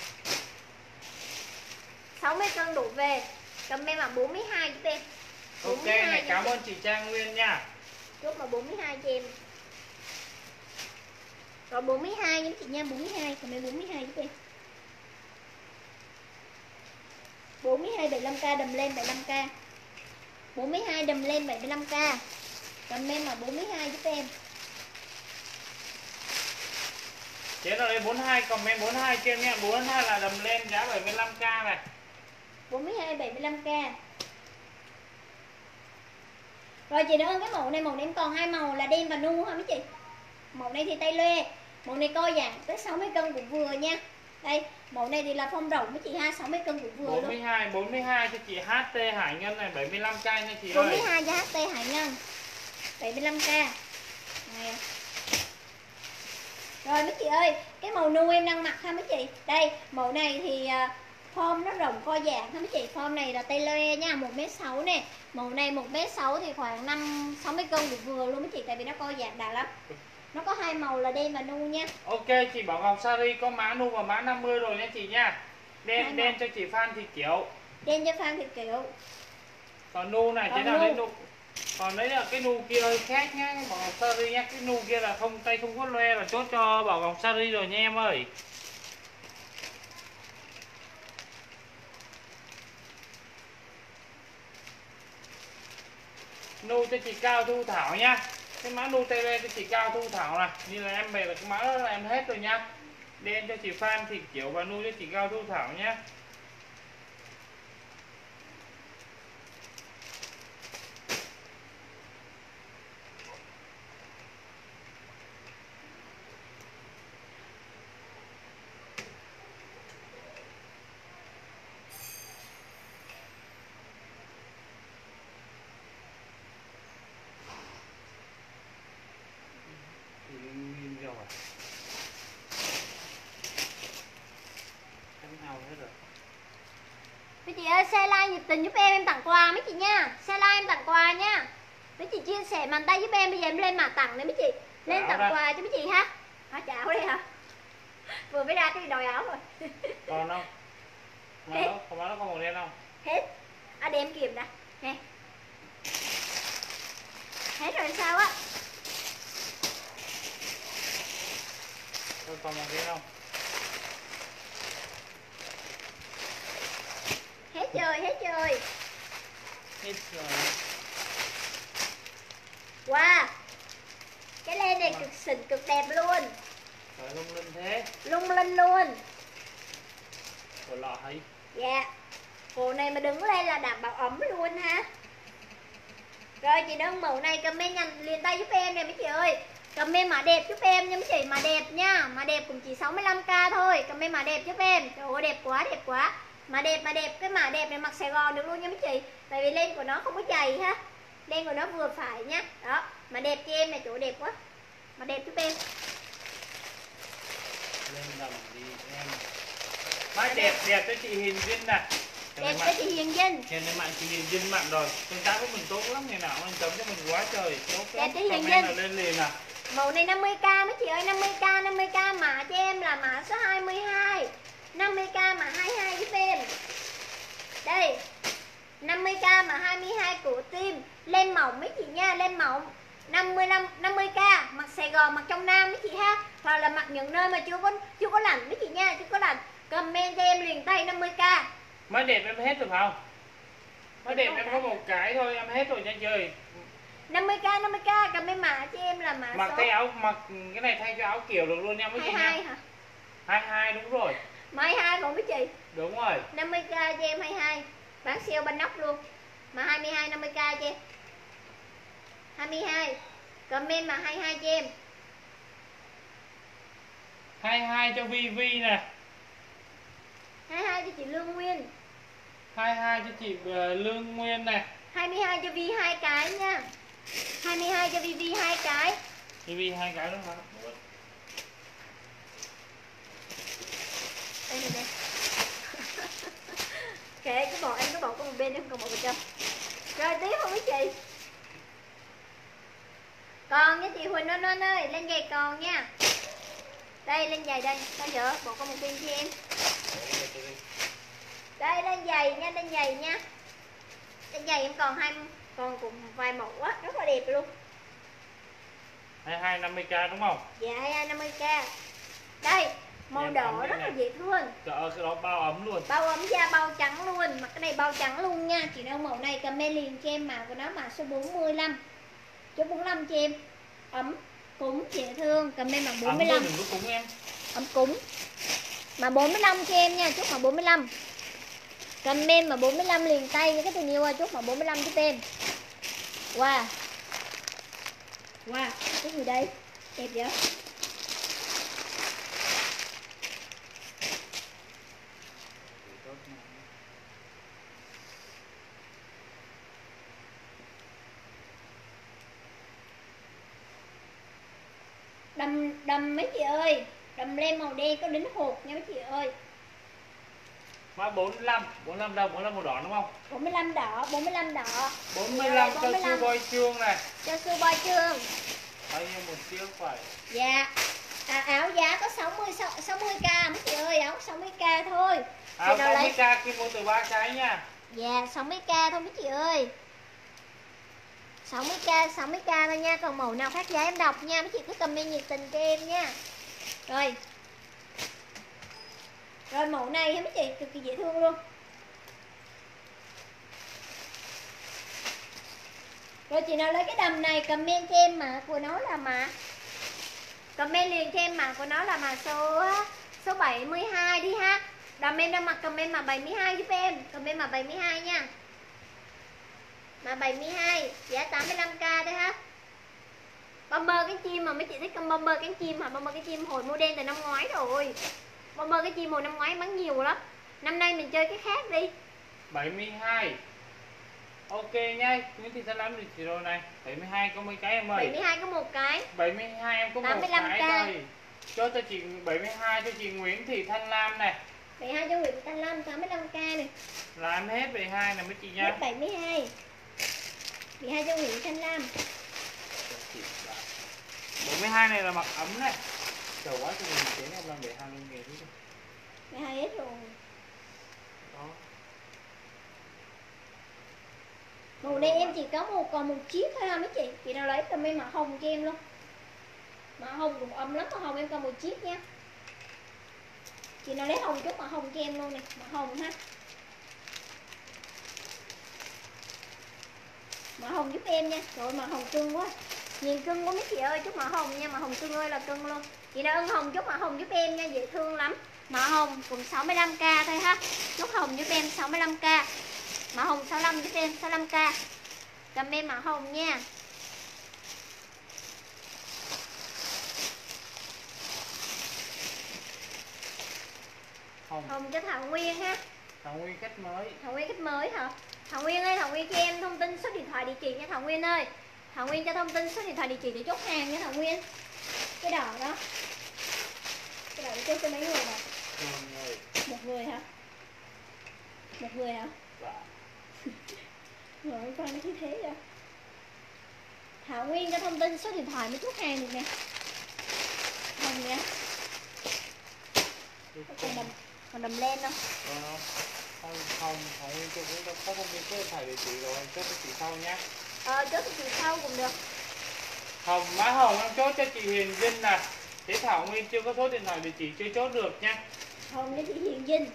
60 cân đổ về. Comment là 42 cho em. Ok, này cảm ơn chị Trang Nguyên nha. Chốt vào 42 cho em. Rồi 42 nha chị nha, 42 comment 42 cho em. 42 75k đầm lên 75k. 42 đầm lên 75k. Comment là 42 giúp em. Chế nào đây 42 comment 42 cho em nha. 42 là đầm lên giá 75k này. 42 75k. Rồi chị nữa cái màu này em còn hai màu là đen và nu ha mấy chị. Màu này thì tay lê, màu này co giãn tới 60 cân cũng vừa nha. Đây, màu này thì là phong rộng mấy chị ha, 60 cân cũng vừa 42 cho chị HT Hải Ngân này 75k nha chị 42 ơi. cho HT Hải Ngân 75k. Này. Rồi mấy chị ơi, cái màu nu em đang mặc ha mấy chị. Đây, màu này thì form nó rộng co giãn ha mấy chị. Form này là tay lê nha, 1m6 nè. Màu này 1m6 thì khoảng 60 cân cũng vừa luôn mấy chị, tại vì nó co giãn đã lắm. Nó có hai màu là đen và nu nha. Ok, chị Bảo Ngọc Sari có mã nu và mã 50 rồi nha chị nha. Đen cho chị Phan Thị Kiểu. Đen cho Phan Thị Kiểu. Còn nu này thế nào đấy nu. Còn đấy là cái nu kia hơi khác nhá, Bảo Ngọc Sari nhá. Cái nu kia là tay không có loe là chốt cho Bảo Ngọc Sari rồi nha em ơi. Nu cho chị Cao Thu Thảo nhá. Cái mã nu tele cho chị Cao Thu Thảo này. Như là em về là cái mã đó là em hết rồi nhá. Đen cho chị Phan Thị Kiểu và nu cho chị Cao Thu Thảo nhá. Mấy chị ơi, share like nhiệt tình giúp em tặng quà mấy chị nha. Share like em tặng quà nha. Mấy chị chia sẻ màn tay giúp em, bây giờ em lên mã tặng này mấy chị. Lên tặng quà cho mấy chị ha. Hả, chảo đây hả? Vừa mới ra cái đòi áo rồi. Còn không? Mà nó có màu đen không? Hết. À để em kiểm đã. Nè. Hết rồi sao á? Thôi còn một cái không? Hết chơi, hết chơi. Hết rồi. Wow, cái len này cực xịn, cực đẹp luôn. Trời lung linh thế. Lung linh luôn. Của lọ thấy. Dạ. Bộ này mà đứng lên là đảm bảo ấm luôn ha. Rồi chị đơn mẫu này comment nhanh liền tay giúp em nè mấy chị ơi. Comment mã đẹp giúp em nha mấy chị, mã đẹp nha. Mã đẹp cũng chỉ 65k thôi. Comment mã đẹp giúp em. Trời ơi đẹp quá, đẹp quá. Mã đẹp, cái mã đẹp này mặc Sài Gòn được luôn nha mấy chị. Tại vì len của nó không có dày ha. Len của nó vừa phải nha. Đó, mã đẹp cho em này, chỗ đẹp quá. Mã đẹp giúp em. Lên đầm đi em. Mãi đẹp, đẹp cho chị Hiền Vinh nè. Đẹp cho chị Hiền Vinh. Hiện nay mạng chị Hiền Vinh mạng rồi. Tương tác với mình tốt lắm, ngày nào anh chấm cho mình quá trời. Tốt Đẹp lắm. cho Hiền Comment Vinh. là lên liền à. Mẫu này 50k mấy chị ơi, 50k, 50k mã cho em là mã số 22. 50k mã 22 giúp em. Đây. 50k mã 22 của team. Len mỏng mấy chị nha, len mỏng. 50k mặc Sài Gòn, mặc trong Nam mấy chị ha. Hoặc là mặc những nơi mà chưa có lạnh mấy chị nha, chưa có lạnh. Comment cho em liền tay 50k. Mới đẹp em hết rồi phải không? Mới đẹp em có một cái thôi, em hết rồi nha trời. 50k, comment mã cho em là mã Mặc số cái áo, mặc cái này thay cho áo kiểu được luôn nha mấy chị 22 nha. hả? 22 đúng rồi. Mã 22 còn mấy chị. Đúng rồi. 50k cho em 22. Bán sale banh nóc luôn. Mà 22 50k cho em. 22. Comment mà 22 cho em. 22 cho Vi nè. 22 cho chị Lương Nguyên. 22 cho chị Lương Nguyên nè. 22 cho Vi 2 cái nha. 22 cho Vi 2 cái. Vi 2 cái luôn hả? Đây này đây. Kệ cái bộ em có bộ có một bên em còn bộ bên trong. Rồi tiếp không mấy chị. Còn với chị Huỳnh Anh ơi, lên giày còn nha. Đây lên giày đây, sao giờ bộ có một bên cho em. Đây lên giày nha, lên giày nha. Lên giày em còn cùng vài mẫu á, rất là đẹp luôn. 22 50k đúng không? Dạ 22 50k. Đây, màu Em đỏ rất nè. là dễ thương. Trời ơi cái đó bao ấm luôn. Bao ấm da bao trắng luôn, mặc cái này bao trắng luôn nha. Chị nào mẫu này comment liền cho em mã của nó mã số 45. Chốt 45 cho em. Ấm cúng dễ thương, comment mã 45. Ấm đừng có cúng em. Ấm cúng. Mà 45 cho em nha, chốt mã 45. Comment mà 45 liền tay với cái tình yêu chốt mã 45 giúp em. Wow. Wow, cái gì đây? Đẹp vậy? Đầm mấy chị ơi. Đầm len màu đen có đính hột nha mấy chị ơi. Mã 45 đâu, 45 màu đỏ đúng không? 45 đỏ, 45 đỏ. 45 cho 45. Su Boy Trương này. Cho Su Boy Trương. Bao nhiêu một chiếc phải? Dạ. Áo giá có 60k mấy chị ơi, áo 60k thôi. Áo nào lấy 60k kia mua từ 3 cái nha. Dạ 60k thôi mấy chị ơi. 60k thôi nha. Còn màu nào khác giá em đọc nha. Mấy chị cứ comment nhiệt tình cho em nha. Rồi. Rồi mẫu này mấy chị cực kỳ dễ thương luôn. Rồi chị nào lấy cái đầm này comment cho em mã của nó là mã. Comment liền cho em mã của nó là mã số 72 đi ha. Đầm em đang mặc comment mã 72 giúp em. Comment mã 72 nha. Mã 72 giá 85k đấy ha. Bomber cánh chim mà mấy chị thích con bomber cánh chim hả? Bomber cánh chim hồi model từ năm ngoái rồi. Bomber cánh chim hồi năm ngoái bán nhiều lắm. Năm nay mình chơi cái khác đi. 72. Ok nha, Nguyễn Thị Thanh Lâm thì chị rồi này. 72 có mấy cái em ơi? 72 có một cái. 72 em có một 85k. cái thôi. Cho chị 72 cho chị Nguyễn Thị Thanh Lam này. 72 cho Nguyễn Thanh Lâm 85k này. Là em hết 72 này mấy chị nha. Hết 72. 72 cho Nguyễn Thanh Lam. 72 này là mặc ấm này. Trời quá cho mình tiếng em làm để hàng lên nghề thứ. 72 hết rồi. Đó. Màu này em chỉ có còn một chiếc thôi ha mấy chị. Chị nào lấy comment mã hồng cho em luôn. Mã hồng cũng ấm lắm, mã hồng em còn một chiếc nha. Chị nào lấy hồng chút màu hồng cho em luôn này, màu hồng ha. Màu hồng giúp em nha. Trời ơi, màu hồng cưng quá. Nhìn cưng quá mấy chị ơi, chút màu hồng nha, màu hồng cưng ơi là cưng luôn. Chị nào ưng hồng chút màu hồng giúp em nha, dễ thương lắm. Màu hồng cùng 65k thôi ha. Chút hồng giúp em 65k. Màu hồng 65 giúp em 65k. Cầm em màu hồng nha. Hồng cho Thảo Nguyên ha. Thảo Nguyên khách mới. Thảo Nguyên khách mới hả? Thảo Nguyên ơi, Thảo Nguyên cho em thông tin số điện thoại địa chỉ nha Thảo Nguyên ơi. Thảo Nguyên cho thông tin số điện thoại địa chỉ để chốt hàng nha Thảo Nguyên. Cái đỏ đó. Cái đỏ để chốt cho mấy người nè? Một người hả? Một người hả? Dạ. Rồi con nó như thế vậy. Thảo Nguyên cho thông tin số điện thoại mới chốt hàng được nè. Hồng nè. Còn đầm lên không? Không, Thảo Nguyên cho cũng có thông tin số điện thoại địa chỉ rồi, chốt cho chị sau nhé. Chốt cho chị sau cũng được. Hồng, má hồng em chốt cho chị Hiền Vinh nè. Thế Thảo Nguyên chưa có số điện thoại địa chỉ chưa chốt được nha. Hồng cho chị Hiền Vinh.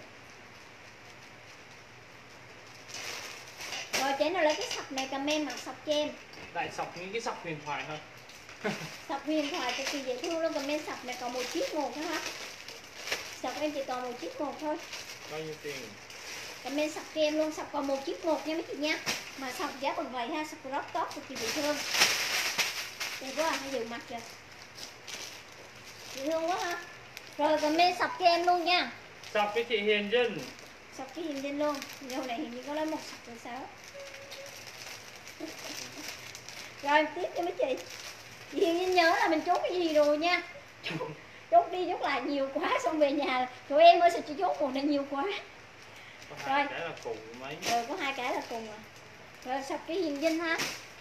Rồi chế nào lấy cái sọc này comment mặc sọc cho em. Lại sọc những cái sọc huyền thoại thôi. Sọc huyền thoại cực kỳ dễ thương luôn, comment sọc này còn một chiếc một thôi ha. Sọc em chỉ còn một chiếc một thôi. Bao nhiêu tiền? Comment sọc cho em luôn, sọc còn một chiếc một nha mấy chị nha. Mà sọc giá bằng vậy ha, sọc crop top cực kỳ dễ thương. Đẹp quá à, hay dừng mặt rồi. Dễ thương quá ha. Rồi comment sọc cho em luôn nha. Sọc với chị Hiền Vinh. Sọc cho Hiền Vinh luôn. Giờ này hình như có lấy một sọc rồi sao. Rồi tiếp cho mấy chị. Chị Hiền Vinh nhớ là mình chốt cái gì rồi nha. Chốt đi chốt lại nhiều quá xong về nhà tụi em ơi sao chị chốt một này nhiều quá. Có hai cái là cùng mấy. Có hai cái là cùng à. Rồi sọc cái Hiền Vinh ha.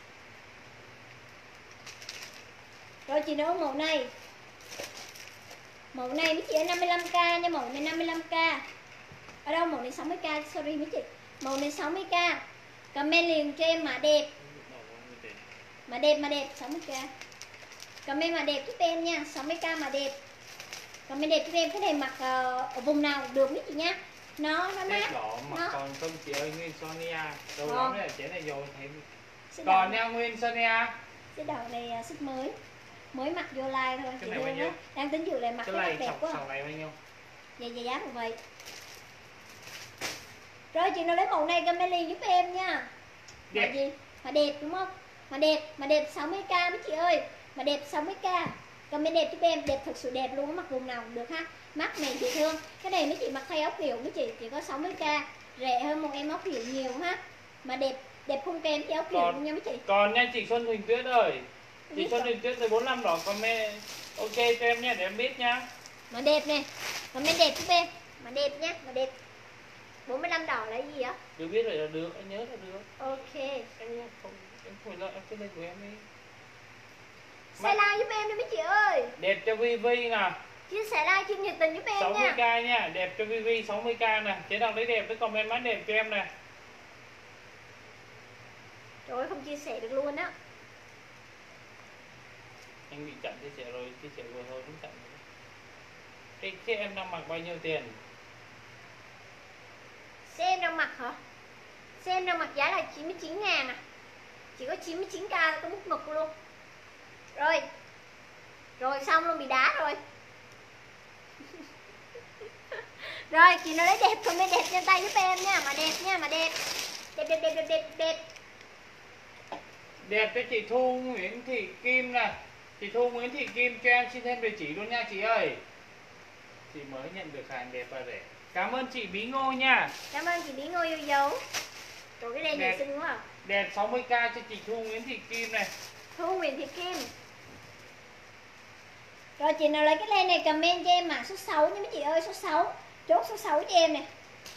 Rồi chị nấu màu này. Màu này mấy chị ơi 55k nha, màu này 55k. Ở đâu màu này 60k, sorry mấy chị. Màu này 60k. Comment liền cho em mã đẹp. Mã đẹp 60k. Comment mã đẹp giúp em nha, 60k mã đẹp. Comment đẹp giúp em, cái này mặc ở vùng nào cũng được mấy chị nha. Nó mát. Đỏ mặc nó... còn không chị ơi, Nguyên Sonia. Đâu Còn. lắm là chế này rồi thấy. Còn nha Nguyên Sonia. Cái đầu này xích mới. Mới mặc vô like thôi. Cái này bao nhiêu? Đang tính dự lại mặc cái này đẹp quá. Sọc này bao nhiêu? Vậy giá của vậy. Rồi chị nào lấy màu này comment liền giúp em nha. Đẹp. Mà gì? Mà đẹp đúng không? Mà đẹp 60k mấy chị ơi. Mà đẹp 60k. Comment đẹp giúp em, đẹp thực sự đẹp luôn, mặc vùng nào cũng được ha. Mắt này dễ thương. Cái này mấy chị mặc thay áo kiểu mấy chị chỉ có 60k, rẻ hơn một em áo kiểu nhiều ha. Mà đẹp không kém cái áo kiểu luôn nha mấy chị. Còn nha chị Xuân Huỳnh Tuyết ơi. Chị Xuân Huỳnh Tuyết tới 45 đỏ comment ok cho em nha để em biết nha. Mà đẹp nè. Comment đẹp giúp em. Mà đẹp nha, mà đẹp. 45 đỏ là gì á? Được biết rồi là được, anh nhớ là được. Ok. Em không lo, em cứ lên của em đi. Share like giúp em đi mấy chị ơi. Đẹp cho Vivi nè. Chia sẻ like chuyên nhiệt tình giúp em 60k nha. nha, đẹp cho Vivi 60k nè. Chế nào lấy đẹp với comment bán đẹp cho em nè. Trời ơi không chia sẻ được luôn á. Anh bị chặn chia sẻ rồi, chia sẻ vừa thôi cũng chặn rồi. Thế em đang mặc bao nhiêu tiền? Xem đang mặc hả? Xem đang mặc giá là 99.000 à. Chỉ có 99k là có bút mực luôn. Rồi xong luôn, bị đá rồi. Rồi chị nó lấy đẹp comment đẹp trên tay giúp em nha. Mà đẹp nha, mà đẹp. Đẹp. Đẹp cho chị Thu Nguyễn Thị Kim nè. Chị Thu Nguyễn Thị Kim cho em xin thêm địa chỉ luôn nha chị ơi. Chị mới nhận được hàng đẹp và rẻ. Cảm ơn chị Bí Ngô nha. Cảm ơn chị Bí Ngô yêu dấu. Rồi cái đây đẹp xinh quá à. Đẹp 60k cho chị Thu Nguyễn Thị Kim này. Thu Nguyễn Thị Kim. Rồi chị nào lấy cái len này comment cho em mã số 6 nha mấy chị ơi, số 6. Chốt số 6 cho em nè.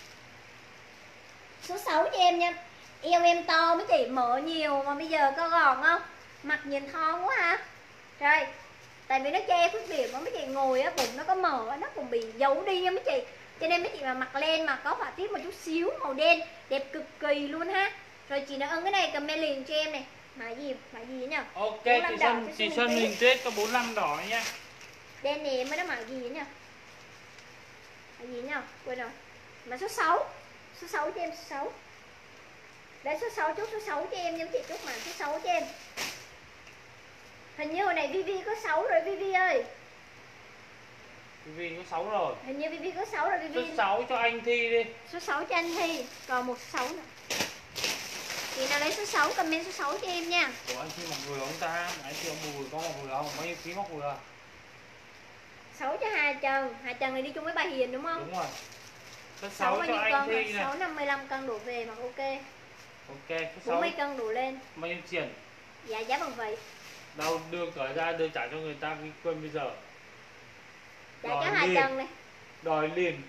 Số 6 cho em nha. Eo em to mấy chị, mở nhiều mà bây giờ có gòn không? Mặt nhìn thon quá ha. Rồi. Tại vì nó che khuyết điểm mà mấy chị ngồi á, bụng nó có mở, nó cũng bị giấu đi nha mấy chị. Cho nên mấy chị mà mặc lên mà có họa tiết một chút xíu màu đen, đẹp cực kỳ luôn ha. Rồi chị nào ưng cái này comment liền cho em này. Mã gì nhỉ? Ok, chị Xuân Huỳnh Tuyết có 45 đỏ nha. Đen này mới nó mã gì nhỉ? Là gì nhá, quên rồi. Mà số 6. Số 6 cho em, số 6. Đấy, số 6 chốt số 6 cho em, giống chị chốt mà số 6 cho em. Hình như hồi này Vivi có 6 rồi Vivi ơi. Vivi có 6 rồi. Hình như Vivi có 6 rồi Vivi. Số 6 cho anh Thi đi. Số 6 cho anh Thi. Còn một số 6 nữa. Chị nào lấy số 6 comment số 6 cho em nha. Ủa anh Thi mặc vừa không ta? Anh Thi ông vừa có mặc vừa không? Bao nhiêu ký móc vừa? 6 cho Hà Trần. Hà Trần này đi chung với bà Hiền đúng không? Đúng rồi. Số 6 6 bao cho nhiêu anh cân? Thi này. 6 55 cân đổ về mà ok. Ok, số 6. 40 cân đổ lên. Bao nhiêu tiền? Dạ giá bằng vậy. Đâu đưa cởi ra đưa trả cho người ta cái quên bây giờ. Trả Đòi cho Hà liền. Trần này. Đòi liền.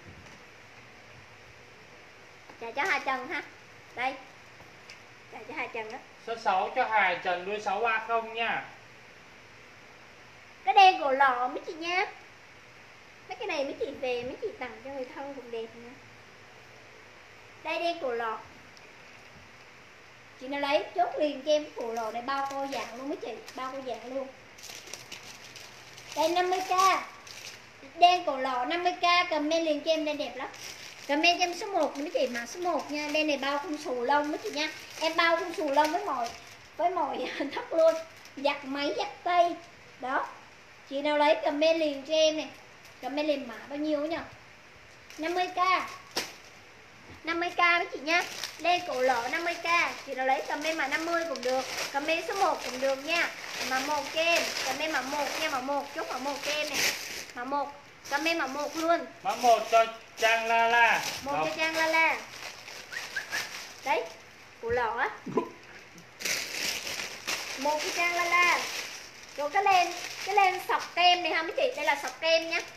Trả cho Hà Trần ha. Đây. Trả cho Hà Trần đó. Số 6 cho Hà Trần đuôi 630 nha. Cái đen cổ lọ mấy chị nha. Mấy cái này mấy chị về mấy chị tặng cho người thân cũng đẹp nữa. Đây đen cổ lọ. Chị nào lấy chốt liền cho em cái cổ lọ này bao cô dạng luôn mấy chị, bao cô dạng luôn. Đây 50k. Đen cổ lọ 50k, comment liền cho em, đen đẹp lắm. Comment cho em số 1 mấy chị, mà số 1 nha. Đen này bao khung xù lông mấy chị nha. Em bao khung xù lông với mồi thấp luôn. Giặt máy giặt tay. Đó. Chị nào lấy comment liền cho em này. Comment liền mã bao nhiêu nhỉ? 50k. 50k mấy chị nha. Đen cổ lọ 50k. Chị nào lấy comment mã 50 cũng được. Comment số 1 cũng được nha. Mã 1 cho em. Comment mã 1 nha, mã 1 chốt mã 1 cho em này. Mã 1. Comment mã 1 luôn. Mã 1 cho Trang La La. 1 cho Trang La La. Đấy. Cổ lọ á. 1 cho Trang La La. Rồi cái len sọc kem này ha mấy chị, đây là sọc kem nhá.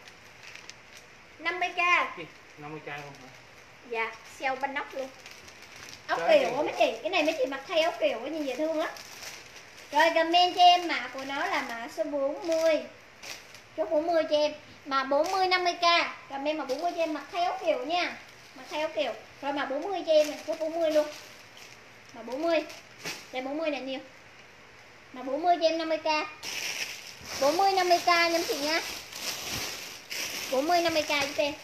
50k. 50k không hả? Dạ, sale banh ốc luôn. Ốc Trời kiểu á mấy chị, cái này mấy chị mặc thay ốc kiểu á nhìn dễ thương lắm. Rồi comment cho em mã của nó là mã số 40. Chốt 40 cho em. Mã 40 50k. Comment mã 40 cho em mặc thay ốc kiểu nha. Mặc thay ốc kiểu. Rồi mã 40 cho em này, chốt 40 luôn. Mã 40. Đây 40 là nhiều. Mã 40 cho em 50k. 40 50k nha chị nha. 40 50k giúp em.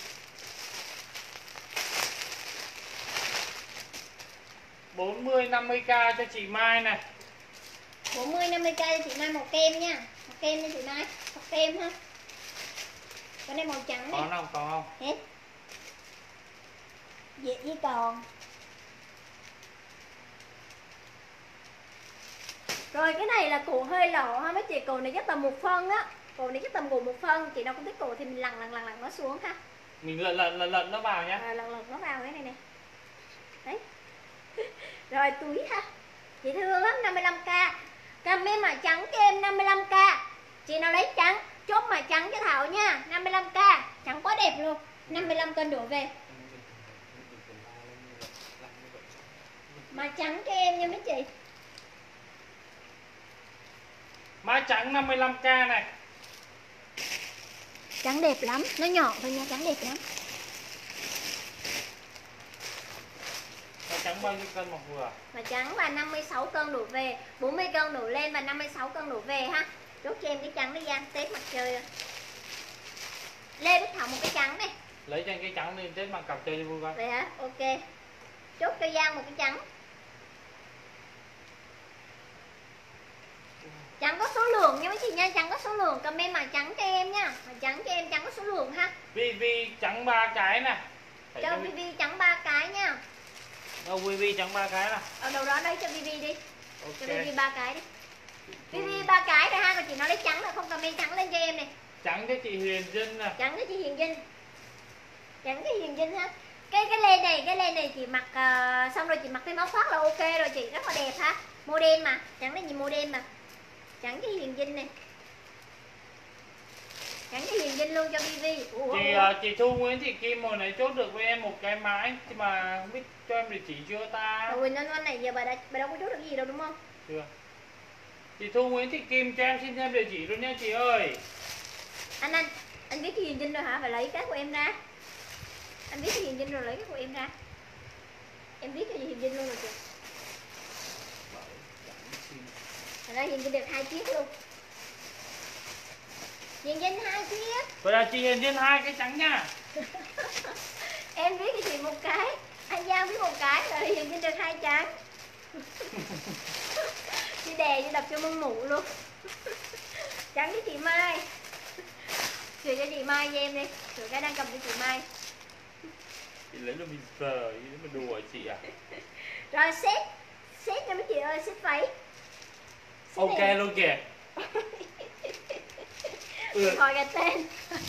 40 50k cho chị Mai này. 40 50k cho chị Mai màu kem nha. Màu kem cho chị Mai. Màu kem ha. Cái này màu trắng này. Còn không? Còn không? Hết. Vậy chỉ còn. Rồi cái này là cổ hơi lỗ ha mấy chị, cổ này chắc tầm 1 phân á. Cổ này chắc tầm gồm 1 phân, chị nào không thích cổ thì mình lằn nó xuống ha. Mình lật nó vào nhá. Lật nó vào cái này nè. Đấy. Rồi túi ha. Chị thương lắm 55k. Comment mà trắng cho em 55k. Chị nào lấy trắng, chốt mà trắng cho Thảo nha, 55k. Trắng quá đẹp luôn. 55 cân đổ về. Mà trắng cho em nha mấy chị. Mã trắng 55k này. Trắng đẹp lắm, nó nhỏ thôi nha, trắng đẹp lắm. Mã trắng bao nhiêu cân một vừa? Mà trắng là 56 cân đổ về, 40 cân đổ lên và 56 cân đổ về ha. Chốt cho em cái trắng đi Giang, Tết mặt trời rồi. Lê Bích Thảo một cái trắng này. Lấy cho anh cái trắng đi, Tết mặc cặp chơi cho vui coi. Vậy hả? Ok. Chốt cho Giang một cái trắng. Trắng có số lượng nha mấy chị nha, trắng có số lượng, comment mà trắng cho em nha. Mà trắng cho em, trắng có số lượng ha. Vivi trắng 3 cái nè. Cho Vivi trắng 3 cái nha. Đâu Vivi trắng 3 cái nè. Ở đâu đó đấy cho Vivi đi. Ok. Cho Vivi 3 cái đi. Vivi 3 cái rồi ha, còn chị nói lấy trắng là không comment trắng lên cho em này. Trắng cho chị Hiền Trinh nè. Trắng cho chị Hiền Trinh. Trắng cho Hiền Trinh ha. Cái len này chị mặc xong rồi chị mặc thêm áo khoác là ok rồi chị, rất là đẹp ha. Model mà, trắng này nhìn model mà. Trắng cho Hiền Trinh này. Trắng cho Hiền Trinh luôn cho Vivi. Chị Thu Nguyễn Thị Kim hồi nãy chốt được với em một cái mãi mà không biết cho em địa chỉ chưa ta? Rồi Quỳnh này giờ bà đâu có chốt được gì đâu đúng không? Chưa. Chị Thu Nguyễn Thị Kim cho em xin thêm địa chỉ luôn nha chị ơi. Anh biết cái Hiền Trinh rồi hả? Phải lấy cái của em ra. Anh biết cái Hiền Trinh rồi lấy cái của em ra. Em biết cái Hiền Trinh luôn rồi kìa. Thật ra Hiền Trinh được 2 chiếc luôn. Hiền Vinh 2 chiếc. Vậy là chị Hiền Vinh 2 cái trắng nha. Em viết cho chị một cái, anh Giang viết một cái rồi Hiền Vinh được 2 trắng. Chị đè cho đập cho mông mụ luôn. Trắng với chị Mai. Sửa cho chị Mai cho em đi. Sửa cái đang cầm cho chị Mai. Chị lấy luôn mình giờ, mà đùa chị à? Rồi set nha mấy chị ơi, set váy. Set Ok này. luôn kìa. Gọi cái tên.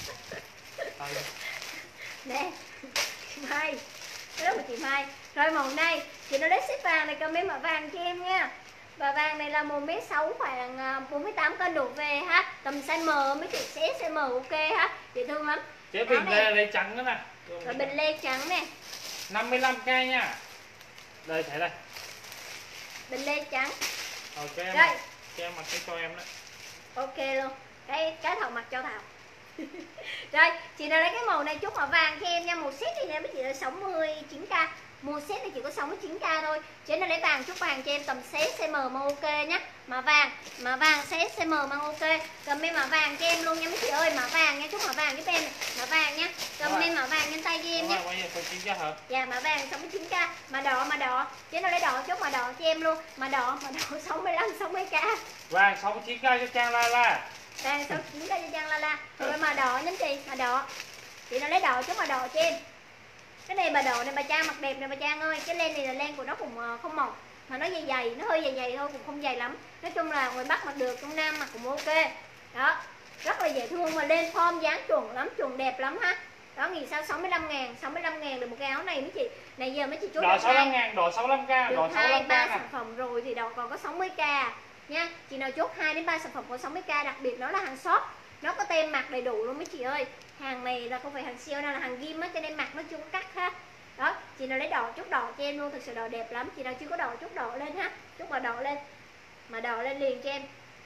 Nè, chị Mai. Đó là chị Mai. Rồi màu này, chị nó lấy set vàng này, comment mã vàng cho em nha. Và vàng này là 1m6 khoảng 48 cân đổ về ha. Tầm size M mấy chị sẽ size M ok ha. Dễ thương lắm. Chế bình đây lấy trắng nữa nè. Rồi bình lê trắng nè. 55k nha. Đây thấy đây. Bình lê trắng. Ok em. Rồi. Cho em mặc cái cho em đấy. Ok luôn. Cái Thảo mặc cho Thảo. Rồi, chị nào lấy cái màu này chốt màu vàng cho em nha. Một set này nha mấy chị là 69k. Một set này chỉ có 69k thôi. Chị nào lấy vàng chốt vàng cho em tầm size M mà ok nhá. Mà vàng size M mà ok. Comment mã vàng cho em luôn nha mấy chị ơi. Mã vàng nha, chốt mã vàng giúp em này. Mã vàng nha. Comment mã vàng nhanh tay cho em nhé. Dạ mã vàng 69k. Mà đỏ. Chị nào lấy đỏ chốt mã đỏ cho em luôn. Mã đỏ 65 60k. Vàng 69k cho Trang Lala. Vàng 69k cho Trang Lala. Rồi mà đỏ nhánh chị, mà đỏ. Chị nào lấy đỏ chốt mà đỏ cho em. Cái này bà đỏ này bà Trang mặc đẹp này bà Trang ơi. Cái len này là len của nó cũng không mỏng, mà nó dày, nó hơi dày thôi, cũng không dày lắm. Nói chung là ngoài Bắc mặc được, trong Nam mặc cũng ok. Đó, rất là dễ thương mà lên form dáng chuẩn lắm, chuẩn đẹp lắm ha. Đó, nghĩ sao 65.000 được một cái áo này mấy chị. Này giờ mấy chị chốt Đỏ 65.000, đỏ 65k, đỏ 65k 2-3 nè. sản phẩm rồi thì đỏ còn có 60k nha. Chị nào chốt 2-3 sản phẩm có 60k, đặc biệt nó là hàng shop. Nó có tem mặc đầy đủ luôn mấy chị ơi. Hàng này là không phải hàng sale đâu, là hàng ghim á, cho nên mặc nó chưa có cắt ha. Đó, chị nào lấy đỏ chốt đỏ cho em luôn, thực sự đỏ đẹp lắm. Chị nào chưa có đỏ chốt đỏ lên ha. Chốt mà đỏ lên. Mà đỏ lên liền cho em.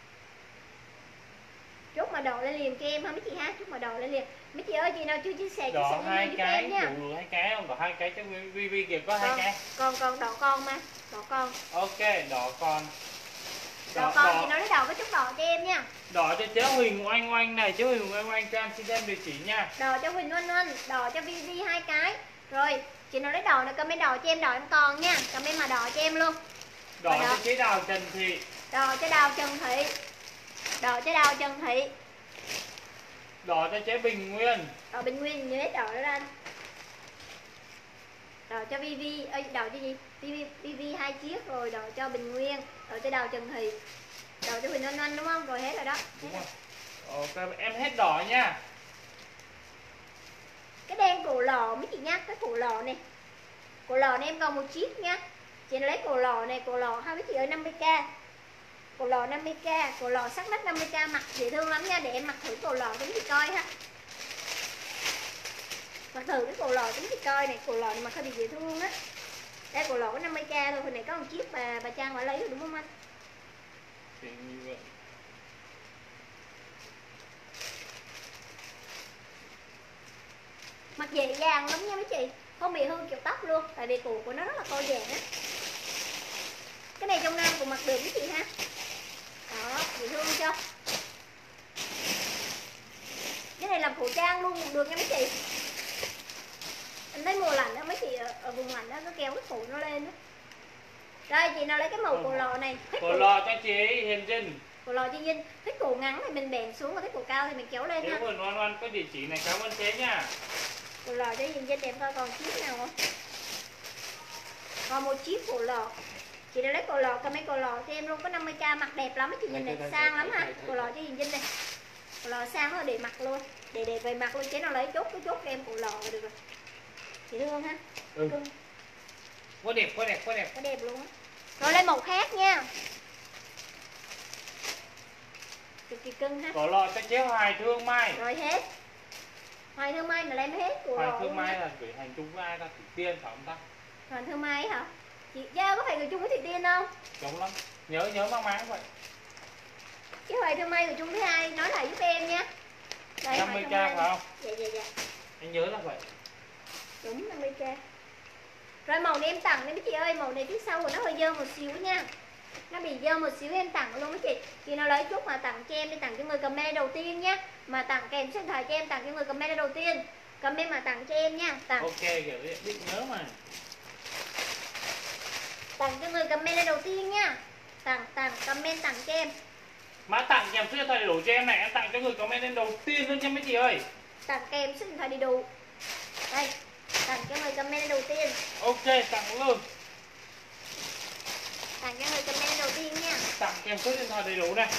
Chốt mà đỏ lên liền cho em ha mấy chị ha, chốt mà đỏ lên liền. Mấy chị ơi, chị nào chưa chia sẻ Đỏ hai giúp cái, em nha. đủ 2 cái không? Đỏ 2 cái cho VV kìa, có 2 cái. Còn đỏ con mà, đỏ con. Ok, đỏ con. Đỏ con chị nói lấy đỏ có chút đỏ cho em nha. Đỏ cho chế Huỳnh Oanh Oanh này, chế Huỳnh Oanh Oanh cho em xin em địa chỉ nha. Đỏ cho Huỳnh Oanh Oanh, đỏ cho VV 2 cái. Rồi, chị nào lấy đỏ này comment đỏ cho em, đỏ em còn nha. Comment mà đỏ cho em luôn. Đỏ cho chế Đào Trần Thị. Đỏ cho Đào Trần Thị. Đỏ cho Đào Trần Thị. Đỏ cho chế Bình Nguyên. Đỏ Bình Nguyên nhớ đỏ đó lên. Đỏ cho VV, đỏ cho gì? VV 2 chiếc rồi, đỏ cho Bình Nguyên, đỏ cho Đào Trần Thị. Đỏ cho Huỳnh Oanh Oanh đúng không? Rồi hết rồi đó. Đúng rồi. Ok, em hết đỏ nha. Cái đen cổ lò mấy chị nhá, cái cổ lò này. Cổ lò này em còn một chiếc nha. Chị lấy cổ lò này, cổ lò hai mấy chị ơi 50k. Cổ lò 50k, cổ lò sắc nách 50k, mặc dễ thương lắm nha, để em mặc thử cổ lò cho mấy chị coi ha. Mặc thử cái cổ lò cho mấy chị coi này, cổ lò này mặc hơi bị dễ thương á. Đây cổ lò có 50k thôi, hồi này có một chiếc bà Trang phải lấy rồi đúng không anh? Thì như vậy. Mặc dễ dàng lắm nha mấy chị, không bị hư kiểu tóc luôn, tại vì cổ của nó rất là co giãn á. Cái này trong Nam cũng mặc được mấy chị ha. Đó, dễ thương chưa? Cái này làm khẩu trang luôn cũng được nha mấy chị. Anh thấy mùa lạnh đó mấy chị ở vùng lạnh đó nó kéo cái cổ nó lên đó. Đây chị nào lấy cái màu cổ lò này. Cổ lò cho chị Hiền Trinh. Cổ lò cho Vinh. Thích cổ ngắn thì mình bèn xuống, mà thích cổ cao thì mình kéo lên Nếu ha. Huỳnh Oanh Oanh có địa chỉ này, cảm ơn chế nha. Cổ lò cho Vinh em coi còn chiếc nào không? Còn một chiếc cổ lò. Chị đã lấy cổ lò, comment cổ lò cho em luôn, có 50k, mặc đẹp lắm, chị nhìn này sang lắm ha. Cổ lò cho Vinh này. Cổ lò sang nó để mặc luôn, để về mặc luôn, chế nào lấy chốt cái chốt cho em cổ lò là được rồi. Chị thương ha. Cưng. Quá đẹp, quá đẹp, quá đẹp. Quá đẹp luôn á. Rồi lên màu khác nha. Cực kỳ cưng ha. Cổ lò cho chế Hoài Thương Mai. Rồi hết. Hoài Thương Mai là em hết cổ Hoài lò Thương luôn Mai á. là gửi hành chung với ai ta? Thủy Tiên phải không ta? Hoài Thương Mai hả? Chị Giao có phải gửi chung với Thủy Tiên không? Đúng lắm. Nhớ mang máng vậy. Cái Hoài Thương Mai gửi chung với ai? Nói lại giúp em nha. Đây, 50k phải không? Dạ. Anh nhớ là vậy. Đúng 50k. Rồi màu này em tặng đi mấy chị ơi, màu này phía sau của nó hơi dơ một xíu nha. Nó bị dơ một xíu em tặng luôn mấy chị. Chị nào lấy chút mà tặng cho em đi, tặng cho người comment đầu tiên nha. mà tặng kèm số điện thoại cho em, tặng cho người comment đầu tiên. Comment mà tặng cho em nha. Tặng Ok, kiểu biết nhớ mà. Tặng cho người comment đầu tiên nha. Tặng comment tặng cho em. Má tặng kèm số điện thoại đầy đủ cho em này, em tặng cho người comment lên đầu tiên luôn nha mấy chị ơi. Tặng kèm số điện thoại đầy đủ. Đây, tặng cho người comment đầu tiên. Ok, tặng luôn. Tặng cho người comment đầu tiên nha. Tặng kèm số điện thoại đầy đủ này.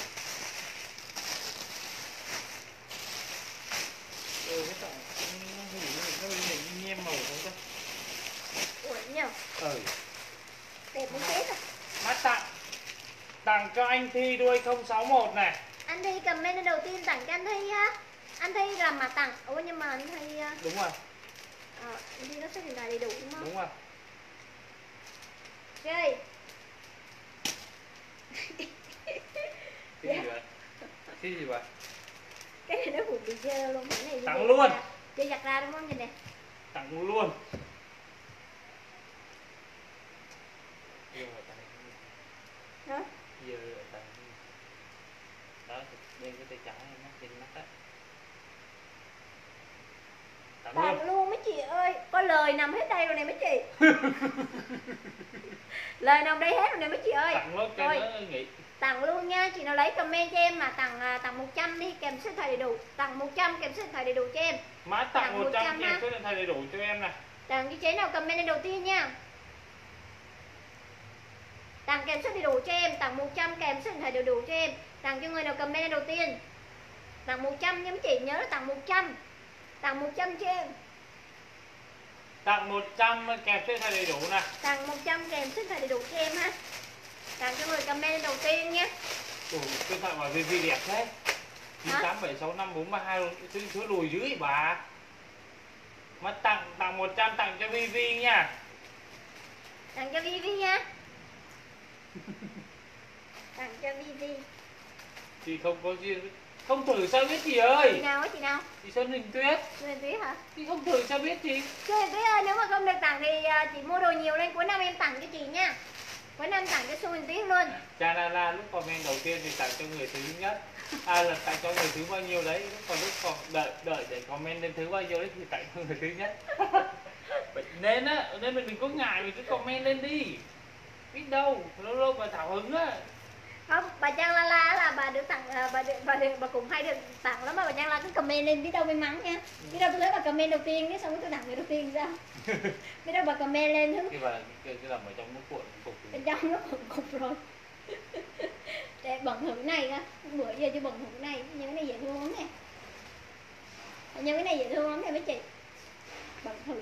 Cái tặng nó bị nhem màu không ta? Ủa nhờ. Đẹp muốn chết à. Má tặng cho anh Thi đuôi 061 này. Anh Thi comment đầu tiên tặng cho anh Thi ha. Anh Thi làm mà tặng. Ủa nhưng mà anh Thi Đúng rồi. anh Thi có số điện thoại đầy đủ đúng không? Đúng rồi. Chơi. Cái gì vậy? Cái gì vậy? Cái này nó cũng bị dơ luôn. Cái này Tặng luôn. Chơi giặt ra đúng không? Nhìn nè. Tặng luôn. Hả? Giờ tại đó đen cái tay trái em mắt trên mắt á. Tặng luôn mấy chị ơi. Có lời nằm hết đây rồi nè mấy chị. Lời nằm đây hết rồi nè mấy chị ơi. Tặng luôn cho nó nghỉ. Tặng luôn nha. Chị nào lấy comment cho em mà tặng 100 đi kèm số điện thoại đầy đủ. Tặng 100 kèm số điện thoại đầy đủ cho em. Má tặng 100 kèm số điện thoại đầy đủ cho em nè. Tặng cho chế nào comment lên đầu tiên nha. Tặng kèm số đầy đủ cho em. Tặng 100 kèm số điện thoại đầy đủ cho em. Tặng cho người nào comment lên đầu tiên. Tặng 100 nha mấy chị, nhớ là tặng 100. Tặng 100 cho em. Tặng 100 kèm số điện thoại đầy đủ nè. Tặng 100 kèm số điện thoại đầy đủ cho em ha. Tặng cho người comment lên đầu tiên nhé. Ủa, cái tặng mà VV đẹp thế. 9876542 thứ lùi dưới bà. Má tặng 100 tặng cho VV nha. Tặng cho Vivi nha. Tặng cho Vivi. Chị không có duyên. Không thử sao biết chị ơi. Chị nào á chị nào? Chị Sơn Huỳnh Tuyết. Xuân Huỳnh Tuyết hả? Chị không thử sao biết chị. Xuân Huỳnh Tuyết ơi, nếu mà không được tặng thì chị mua đồ nhiều lên, cuối năm em tặng cho chị nha. Cuối năm tặng cho Xuân Huỳnh Tuyết luôn. Cha la la lúc comment đầu tiên thì tặng cho người thứ nhất. Là tặng cho người thứ bao nhiêu đấy. Còn lúc còn đợi để comment lên thứ bao nhiêu đấy thì tặng cho người thứ nhất. Nên mình đừng có ngại, mình cứ comment lên đi. Biết đâu, lâu lâu mà thảo hứng á. Không, bà Trang La La là bà được tặng, bà cũng hay được tặng lắm mà bà Trang La cứ comment lên biết đâu may mắn nha. Biết đâu tôi thấy bà comment đầu tiên cái xong rồi tôi tặng người đầu tiên sao? Biết đâu bà comment lên thứ Cái làm ở trong nước cuộn cục. bên trong nó cục rồi. Để bận thử này á, bữa giờ chưa bận thử này, nhưng cái này dễ thương lắm nè. Nhưng cái này dễ thương lắm nè mấy chị. Bận thử.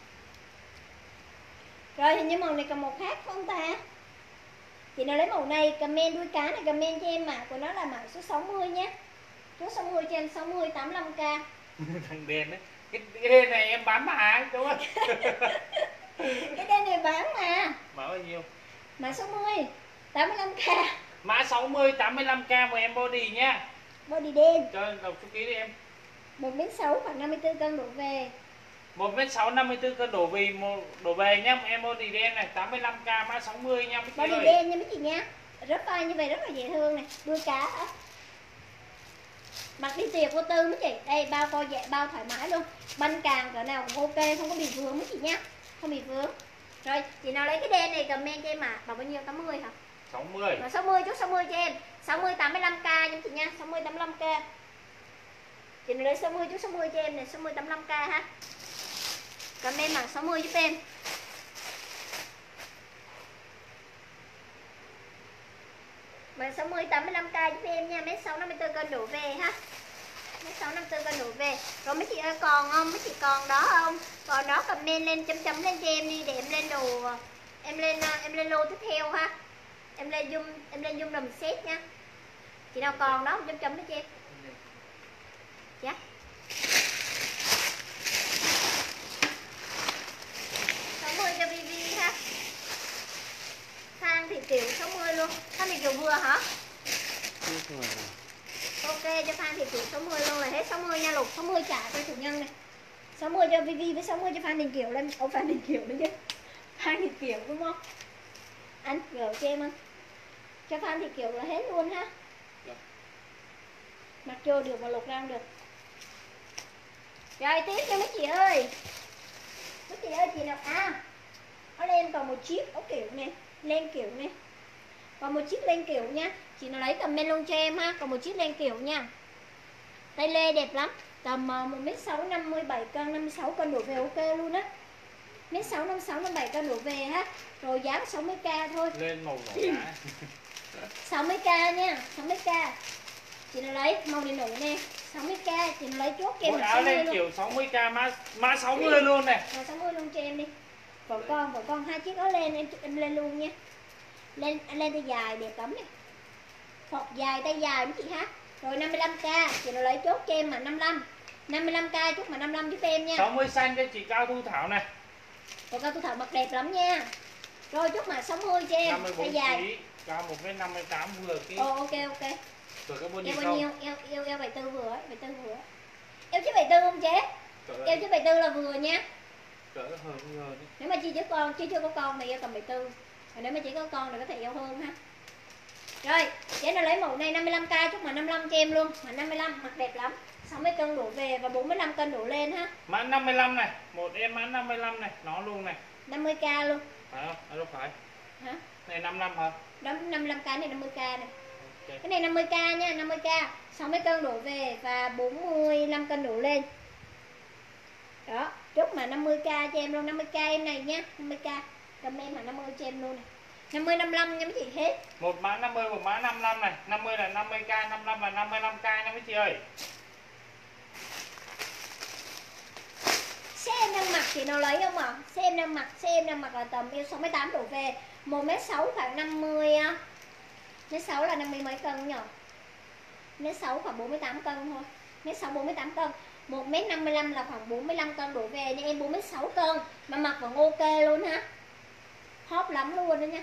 Rồi hình như màu này còn màu khác không ta? Chị nào lấy màu này comment đuôi cá này comment cho em mã của nó là mã số 60 nhé. Số 60 cho em 60 85k. Thằng đen đấy. Cái đen này em bán mà đúng không? Cái đen này bán mà. Mã bao nhiêu? Mã 60 85k. Mã 60 85k mà em body nhá. Body đen. Cho đọc số ký đi em. 1m6 khoảng 54 cân đổ về. 1m6 54 cân đổ về nhá, em body đen này 85k mã 60 nha mấy chị Body ơi. đen nha mấy chị nha. Rất fine như vậy rất là dễ thương này, đuôi cá hả? Mặc đi tiệc vô tư mấy chị. Đây bao co dạ bao thoải mái luôn. Banh càng cỡ nào cũng ok, không có bị vướng mấy chị nha. Không bị vướng. Rồi, chị nào lấy cái đen này comment cho em mà bao nhiêu 80 hả? 60. Mà 60 chút 60 cho em. 60 85k nha chị nha, 60 85k. Chị nào lấy 60 chút 60 cho em này, 60 85k ha. Comment bằng 60 giúp em. Mà 60 85k giúp em nha, mét 6 54 cân đổ về ha. Mét 6 54 cân đổ về. Rồi mấy chị ơi còn không? Mấy chị còn đó không? Còn đó comment lên chấm lên cho em đi để em lên đồ em lên lô tiếp theo ha. Em lên zoom đầm set nha. Chị nào còn đó chấm lên cho em. Dạ. Cho Vivi ha. Phan Thị Kiều 60 luôn. Phan Thị Kiều vừa hả? Ok cho Phan Thị Kiều 60 luôn là hết 60 nha, Lục 60 trả cho chủ nhân này. 60 cho Vivi với 60 cho Phan Thị Kiều lên. Ô Phan Thị Kiều nữa chứ. Phan Thị Kiều đúng không? Anh gửi cho em không? Cho Phan Thị Kiều là hết luôn ha. Mặc vô được mà lột ra không được. Rồi tiếp nha mấy chị ơi. Mấy chị ơi, chị nào áo len còn một chiếc áo kiểu nè, len kiểu nè. Còn một chiếc len kiểu nha. Chị nào lấy comment luôn cho em ha. Còn một chiếc len kiểu nha. Tay lê đẹp lắm. Tầm 1m6 57 cân, 56 cân đổ về ok luôn á. 1m6 56 57 cân đổ về ha. Rồi giá 60k thôi. Lên màu đỏ đá. 60k nha, 60k. Chị nào lấy màu này nổi nè, 60k. Chị nào lấy chốt cho em Mỗi áo lên luôn. kiểu 60k mã 60 luôn này. Rồi 60 luôn cho em đi. Vợ con hai chiếc áo len em lên luôn nha. Lên tay dài đẹp lắm nè. Hoặc dài tay dài mấy chị ha. Rồi 55k, chị nào lấy chốt cho em mà 55. 55k chốt mà 55 giúp em nha. 60 xanh cho chị Cao Thu Thảo này. Còn Cao Thu Thảo mặc đẹp lắm nha. Rồi chốt mà 60 cho em, tay dài. kg, cao 1m58 vừa cái. Ok. Rồi cái bao Eo nhiêu bao nhiêu? không? Eo 74 vừa ấy, 74 vừa. Eo chứ 74 không chế? Eo chứ 74 là vừa nha. Cỡ hơn vừa đi. Nếu mà chị chứ con, chứ chưa có con thì eo tầm 74. Còn nếu mà chỉ có con thì có thể eo hơn ha. Rồi, chế nào lấy mẫu này 55k chúc mà 55 cho em luôn. Mà 55 mặc đẹp lắm. 60 cân đổ về và 45 cân đổ lên ha. Mã 55 này, một em mã 55 này, nó luôn này. 50k luôn. Phải không? À, đâu phải. Hả? Này 55 hả? Đó 55k này 50k này. Okay. Cái này 50k nha, 50k. 60 cân đổ về và 45 cân đổ lên. Đó, chốt mà 50k cho em luôn, 50k em này nha, 50k. Cầm em mà 50 cho em luôn này. 50 55 nha mấy chị hết. Một mã 50, một mã 55 này. 50 là 50k, 55 là 55k nha mấy chị ơi. Xe em đang mặc thì nào lấy không ạ? Xe em đang mặc là tầm eo 68 đổ về. 1m6 khoảng 50 mét 6 là 50 mấy cân nhỉ? Mét 6 khoảng 48 cân thôi. Mét 6 48 cân. 1m55 là khoảng 45 cân đổ về nha em, 46 cân mà mặc vẫn ok luôn ha. Hot lắm luôn đó nha.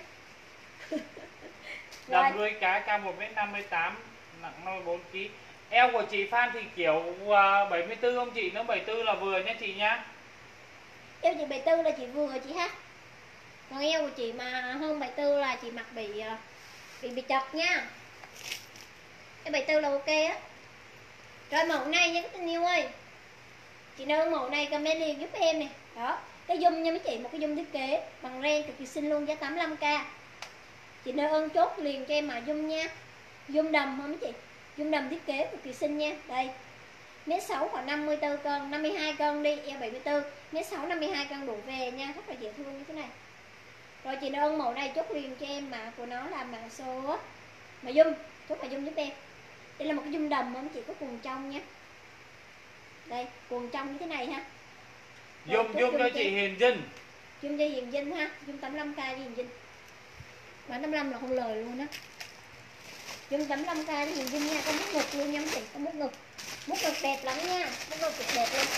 Đầm đuôi cá cao 1m58, nặng 54kg. Eo của chị Phan thì kiểu 74 không chị? Nếu 74 là vừa nhé chị nhá. Eo chị 74 là chị vừa chị ha. Còn eo của chị mà hơn 74 là chị mặc bị chật nha. Cái 74 là ok á. Rồi mẫu này nha các tình yêu ơi. Chị nâng mẫu này comment liền giúp em nè. Đó, cái dung nha mấy chị, một cái dung thiết kế bằng ren cực kỳ xinh luôn, giá 85k. Chị nâng chốt liền cho em mà dung nha. Dung đầm hả mấy chị? Dung đầm thiết kế cực kỳ xinh nha. Đây. Mét 6 khoảng 54 cân, 52 cân đi, eo 74. Mét 6 52 cân đổ về nha, rất là dễ thương như thế này. Rồi chị nâng mẫu này chốt liền cho em mà của nó là mã số mà dung, chốt mà dung giúp em. Đây là một cái dung đầm mà chị có quần trong nha. Đây, quần trong như thế này ha. Dung cho chị Hiền Vinh. Dung cho Hiền Vinh ha, dung 85k cho Hiền Vinh. Mà 85 là không lời luôn á. Dung 85k cho Hiền Vinh nha, có mút ngực luôn nha chị, có mút ngực. Mút ngực đẹp lắm nha, mút ngực cực đẹp luôn.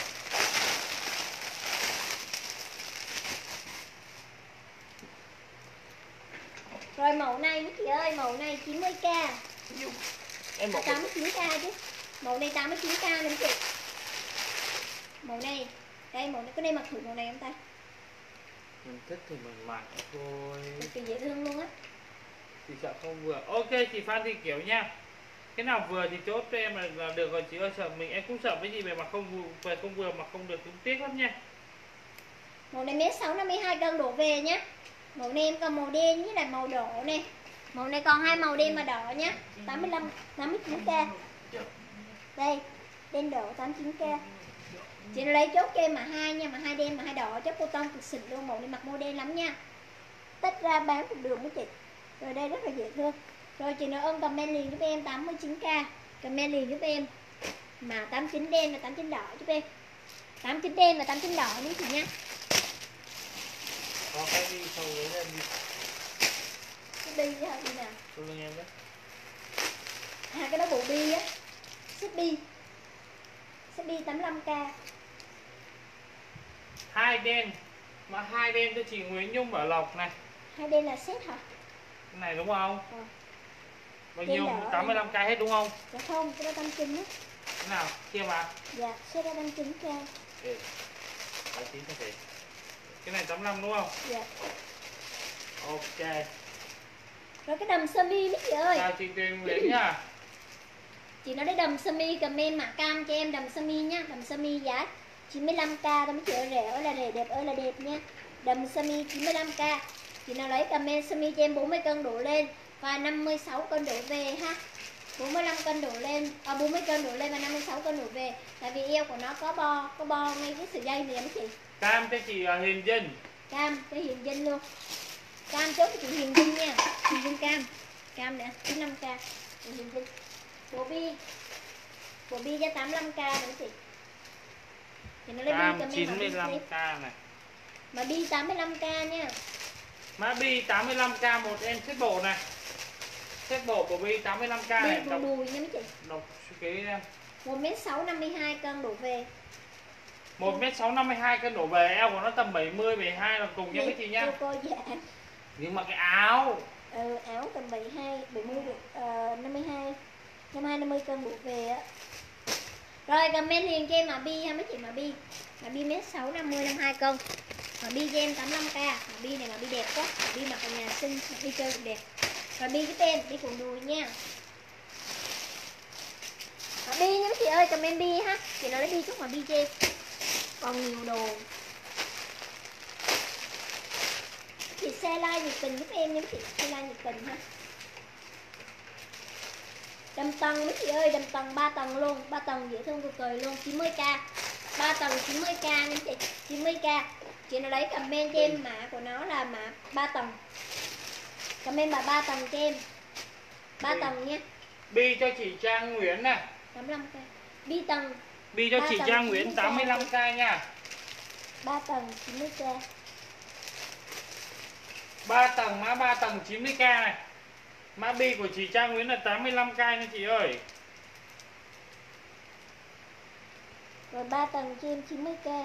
Rồi mẫu này mấy chị ơi, mẫu này 90k. Em bảo 89k chứ. Mẫu này 89k nè chị. Màu này. Đây màu này, có nên mặc thử màu này không ta? mình thích thì mình mặc thôi. Cực kỳ dễ thương luôn á. Chị sợ không vừa. Ok chị Phan thì kiểu nha. Cái nào vừa thì chốt cho em là được rồi chị ơi, sợ mình em cũng sợ với gì mà không vừa mà không được cũng tiếc lắm nha. Màu này mét 6 52 cân đổ về nhá. Màu này em còn màu đen với lại màu đỏ nè. Màu này còn hai màu đen và đỏ nhá. 85 89k. Đây, đen đỏ 89k. Chị lấy chốt cho em mà hai nha, mà hai đen mà hai đỏ chốt cô tông cực xịn luôn, màu này mặc màu đen lắm nha. Tách ra bán cũng được mấy chị. Rồi đây rất là dễ thương. Rồi chị nào ơn comment liền giúp em 89k. Comment liền giúp em. Mà 89 đen và 89 đỏ giúp em. 89 đen và 89 đỏ nhé chị nha. Có cái đi sau đấy lên đi. Cái bi hả đi nào? Tôi lên em đấy. Cái đó bộ bi á. Xếp bi. Xếp bi 85k. Hai đen. Mà hai đen cho chị Nguyễn Nhung Bảo Lộc này. Hai đen là set hả? Cái này đúng không? Bao Đen nhiêu? đỏ 85k hết đúng không? Dạ không, cái đó 89 á. Cái nào? Kia mà. Dạ, set đó 89k. Ừ. 89 thôi chị. Cái này 85 đúng không? Dạ. Ok. Rồi cái đầm sơ mi mấy chị ơi. Chào chị Tuyền Nguyễn nha. Chị nó lấy đầm sơ mi comment mã cam cho em đầm sơ mi nhá. Đầm sơ mi giá 95k tao mới chịu rẻ ơi là rẻ, đẹp ơi là đẹp nha. Đầm sơ mi 95k. Chị nào lấy comment sơ mi cho em 40 cân đổ lên và 56 cân đổ về ha. 45 cân đổ lên, 40 cân đổ lên và 56 cân đổ về. Tại vì eo của nó có bo ngay cái sợi dây này em chị. Cam cho chị Hiền Vinh. Cam cho Hiền Vinh luôn. Cam chốt cho chị Hiền Vinh nha. Hiền Vinh cam. Cam nữa, 95k. Hiền Vinh. Bộ bi giá 85k nữa chị. Thì nó lấy Cam bi 95k này. mà bi 85k nha. Má bi 85k một em set bộ này. Set bộ của bi 85k này. Bi đùi nha mấy chị. Đọc cái 1m6 52 cân đổ về. 1m6 52 cân đổ về, eo của nó tầm 70 72 là cùng nha mấy chị nhá. Cô dạ. Nhưng mà cái áo Áo tầm 72 70 52 50 cân đổ về á. Rồi comment liền cho em mà bi ha mấy chị, mà bi 1m6 50 52 cân. Mà bi cho em 85k. Mà bi này mà bi đẹp quá. Mà bi mặc ở nhà xinh, mặc đi chơi cũng đẹp. Rồi bi giúp em, bi cùng đùi nha. Mà bi nha mấy chị ơi, comment bi ha. Chị nào lấy bi chút mà bi cho em. Còn nhiều đồ. Chị share like nhiệt tình giúp em nha mấy chị, share like nhiệt tình ha. Đầm tầng mấy chị ơi, đầm tầng 3 tầng luôn, 3 tầng dễ thương cực kỳ luôn, 90k. 3 tầng 90k nha chị, 90k. Chị nào lấy comment cho em mã của nó là mã 3 tầng. Comment là 3 tầng cho em. 3 tầng nha. bi cho chị Trang Nguyễn nè. 85k. Bi tầng. Bi cho chị Trang Nguyễn 85k nha. 3 tầng 90k. 3 tầng, mã 3 tầng 90k này. Mã bi của chị Trang Nguyễn là 85k nha chị ơi. Rồi 3 tầng cho em 90k.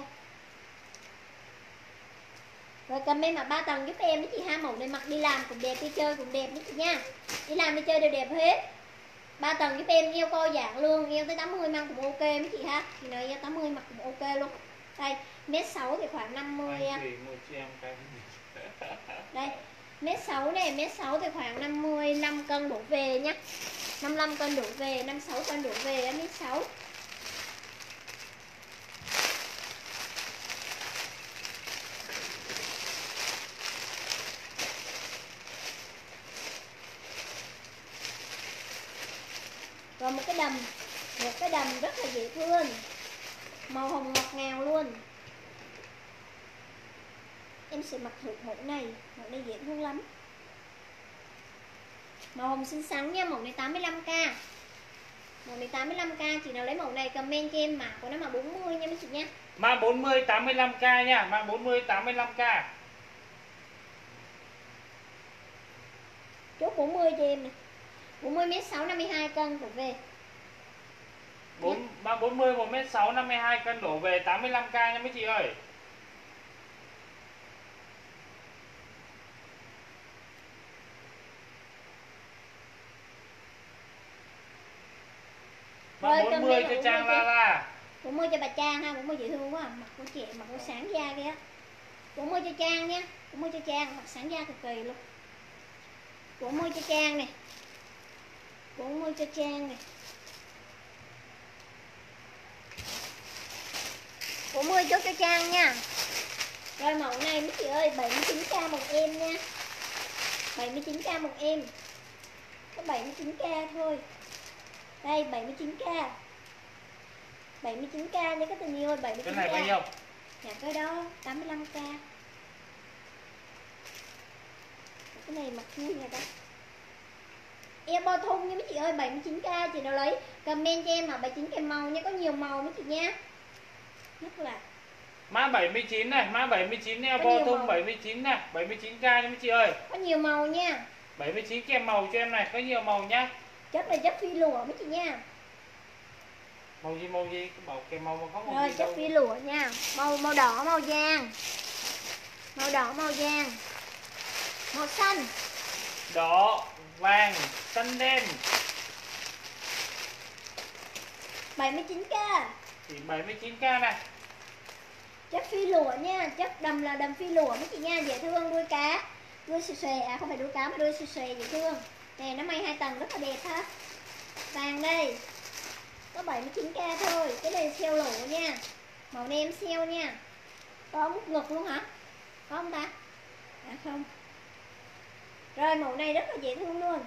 Rồi comment mà 3 tầng giúp em với chị ha, mẫu này mặc đi làm cũng đẹp, đi chơi cũng đẹp với chị nha. Đi làm đi chơi đều đẹp hết. 3 tầng giúp em, eo co giãn luôn, eo tới 80 mang cũng ok với chị ha. Chị nói eo 80 mặc cũng ok luôn. Đây, mét 6 thì khoảng 50 Anh chị một cho em cái. Đây, mét 6 này, mét 6 thì khoảng 55 cân đổ về nhá. 55 cân đổ về, 56 cân đổ về mét 6. Rồi một cái đầm rất là dễ thương, màu hồng ngọt ngào luôn. Em sẽ mặc thử mẫu này dễ thương lắm, màu hồng xinh xắn nha. Mẫu này 85k. Mẫu này 85k. Chị nào lấy mẫu này comment cho em mã của nó mà 40 nha mấy chị nha. Mã 40 85k nha, mã 40 85k. Chốt 40 cho em nè. 40 mét 6 52 cân đổ về. Mã 40 1m6 52 cân đổ về 85k nha mấy chị ơi. Mã 40 cho Trang La. 40 cho bà Trang ha, 40 dễ thương quá, mặc của chị, mặc của sáng da kìa. 40 cho Trang nha, 40 cho Trang, mặc sáng da cực kỳ luôn. 40 cho Trang nè. 40 cho Trang nè. 40 chốt cho Trang nha. Rồi mẫu này mấy chị ơi, 79k một em nha. 79k một em. Có 79k thôi. Đây 79k. 79k nha các tình yêu ơi, 79k. Cái này bao nhiêu? Dạ cái đó 85k. Cái này mặc vui nha ta. Em bo thun nha mấy chị ơi, 79k. Chị nào lấy comment cho em mà 79 kèm màu nha, có nhiều màu mấy chị nha. Nhất là Mã 79 này, mã 79 eo bo thun 79 này, 79k nha mấy chị ơi. có nhiều màu nha. 79 kèm màu cho em này, có nhiều màu nhá. Chất là chất phi lụa mấy chị nha. Màu gì, bảo kèm màu mà có màu Rồi gì chất đâu. phi lụa nha. Màu đỏ, màu vàng. Màu đỏ, màu vàng. Màu xanh. Đỏ, vàng, xanh đen. 79k. Thì 79k này. Chất phi lụa nha, chất đầm là đầm phi lụa mấy chị nha, dễ thương, đuôi cá, đuôi xòe xòe, à không phải đuôi cá mà đuôi xòe xòe dễ thương. Nè nó may 2 tầng rất là đẹp ha. Vàng đây. có 79k thôi. Cái này sale lỗ nha. Màu này em sale nha. Có mút ngực luôn hả? Có không ta? À không. Rồi màu này rất là dễ thương luôn.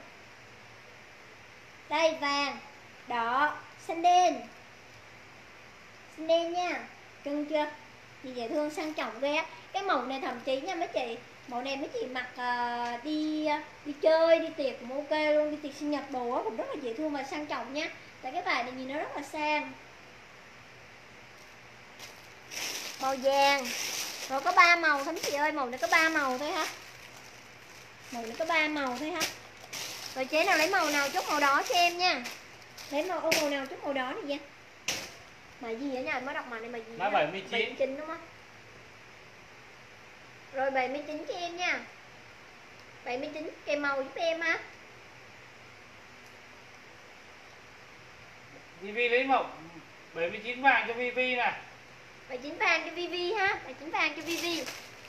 Đây vàng, đỏ, xanh đen. Xanh đen nha. Cưng chưa? Gì dễ thương sang trọng ghê á. Cái màu này thậm chí nha mấy chị, màu này mấy chị mặc đi chơi, đi tiệc cũng ok luôn, đi tiệc sinh nhật đồ cũng rất là dễ thương và sang trọng nha. Tại cái vải này nhìn nó rất là sang. Màu vàng. Rồi có 3 màu thôi mấy chị ơi, màu này có 3 màu thôi hả? Màu này có 3 màu thôi hả? Rồi chế nào lấy màu nào chốt màu đỏ cho em nha. Lấy màu nào chốt màu đỏ này nha. Mà gì ở nhà mới đọc mà này mà gì? Mã 79. 79 đúng không? Rồi 79 cho em nha. 79 kèm màu giúp em ha. Vivi lấy màu 79 vàng cho Vivi nè. 79 vàng cho Vivi ha. 79 vàng cho Vivi.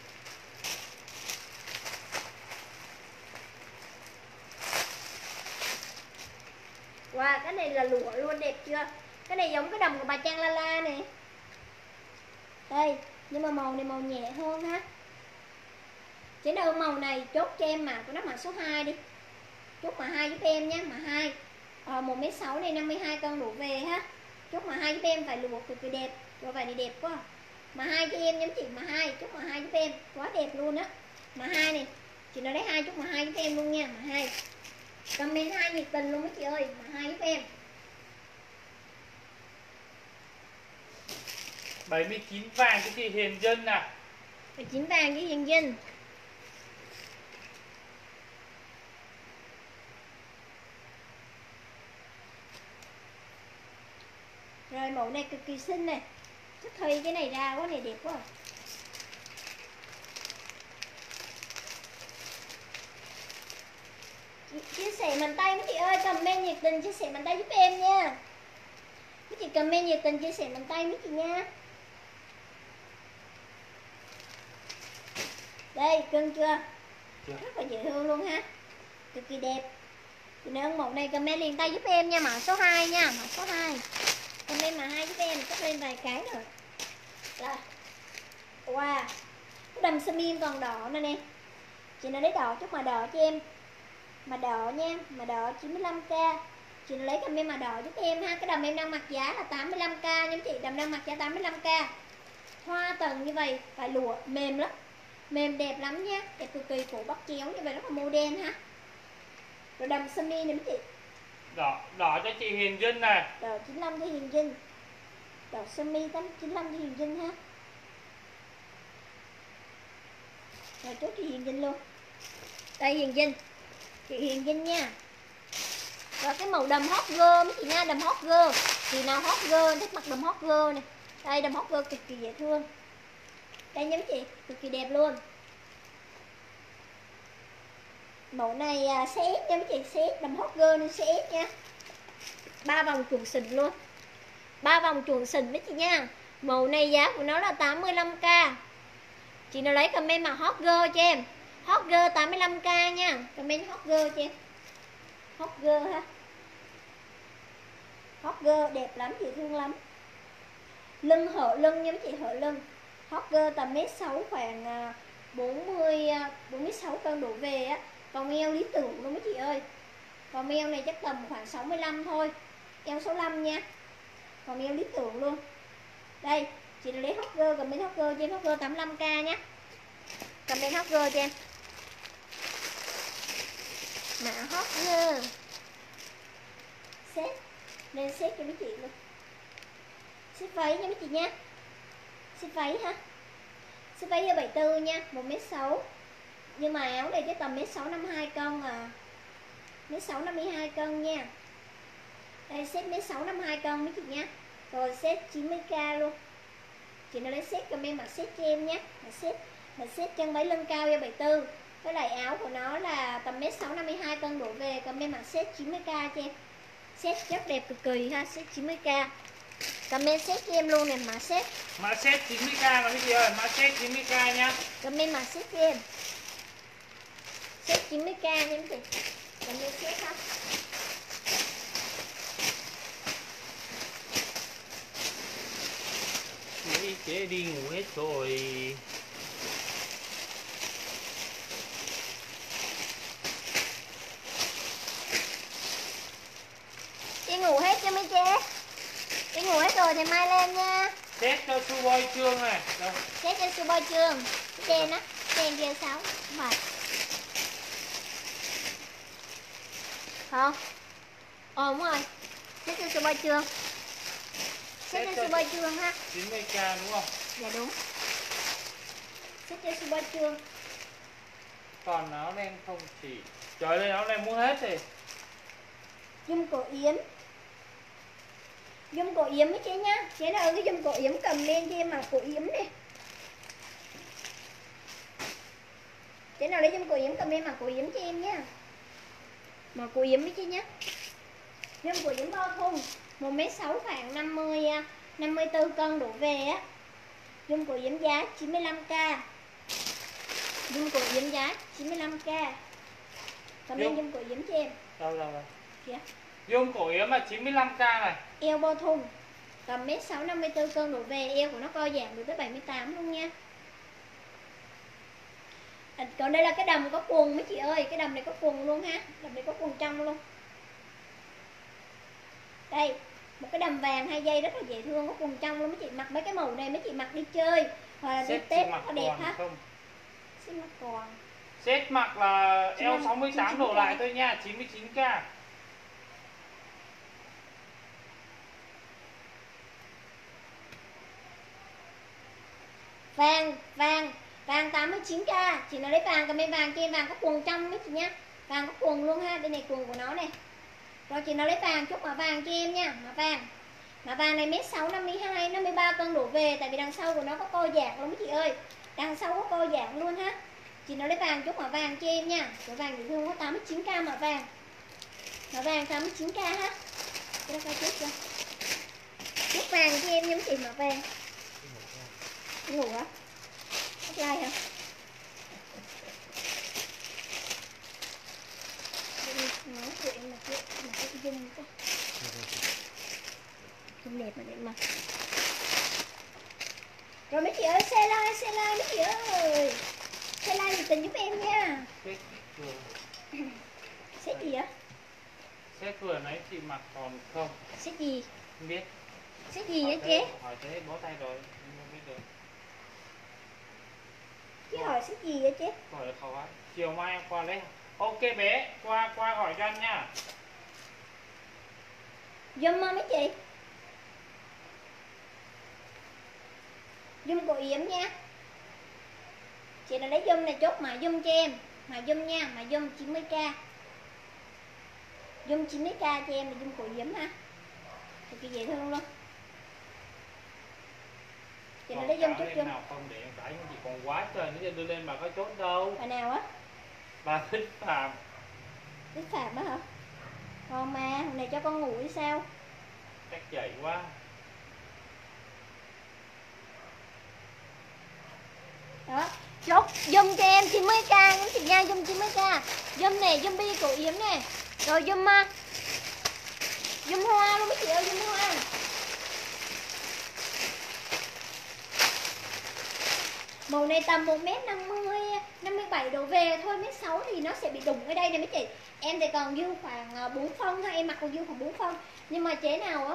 Wow, cái này là lụa luôn, đẹp chưa? Cái này giống cái đầm của bà Trang Lala nè. Đây, nhưng mà màu này màu nhẹ hơn ha. Chế đâu màu này chốt cho em mà, của nó mã số 2 đi. Chốt mã 2 giúp em nhé, mã 2. 1m6 này 52 cân đổ về ha. Chốt mã 2 giúp em, vải lụa cực kỳ đẹp. Rồi vải này đẹp quá. Mã 2 cho em nhóm chị, mã 2, chốt mã 2 giúp em, quá đẹp luôn á. Mã 2 này. Chị nói lấy 2 chốt mã 2 giúp em luôn nha, mã 2. Comment 2 nhiệt tình luôn mấy chị ơi, mã 2 giúp em. 79 vàng cho chị Hiền Dân nè. 79 vàng với Hiền Dân. Rồi mẫu này cực kỳ xinh này. Chắc thuê cái này ra quá này, đẹp quá. Chia sẻ bàn tay mấy chị ơi, comment nhiệt tình chia sẻ bàn tay giúp em nha. Mấy chị comment nhiệt tình chia sẻ bàn tay mấy chị nha. Đây, cưng chưa? Rất là dễ thương luôn ha. Cực kỳ đẹp. Chị nào mẫu này comment liền tay giúp em nha, mã số 2 nha, mã số 2. Comment mã 2 giúp em, cắt lên vài cái nữa. Rồi. Wow. Cái đầm sơ mi còn đỏ nữa nè. Chị nào lấy đỏ chút mà đỏ cho em. Mà đỏ nha, mà đỏ 95k. Chị nào lấy comment mà đỏ giúp em ha. Cái đầm em đang mặc giá là 85k nha chị, đầm đang mặc giá 85k. Hoa tầng như vậy, vải lụa mềm lắm. Mềm đẹp lắm nha, đẹp cực kỳ, cổ bắt chéo như vậy rất là modern ha. Rồi đầm sơ mi này mấy chị. Đỏ cho chị Hiền Dân nè. Đỏ 95 cho Hiền Dân. Đỏ sơ mi 95 cho Hiền Dân ha. Rồi chốt chị Hiền Dân luôn. Đây Hiền Dân. Chị Hiền Dân nha. Rồi cái màu đầm hot girl mấy chị nha, đầm hot girl. Chị nào hot girl thích mặc đầm hot girl này. Đây đầm hot girl cực kỳ dễ thương. Đây nha mấy chị, cực kỳ đẹp luôn. Mẫu này CX nha mấy chị, CX đầm hot girl nên CX nha. 3 vòng chuồng sình luôn. 3 vòng chuồng sình mấy chị nha. Màu này giá của nó là 85k. Chị nào lấy comment mà hot girl cho em. Hot girl 85k nha. Comment hot girl cho em. Hot girl ha. Hot girl đẹp lắm, dễ thương lắm. Lưng hở lưng nha mấy chị, hở lưng. Hot girl tầm mét 6 khoảng 46 cân đổ về á. Còn eo lý tưởng luôn mấy chị ơi. Còn eo này chắc tầm khoảng 65 thôi. Eo 65 nha. Còn eo lý tưởng luôn. Đây, chị lấy hot girl, comment hot girl cho em, hot girl 85k nhé. Comment hot girl cho em. Mã hot girl. Set. Nên set cho mấy chị luôn. Set váy nha mấy chị nha. Set váy ha. Set váy 74 nha, 1m6. Nhưng mà áo này cái tầm 1m6 52 cân à. 1m6 52 cân nha. Đây set 1m6 52 cân mấy chị nha. Rồi set 90k luôn. Chị nào lấy set comment mặc set cho em nhé. Mà set chân váy lưng cao cho 74. Với lại áo của nó là tầm 1m6 52 cân đổ về, comment mặc set 90k cho em. Set rất đẹp cực kỳ ha, set 90k. Comment set cho em luôn nè, mã set. Mã set 90k mà mấy chị ơi, mã set 90k nha. Comment mã set cho em. Set 90k nha mấy chị. Comment set ha. Mấy chế đi ngủ hết rồi. Đi ngủ hết chưa mấy chế? Đi ngủ hết rồi thì mai lên nha. Xét cho su bôi trương này. Đâu? Xét cho su bôi trương. Trên á, trên kia 6 mặt. Không? Đúng rồi. Xét cho su bôi trương. Xét cho su bôi trương ha. 90k đúng không? Dạ đúng. Xét cho su bôi trương. Còn áo len không chỉ. Trời ơi, áo len mua hết rồi. Dung cổ yếm. Dung cổ yếm với chế nhá. Chế nào cái dung cổ yếm cầm lên cho em mặc cổ yếm đi. Chế nào lấy dung cổ yếm cầm lên mặc cổ yếm cho em nhá. Mặc cổ yếm với chế nhá. Dung cổ yếm bao thùng 1m6 khoảng 54 cân đổ về á. Dung cổ yếm giá 95k. Dung cổ yếm giá 95k. Cầm lên dung cổ yếm cho em. Đâu. Kìa. Dung cổ yếm là 95k này. Eo bao thùng tầm 1m6 54 cân đổ về, eo của nó co giãn được tới 78 luôn nha. Còn đây là cái đầm có quần mấy chị ơi, cái đầm này có quần luôn ha, đầm này có quần trong luôn. Đây, một cái đầm vàng 2 dây rất là dễ thương, có quần trong luôn mấy chị, mặc mấy cái màu này mấy chị mặc đi chơi hoặc là đi Tết rất là đẹp ha. Xếp mặc còn. Set mặc là eo 68 đổ lại thôi nha, 99k. Vàng 89k. Chị nào lấy vàng cầm bên vàng cho em, vàng có quần trong mấy chị nha. Vàng có quần luôn ha, đây này quần của nó này. Rồi chị nào lấy vàng chốt mã vàng cho em nha, mã vàng này 1m6 52 53 cân đổ về, tại vì đằng sau của nó có co giãn luôn mấy chị ơi. Đằng sau có co giãn luôn ha. Chị nào lấy vàng chốt mã vàng cho em nha. Cái vàng dễ thương có 89k mã vàng. Mã vàng 89k ha. Đây coi chốt cho. Chốt vàng cho em nha mấy chị, mã vàng. Ngủ á? Offline hả? Nói chuyện mà cái dung quá. Dung đẹp mà đẹp mà. Rồi mấy chị ơi, xe like mấy chị ơi. Xe like nhiệt tình giúp em nha. Set gì á? Set vừa nãy chị mặc còn không? Set gì? Không biết. Set gì vậy chế? Hỏi thế bó tay rồi, không biết được. Chứ hỏi set gì vậy chế? Hỏi là khó quá. Chiều mai em qua lấy. Ok bé, qua gọi cho anh nha. Zoom mấy chị. Zoom cổ yếm nha. Chị nào lấy zoom này chốt mà zoom cho em. Mà zoom nha, mà zoom 90k. Zoom 90k cho em là zoom cổ yếm ha. Cực kỳ dễ thương luôn. Chị nào lấy zoom chốt zoom. Nào không để em cãi chị còn quá trời nữa, đưa lên mà có chốt đâu. Bà nào á? Bà Thích Phạm. Thích Phạm á hả? Còn mà hôm nay cho con ngủ đi sao? Chắc dậy quá. Đó, chốt zoom cho em 90k những chị nha, zoom 90k. Zoom này, zoom bi cổ yếm nè. Rồi zoom hoa luôn mấy chị ơi, zoom hoa. Màu này tầm 1m50 57 đổ về thôi, 1m6 thì nó sẽ bị đụng ở đây này mấy chị. Em thì còn dư khoảng 4 phân thôi, em mặc còn dư khoảng 4 phân. Nhưng mà chế nào á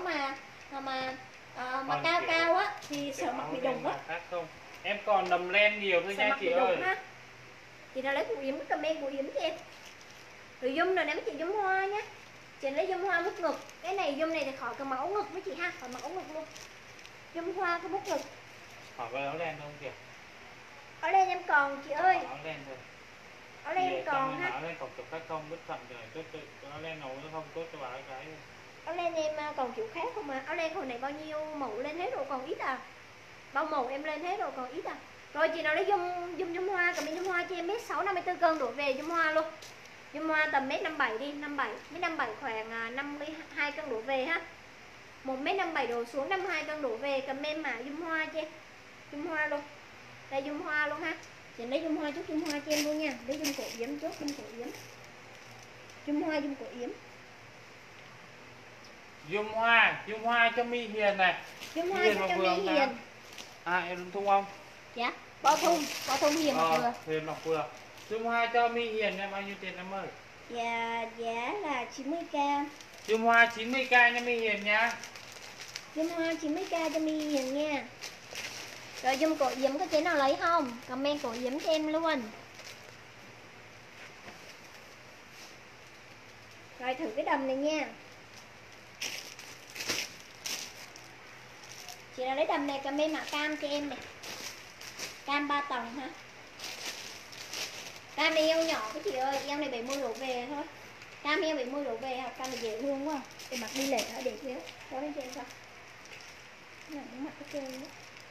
mà cao á thì sợ mặc bị đụng á. Em còn đầm len nhiều thôi nha chị ơi. Chị nào lấy cụ yếm, comment cụ yếm cho em. Rồi zoom rồi nè mấy chị, zoom hoa nhá. Chị lấy zoom hoa bút ngực. Cái này zoom này thì khỏi cần mặc ống ngực với chị ha, khỏi mặc ống ngực luôn. Zoom hoa cái bút ngực. Hỏi có áo len không kìa? Áo len em còn chị ơi. Áo len thôi. Áo len em còn ha. Áo len còn chụp khác không, biết phận rồi. Áo len nào nó không tốt cho bà cái. Áo len em còn kiểu khác không mà. Áo len hồi này bao nhiêu mẫu lên hết rồi còn ít à. Bao màu em lên hết rồi còn ít à. Rồi chị nào lấy zoom hoa, cầm zoom hoa cho em 1m6 54 cân đổ về zoom hoa luôn. Zoom hoa tầm 1m57 đi, 57 khoảng 52 cân đổ về ha. 1m57 đổ xuống 52 cân đổ về, cầm em mã zoom hoa cho em. Zoom hoa luôn. Đây zoom hoa luôn ha. Chị lấy zoom hoa chút zoom hoa cho em luôn nha. Lấy zoom cổ yếm chốt zoom cổ yếm. Zoom hoa zoom cổ yếm. Zoom hoa cho Mi Hiền này. Zoom hoa cho Mi Hiền. À em Thung không? Dạ, Bo Thung Hiền Ngọc Vừa. Hiền Ngọc Vừa. Zoom 2 cho My Hiền em bao nhiêu tiền em ơi? Dạ, giá là 90k. Zoom hoa 90k nha My Hiền nha. Zoom hoa 90k cho My Hiền nha. Rồi zoom cổ diễm có chế nào lấy không? Comment cổ diễm cho em luôn. Rồi thử cái đầm này nha. Chị nào lấy đầm này comment mã cam cho em này. Cam 3 tầng ha. Cam này eo nhỏ cái chị ơi, eo này 70 đổ về thôi. Cam eo 70 đổ về, học cam này dễ thương quá. Để mặc đi lễ ở đẹp thế. Có lên trên không? Này nó mặc cái trơn đó.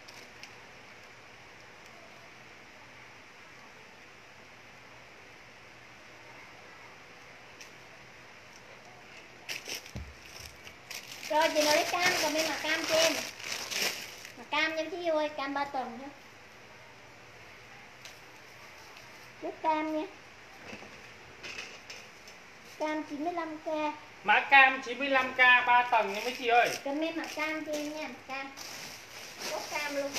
Rồi chị nào lấy cam comment mã cam cho em. Mã cam nha chị ơi, cam 3 tầng nha. Nước cam nha. Cam 95k. Mã cam 95k 3 tầng nha mấy chị ơi. Comment mã cam cho em nha, mã cam. Có cam luôn.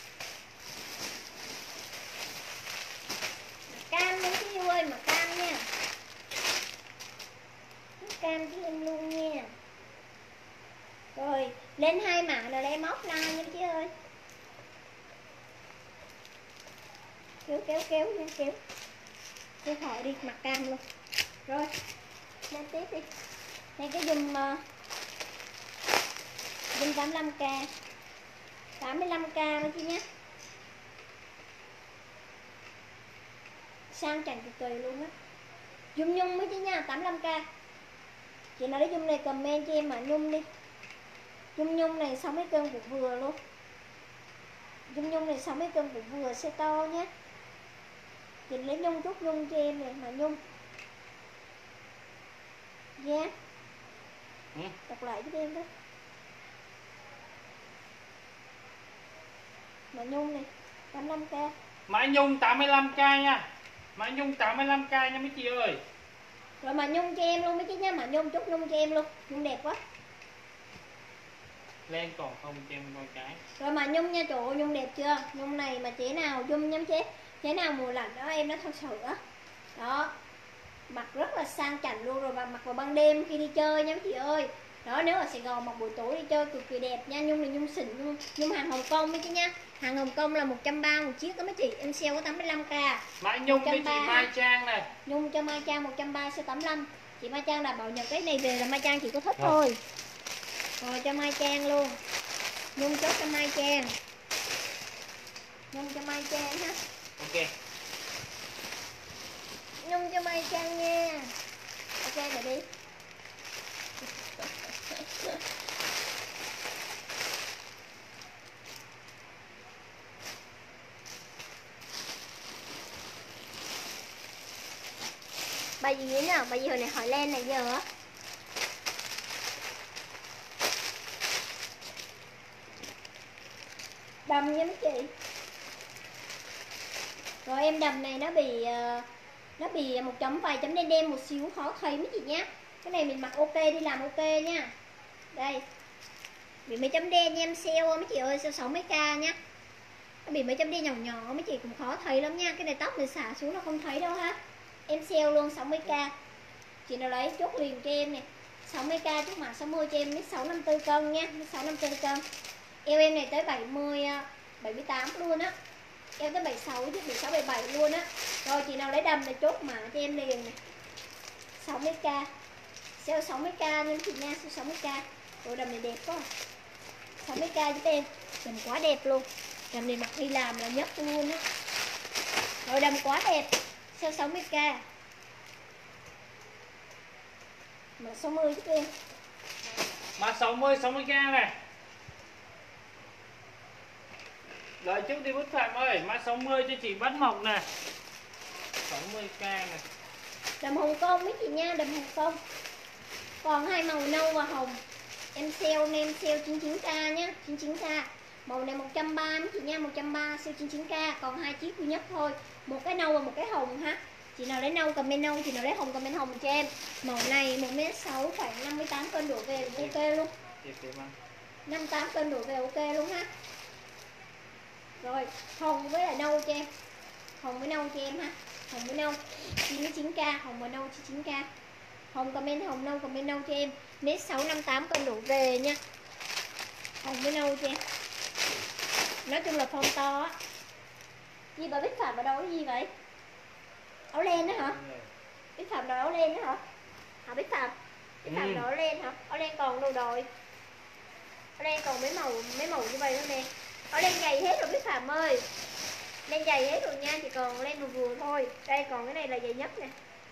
Mã cam nha chị ơi, mã cam nha. Nước cam cho em luôn nha. Rồi, lên 2 mã rồi em offline nha chị ơi. Kéo nha, kéo. Kéo khỏi đi, mặc cam luôn. Rồi, lên tiếp đi. Đây cái zoom 85k 85k nữa chị nhé. Sang chảnh cực kỳ luôn á. Zoom nhung mới chứ nha, 85k. Chị nào lấy zoom này comment cho em mà nhung đi. Zoom nhung này 60 cân cũng vừa luôn. Zoom nhung này 60 cân cũng vừa, xe to nhé. Chị lấy nhung chút nhung cho em này mà nhung. Yeah. Đọc lại giúp em đó. Mà nhung này 85k. Mã nhung 85k nha. Mã nhung 85k nha mấy chị ơi. Rồi mà nhung cho em luôn mấy chị nha, mà nhung chút nhung cho em luôn. Nhung đẹp quá. Lên còn không cho em coi cái. Rồi mà nhung nha, trời ơi nhung đẹp chưa? Nhung này mà chế nào nhung nhắm chế nào mùa lạnh đó em nó thật sự á. Đó. Mặc rất là sang chảnh luôn, rồi mà mặc vào ban đêm khi đi chơi nha mấy chị ơi. Đó, nếu ở Sài Gòn mặc buổi tối đi chơi cực kỳ đẹp nha. Nhung này nhung xịn, nhung hàng Hồng Kông mấy chị nha. Hàng Hồng Kông là 130 một chiếc đó mấy chị. Em sale có 85k. Mã nhung cho chị Mai Trang này. Nhung cho Mai Trang 130 sale 85. Chị Mai Trang đảm bảo nhận cái này về là Mai Trang chỉ có thích thôi. Rồi cho Mai Trang luôn. Nhung chốt cho Mai Trang. Nhung cho Mai Trang ha. Ok. Nhung cho Mai Trang nha. Ok rồi đi. Bài gì nữa nào? Bài gì hồi này hỏi lên này giờ á. Đầm nha mấy chị. Rồi em đầm này nó bị một chấm vài chấm đen đen một xíu khó thấy mấy chị nhé. Cái này mình mặc ok đi làm ok nha. Đây. Bị mấy chấm đen nha em sale mấy chị ơi, sale 60k nhá. Nó bị mấy chấm đen nhỏ nhỏ mấy chị cũng khó thấy lắm nha. Cái này tóc mình xả xuống là không thấy đâu ha. Em sale luôn 60k. Chị nào lấy chốt liền cho em nè. 60k chốt mã 60 cho em, mét 654 cân nha, mét 654 cân. Eo em này tới 78 luôn á. Eo tới 76 chứ 76 77 luôn á. Rồi chị nào lấy đầm này chốt mã cho em liền nè. 60k. Sale 60k nha chị nha, sale 60k. Rồi đầm này đẹp quá. 60k giúp em. Đầm quá đẹp luôn. Đầm này mặc đi làm là nhất luôn á. Rồi đầm quá đẹp. Sale 60k. Mã 60 giúp em. Mã 60k này. Đợi chút đi Bút Phạm ơi. Mã 60 cho chị Bát Mộc nè. 60k này. Đầm Hồng Kông mấy chị nha, đầm Hồng Kông. Còn hai màu nâu và hồng. Em sale 99k nhá, 99k. Màu này 130 mấy chị nha, 130 sale 99k, còn hai chiếc duy nhất thôi. Một cái nâu và một cái hồng ha. Chị nào lấy nâu comment nâu, chị nào lấy hồng comment hồng cho em. Màu này 1m6 khoảng 58 cân đổ về ok luôn. 58 cân đổ về ok luôn ha. Rồi hồng với là nâu cho em, hồng với nâu cho em ha, hồng với nâu 99k, hồng và nâu 99k. Hồng comment hồng, nâu comment nâu cho em. Nét 658 cân đổ về nha. Hồng với nâu cho em. Nói chung là form to á. Gì bà Bích Phạm ở đâu cái gì vậy? Áo len đó hả? Bích Phạm đội áo len đó hả? Hả Bích Phạm? Bích Phạm đội áo len hả? Áo len còn đâu đội? Áo len còn mấy màu như vậy đó nè. Áo len dày hết rồi Bích Phạm ơi. Len dày hết rồi nha, chỉ còn len vừa vừa thôi. Đây còn cái này là dày nhất nè.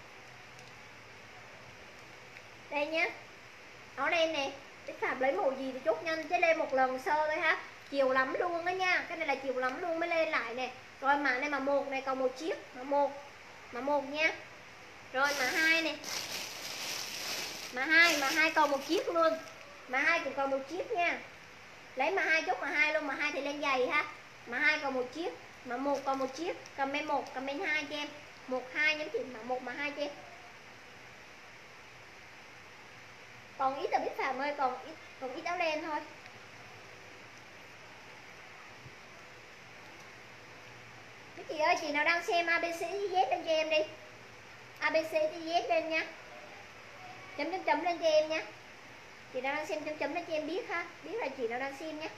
Đây nhá. Áo len nè. Bích Phạm lấy màu gì thì chốt nhanh chứ lên một lần sơ thôi ha. Chiều lắm luôn đó nha. Cái này là chiều lắm luôn mới lên lại nè. Rồi mã này mà một này còn một chiếc, mã một nha. Rồi mã hai này. Mã hai còn một chiếc luôn. Mã hai cũng còn một chiếc nha. Lấy mã hai chốt mã hai luôn, mã hai thì lên giày ha. Mã hai còn một chiếc, mã một còn một chiếc, comment 1, comment 2 cho em. 1 2 nhấn chỉnh mã 1 mã 2 cho em. Còn ít là Bích Phạm ơi, còn ít áo len thôi. Mấy chị ơi, chị nào đang xem ABC Z lên cho em đi. ABC Z lên nha. Chấm lên cho em nha. Chị nào đang xem chấm lên cho em biết ha, biết là chị nào đang xem nhé.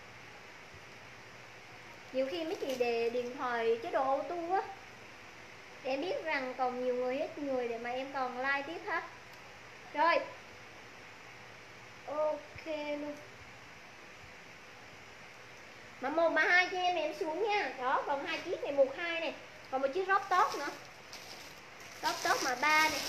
Nhiều khi mấy chị để điện thoại chế độ auto á, để em biết rằng còn nhiều người hết người để mà em còn like tiếp ha. Rồi ok luôn. Mà 1 mà 2 cho em xuống nha. Đó, còn 2 chiếc này, 1 2 này. Còn một chiếc crop top nữa. Crop top mà 3 này.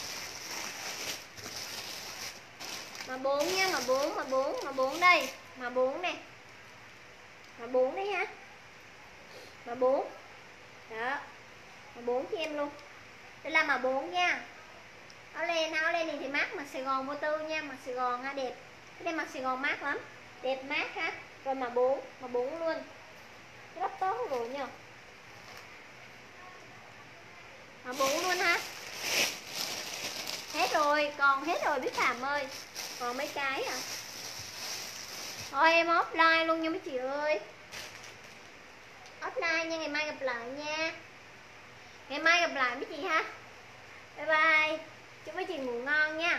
Mà 4 nha, mà 4 đây. Mà 4 này. Mà 4 đấy ha. Mà 4. Đó. Mà 4 cho em luôn. Đây là mà 4 nha. Áo len này thì mát mà Sài Gòn vô tư nha, mà Sài Gòn ha, đẹp. Cái đây mặt Sài Gòn mát lắm. Đẹp mát ha. Rồi mà 4 luôn. Rất tốt rồi nha. Mà 4 luôn ha. Hết rồi, còn hết rồi Bích Phạm ơi. Còn mấy cái à. Thôi em offline luôn nha mấy chị ơi. Offline nha, ngày mai gặp lại nha. Ngày mai gặp lại mấy chị ha. Bye bye. Chúc mấy chị ngủ ngon nha.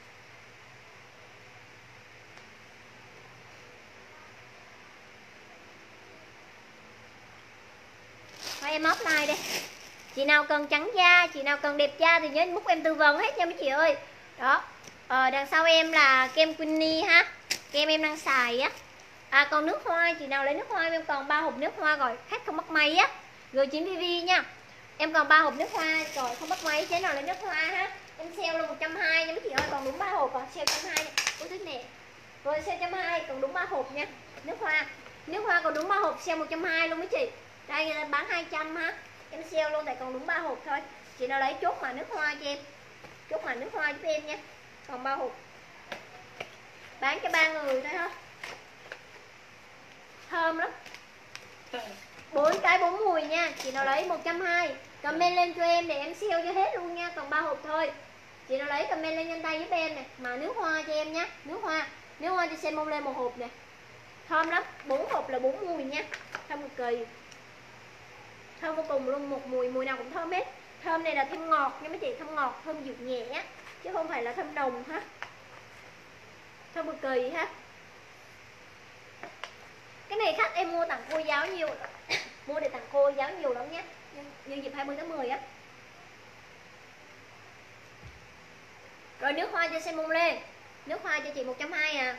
Thôi em offline đi. Chị nào cần trắng da, chị nào cần đẹp da thì nhớ inbox em tư vấn hết nha mấy chị ơi. Đó. Đằng sau em là kem Queenie ha. Kem em đang xài á. Còn nước hoa, chị nào lấy nước hoa em còn 3 hộp nước hoa rồi, khách không bắt máy á. G9VV nha. Em còn 3 hộp nước hoa rồi, không bắt máy, chế nào lấy nước hoa ha. Em sale luôn 120 nha mấy chị ơi, còn đúng 3 hộp, còn sale 120 nha. Ôi thích nè. Rồi sale 120 còn đúng 3 hộp nha. Nước hoa. Nước hoa còn đúng 3 hộp, sale 120 luôn mấy chị. Đây người ta bán 200 ha. Em sale luôn tại còn đúng 3 hộp thôi. Chị nào lấy chốt mà nước hoa cho em. Chốt mà nước hoa giúp em nha. Còn 3 hộp. Bán cho 3 người thôi ha. Thơm lắm. 4 cái 4 mùi nha. Chị nào lấy 120. Comment lên cho em để em sale cho hết luôn nha. Còn 3 hộp thôi. Chị nào lấy comment lên nhanh tay giúp em nè. Mà nước hoa cho em nhé. Nước hoa cho xem mông lên 1 hộp nè. Thơm lắm. 4 hộp là 4 mùi nha. Thơm cực kỳ. Thơm vô cùng luôn. Một mùi nào cũng thơm hết. Thơm này là thơm ngọt nha mấy chị. Thơm ngọt, thơm dịu nhẹ á. Chứ không phải là thơm nồng ha. Thơm cực kỳ ha. Cái này khách em mua tặng cô giáo nhiều. Mua để tặng cô giáo nhiều lắm nhé. Như dịp 20 tháng 10 á. Rồi nước hoa cho xem mông lên. Nước hoa cho chị 120 à.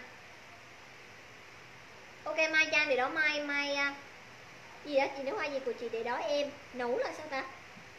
Ok Mai Trang để đó Mai gì đó, chị nước hoa gì của chị để đó em. Nấu là sao ta?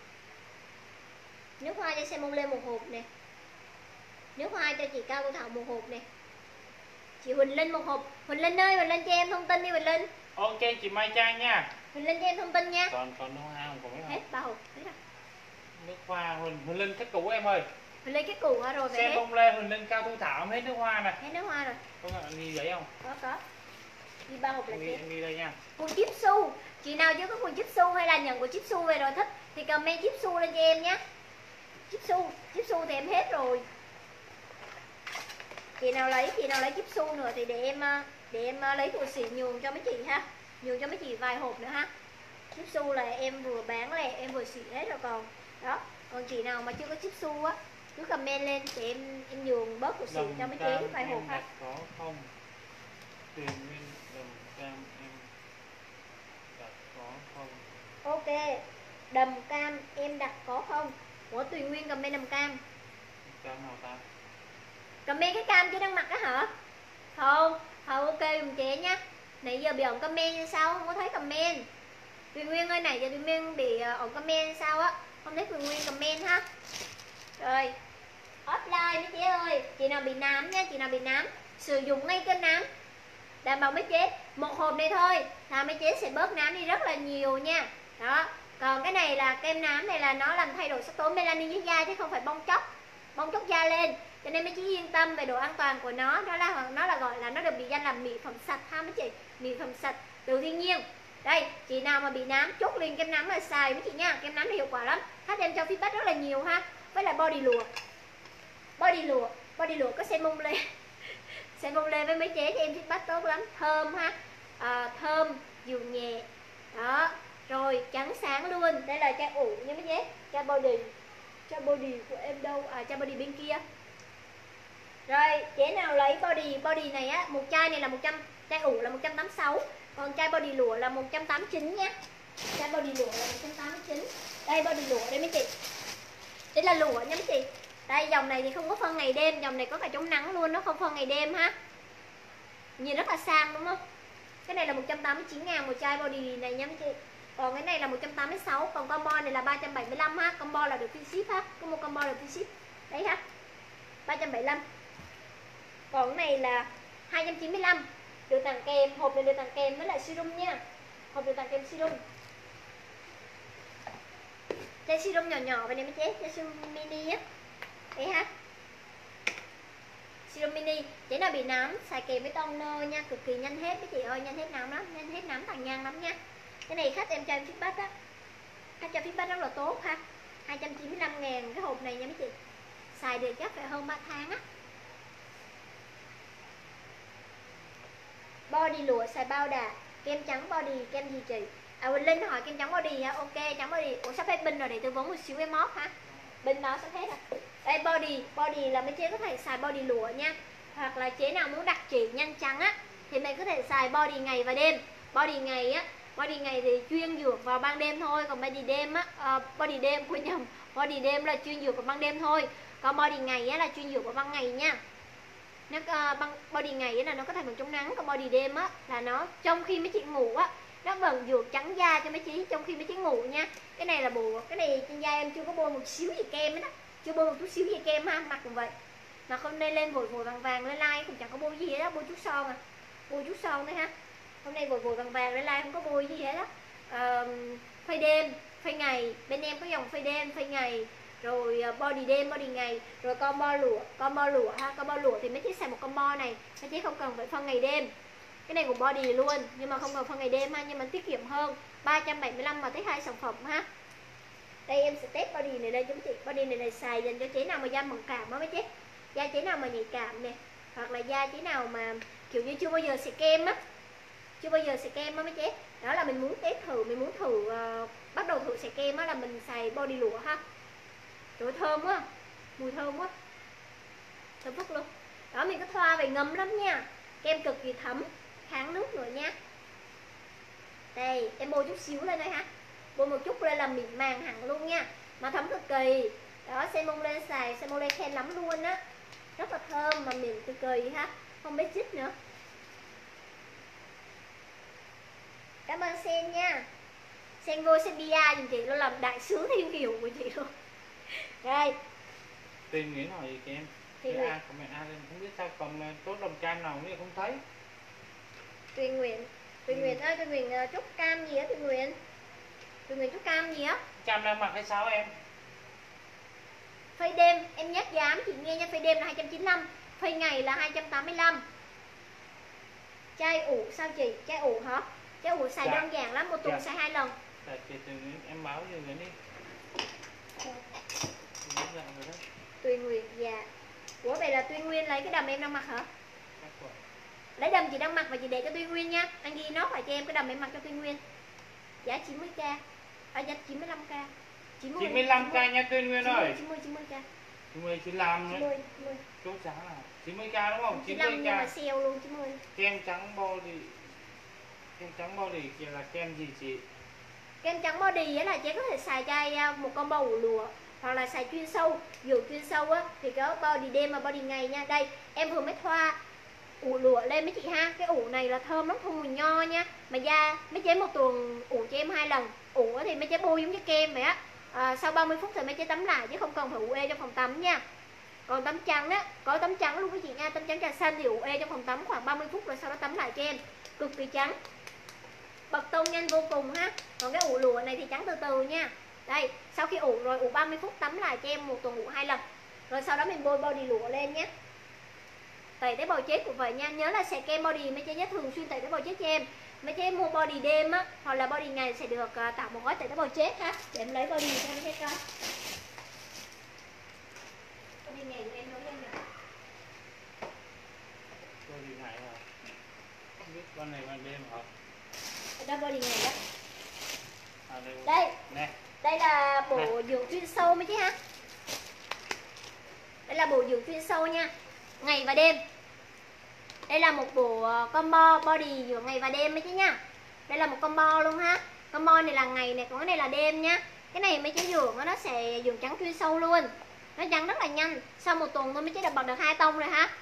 Nước hoa cho xem mông lên 1 hộp nè. Nước hoa cho chị Cao Thu Thảo 1 hộp nè. Chị Huỳnh Linh 1 hộp. Huỳnh Linh ơi, Huỳnh Linh cho em thông tin đi Huỳnh Linh. Ok chị Mai Trang nha. Huỳnh Linh cho em thông tin nha. Còn nước hoa không còn Hết 3 hộp. Hết rồi. Nước hoa Huỳnh Linh cái cũ em ơi. Huỳnh Linh cái củ rồi về Xem hết. bông lê Huỳnh Linh Cao Thu Thảo hết nước hoa nè. Hết nước hoa rồi. Có bạn ghi giấy không? Có. Đi 3 hộp là Em ghi đây nha. Quần chip su. Chị nào chưa có quần chip su hay là nhận của chip su về rồi thích thì comment chip su lên cho em nhé. Chip su thì em hết rồi. Chị nào lấy chip su nữa thì để em lấy đồ xỉ nhường cho mấy chị ha. nhường cho mấy chị vài hộp nữa ha. Chip su là em vừa bán lẻ, em vừa xỉ hết rồi còn. Đó, còn chị nào mà chưa có chip su á, cứ comment lên thì em nhường bớt của xỉ cho mấy chế vài hộp ha. Có không? Tuyền Nguyên đầm cam em đặt có không? Ok, đầm cam em đặt có không? Ủa Tuyền Nguyên comment đầm cam. Cam nào ta? Comment cái cam chứ đang mặc á hả? Không, thôi ok dùm chế nhá. Nãy giờ bị ổng comment sao không có thấy comment. Tuyền Nguyên ơi, nãy giờ Tuyền Nguyên bị ổng comment sao á, không thấy Tuyền Nguyên comment ha. Rồi, offline mấy chế ơi, chị nào bị nám nha, chị nào bị nám sử dụng ngay cái nám đảm bảo mấy chế một hộp này thôi là mấy chế sẽ bớt nám đi rất là nhiều nha. Đó, còn cái này là kem nám này là nó làm thay đổi sắc tố melanin với da chứ không phải bong chóc da lên, cho nên mấy chị yên tâm về độ an toàn của nó. Nó là gọi là nó được bị danh là mỹ phẩm sạch ha mấy chị, mỹ phẩm sạch từ thiên nhiên. Đây, chị nào mà bị nám chốt liền kem nám là xài mấy chị nha, kem nám này hiệu quả lắm. Hát em cho feedback rất là nhiều ha. Với lại body lụa có xem mông lê xem mông lê với mấy chế cho em feedback tốt lắm, thơm ha. Thơm dịu nhẹ đó, rồi trắng sáng luôn. Đây là chai ủ nha mấy chế, chai body của em đâu, chai body bên kia. Rồi chế nào lấy body này á, một chai này là 100, chai ủ là 186, còn chai body lụa là 189 nhé. Chai body lụa là 189. Đây body lụa đây mấy chị, đây là lụa nha mấy chị. Đây dòng này thì không có phân ngày đêm, dòng này có cả chống nắng luôn, nó không phân ngày đêm ha. Nhìn rất là sang đúng không? Cái này là 189.000 một chai body này nha mấy chị. Còn cái này là 186, còn combo này là 375 ha, combo là được free ship ha, có một combo là free ship. Đấy ha. 375. Còn cái này là 295, được tặng kèm, hộp này được tặng kèm với lại serum nha. Hộp được tặng kèm serum. Chai serum nhỏ nhỏ vậy này mấy chế, chai serum mini á. Đấy ha. Serum mini, chế nào bị nám xài kèm với toner nha, cực kỳ nhanh hết mấy chị ơi, nhanh hết nám lắm, nhanh hết nám tàn nhang lắm nha. Cái này khách em cho em feedback á, khách cho feedback rất là tốt ha. 295.000 cái hộp này nha mấy chị. Xài được chắc phải hơn 3 tháng á. Body lụa xài bao đà, kem trắng body, kem gì chị? Quỳnh Linh hỏi kem trắng body hả? Ok, trắng body. Ủa sắp hết pin rồi, để tư vấn một xíu em mót ha. Bên đó sắp hết rồi. Đây body là mấy chế có thể xài body lụa nha. Hoặc là chế nào muốn đặc trị nhanh trắng á thì mình có thể xài body ngày và đêm. Body ngày á, body ngày thì chuyên dược vào ban đêm thôi, còn body đêm á, body đêm quên nhầm, body đêm là chuyên dược vào ban đêm thôi. Còn body ngày á là chuyên dược vào ban ngày nha. Nó body ngày á là nó có thành phần chống nắng, còn body đêm á là nó trong khi mấy chị ngủ á, nó vẫn dược trắng da cho mấy chị trong khi mấy chị ngủ nha. Cái này là cái này trên da em chưa có bôi một xíu gì kem đó, chưa bôi một chút xíu gì kem ha, mặt cũng vậy. Mà không nên lên vội vàng vàng lên like, cũng chẳng có bôi gì hết đó, bôi chút son à, bôi chút son thôi ha. Hôm nay vội vàng lên like không có bôi gì hết đó. Phơi đêm, phơi ngày, bên em có dòng phơi đêm, phơi ngày, rồi body đêm, body ngày, rồi combo lụa ha. Combo lụa thì mấy chiếc xài một combo này, mấy chiếc không cần phải phân ngày đêm. Cái này của body luôn nhưng mà không cần phân ngày đêm ha, nhưng mà tiết kiệm hơn. 375 mà thấy 2 sản phẩm ha. Đây em sẽ test body này lên cho mấy chị. Body này xài dành cho chế nào mà da mẫn cảm á mấy chị, da chế nào mà nhạy cảm nè, hoặc là da chế nào mà kiểu như chưa bao giờ xịt kem á, chưa bao giờ xịt kem á mấy chế. Đó là mình muốn test thử, mình muốn thử bắt đầu thử xịt kem á là mình xài body lụa ha. Trời ơi, thơm quá, mùi thơm quá, thơm phức luôn. Đó mình có thoa về ngấm lắm nha, kem cực kỳ thấm, kháng nước nữa nha. Đây em bôi chút xíu lên đây ha, bôi một chút lên là mịn màng hẳn luôn nha, mà thấm cực kỳ. Đó xem mông lên xài, xem mông lên khen lắm luôn á, rất là thơm mà mịn cực kỳ ha, không biết chích nữa. Cảm ơn Sen nha, Sen vô xem bia giùm chị, nó làm đại sứ thiên hiệu của chị luôn. Rồi Tên Nguyễn hỏi gì kìa em? Thì comment A lên không biết sao comment tốt đồng cam nào nữa không thấy. Tuyền Nguyễn ơi, Tuyền Nguyễn trúc cam gì á Tuyền Nguyễn trúc cam gì á? Cam đang mặc hay sao em? Phơi đêm em nhắc giá chị nghe nha, phơi đêm là 295, phơi ngày là 285. Chai ủ sao chị? Chai ủ hả? Chai ủ xài đơn giản lắm, một tuần xài 2 lần. Dạ chị Tuyền Nguyễn em báo cho người đi. Tuyền Nguyễn dạ. Ủa vậy là Tuyền Nguyên lấy cái đầm em đang mặc hả? Chắc vậy. Lấy đầm chị đang mặc và chị để cho Tuy Nguyên nha. Anh ghi nốt lại cho em cái đầm em mặc cho Tuy Nguyên. Giá 90k. Giá 95k. 95k nha Tuyên Nguyên ơi. 90k. 90 95 nữa. 90. Chốt giá nào? 90k đúng không? 95 nhưng mà 90k. sale luôn 90. Kem trắng body. Kem trắng body kia là kem gì chị? Kem trắng body á là chị có thể xài chai một combo ủ lụa hoặc là xài chuyên sâu. Dù chuyên sâu á thì có body đêm và body ngày nha. Đây, em vừa mới thoa ủ lụa lên mấy chị ha. Cái ủ này là thơm lắm, không mùi nho nha. Mà da mấy chế một tuần ủ cho em 2 lần. Ủ thì mấy chế bôi giống như kem vậy á. Sau 30 phút thì mấy chế tắm lại chứ không cần phải ủ ê trong phòng tắm nha. Còn tắm trắng á, có tắm trắng luôn quý chị nha. Tắm trắng trà xanh thì ủ ê trong phòng tắm khoảng 30 phút rồi sau đó tắm lại cho em. Cực kỳ trắng, bật tông nhanh vô cùng ha. Còn cái ủ lụa này thì trắng từ từ nha. Đây, sau khi ủ rồi ủ 30 phút tắm lại cho em, một tuần ủ 2 lần. Rồi sau đó mình bôi body lụa lên nhé. Tẩy tế bào chết cũng vậy nha. Nhớ là xài kem body mấy chế nhé, thường xuyên tẩy tế bào chết cho em. Mấy chế mua body đêm á hoặc là body ngày sẽ được tạo một gói tẩy tế bào chết ha. Để em lấy body cho mấy chế coi. Body ngày của em lấy lên nè. Body ngày hả? Không biết ban ngày ban đêm hả? Đó body ngày đó. Đây. Đây. Nè. Đây là bộ dưỡng chuyên sâu mấy chứ ha. Đây là bộ dưỡng chuyên sâu nha. Ngày và đêm. Đây là một bộ combo body dưỡng ngày và đêm mấy chứ nha. Đây là một combo luôn ha. Combo này là ngày này, còn cái này là đêm nha. Cái này mấy chế dưỡng nó sẽ dưỡng trắng chuyên sâu luôn. Nó trắng rất là nhanh. Sau một tuần thôi mấy chế đã bật được 2 tông rồi ha.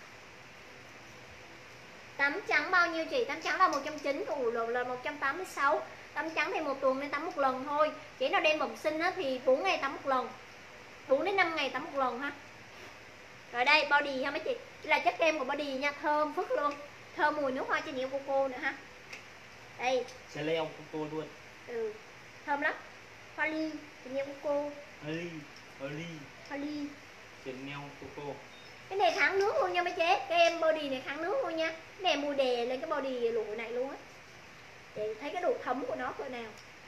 Tắm trắng bao nhiêu chị? Tắm trắng là 190, ủ lụa là 186. Tắm trắng thì một tuần nên tắm một lần thôi. Chỉ nào đen bẩm sinh á thì 4 ngày tắm một lần, 4 đến 5 ngày tắm một lần ha. Rồi đây body ha mấy chị. Đây là chất kem của body nha, thơm phức luôn. Thơm mùi nước hoa chanh coco nữa ha. Đây. Sẽ lấy ông coco luôn. Thơm lắm. Hoa ly, chanh coco. Hoa ly. Chanh coco. Cái này kháng nước luôn nha mấy chế. Cái em body này kháng nước luôn nha. Cái này mùi đè lên cái body lụa này luôn á. Để thấy cái độ thấm của nó cỡ nào.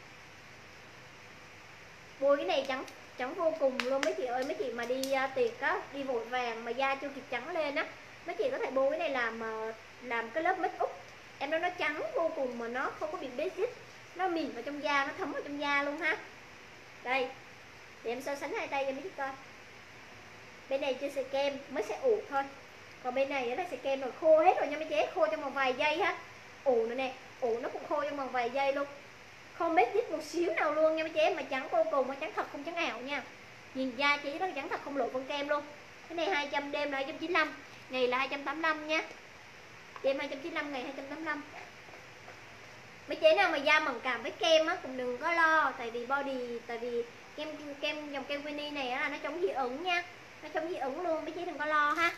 Bôi cái này trắng vô cùng luôn mấy chị ơi. Mấy chị mà đi tiệc á, đi vội vàng mà da chưa kịp trắng lên á, mấy chị có thể bôi cái này làm cái lớp make up. Em nói nó trắng vô cùng mà nó không có bị basic. Nó mịn vào trong da, nó thấm vào trong da luôn ha. Đây. Để em so sánh hai tay cho mấy chị coi. Bên này chưa xài kem, mới sẽ ủ thôi. Còn bên này là xài kem rồi, khô hết rồi nha mấy chế. Khô trong vòng vài giây ha. Ủ nữa nè, ủ nó cũng khô trong vòng vài giây luôn. Không bết dít một xíu nào luôn nha mấy chế. Mà trắng vô cùng, mà trắng thật không trắng ảo nha. Nhìn da chỉ rất là trắng thật, không lộ vân kem luôn. Cái này 200, đêm là 295, ngày là 285 nha. Đêm 295, ngày 285. Mấy chế nào mà da mẫn cảm với kem á cũng đừng có lo. Tại vì kem dòng kem Winnie này là nó chống dị ứng nha. Nó chống dị ứng luôn, mấy chế đừng có lo ha.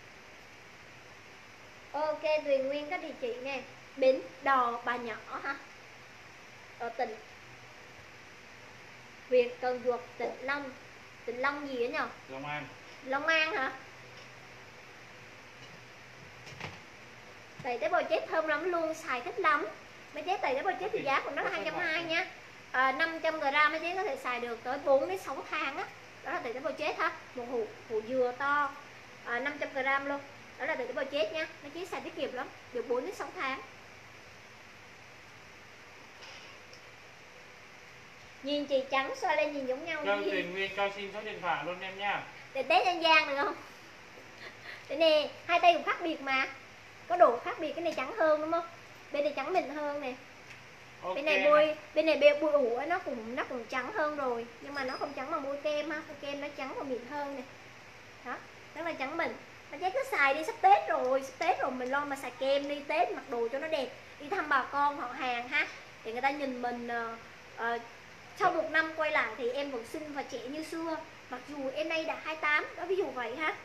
Ok, Tuyền Nguyên có địa chỉ nè. Bến Đò Bà Nhỏ ha. Ở tỉnh huyện Cần Duộc, tỉnh Long. Tỉnh Long gì đó nhờ? Long An. Long An hả? Tẩy tế bào chết thơm lắm luôn, xài thích lắm. Mấy chế tẩy tế bào chết thì giá của nó là 220 nha. 500g mấy chế có thể xài được tới 4 đến 6 tháng á. Đó là tẩy tế bào chết ha. Một hũ dừa to 500g luôn. Đó là tẩy tế bào chết nha. Mấy chế xài tiết kiệm lắm, được 4 đến 6 tháng. Nhìn chị trắng xoa lên nhìn giống nhau. Vâng, Tuyền Nguyên cho xin số điện thoại luôn em nha. Để test An Giang được không? Đây nè, hai tay cũng khác biệt mà. Có độ khác biệt, cái này trắng hơn đúng không? Bên này trắng mịn hơn nè. Okay. Bên này bôi ủ nó cũng trắng hơn rồi, nhưng mà nó không trắng bằng bôi kem ha. Bôi kem nó trắng và mịn hơn nè. Đó, rất là trắng mịn. Mà chắc cứ xài đi, sắp Tết rồi mình lo mà xài kem đi Tết mặc đồ cho nó đẹp, đi thăm bà con họ hàng ha. Để người ta nhìn mình sau một năm quay lại thì em vẫn xinh và trẻ như xưa. Mặc dù em nay đã 28, đó ví dụ vậy ha.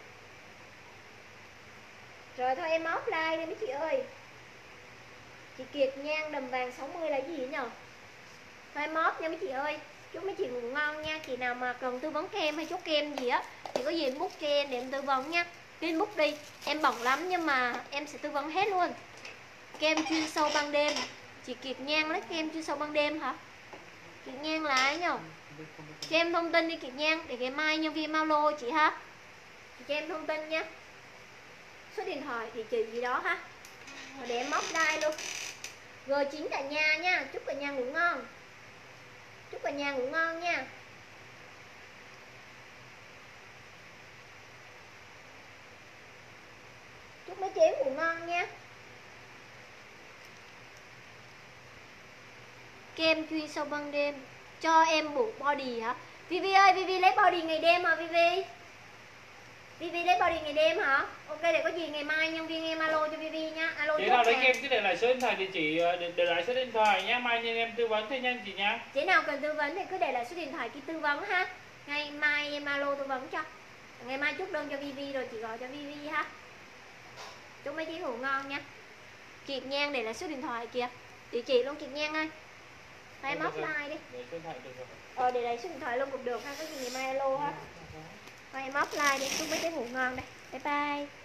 Rồi thôi em offline đi mấy chị ơi. Chị Kiệt Nhan đầm vàng 60 là gì nhờ? Thôi em off nha mấy chị ơi. Chúc mấy chị ngủ ngon nha. Chị nào mà cần tư vấn kem hay chốt kem gì á thì có gì inbox cho em để em tư vấn nha. Inbox đi, em bận lắm nhưng mà em sẽ tư vấn hết luôn. Kem chuyên sâu ban đêm. Chị Kiệt Nhan lấy kem chuyên sâu ban đêm hả? Kiệt Nhan là ấy nhờ? Cho em thông tin đi Kiệt Nhan, để ngày mai nhân viên Malo chị ha. Chị cho em thông tin nha. Số điện thoại thì chị gì đó ha. Để em offline luôn. G9 cả nhà nha. Chúc cả nhà ngủ ngon. Chúc cả nhà ngủ ngon nha. Chúc mấy chị ngủ ngon nha. Kem chuyên sâu ban đêm. Cho em bộ body hả? Vivi ơi, Vivi lấy body ngày đêm hả Vivi? Vivi lấy body ngày đêm hả? Ok, để có gì ngày mai nhân viên em alo cho Vivi nha. Alo Chị chốt nào lấy hàng. kem cứ để lại số điện thoại địa chỉ, để lại số điện thoại nhá, mai nhân em tư vấn thêm nhanh chị nhá. Chị nào cần tư vấn thì cứ để lại số điện thoại chị tư vấn ha. Ngày mai em alo tư vấn cho. Ngày mai chốt đơn cho Vivi rồi chị gọi cho Vivi ha. Chúc mấy chị ngủ ngon nha. Kiệt Nhan để lại số điện thoại kìa. Địa chỉ luôn Kiệt Nhan ơi. Thôi em offline đi. Để số điện thoại được rồi. Để lại số điện thoại luôn cũng được ha. Có gì ngày mai alo ha. Thôi em offline đi. Chúc mấy chị ngủ ngon đây. Bye bye.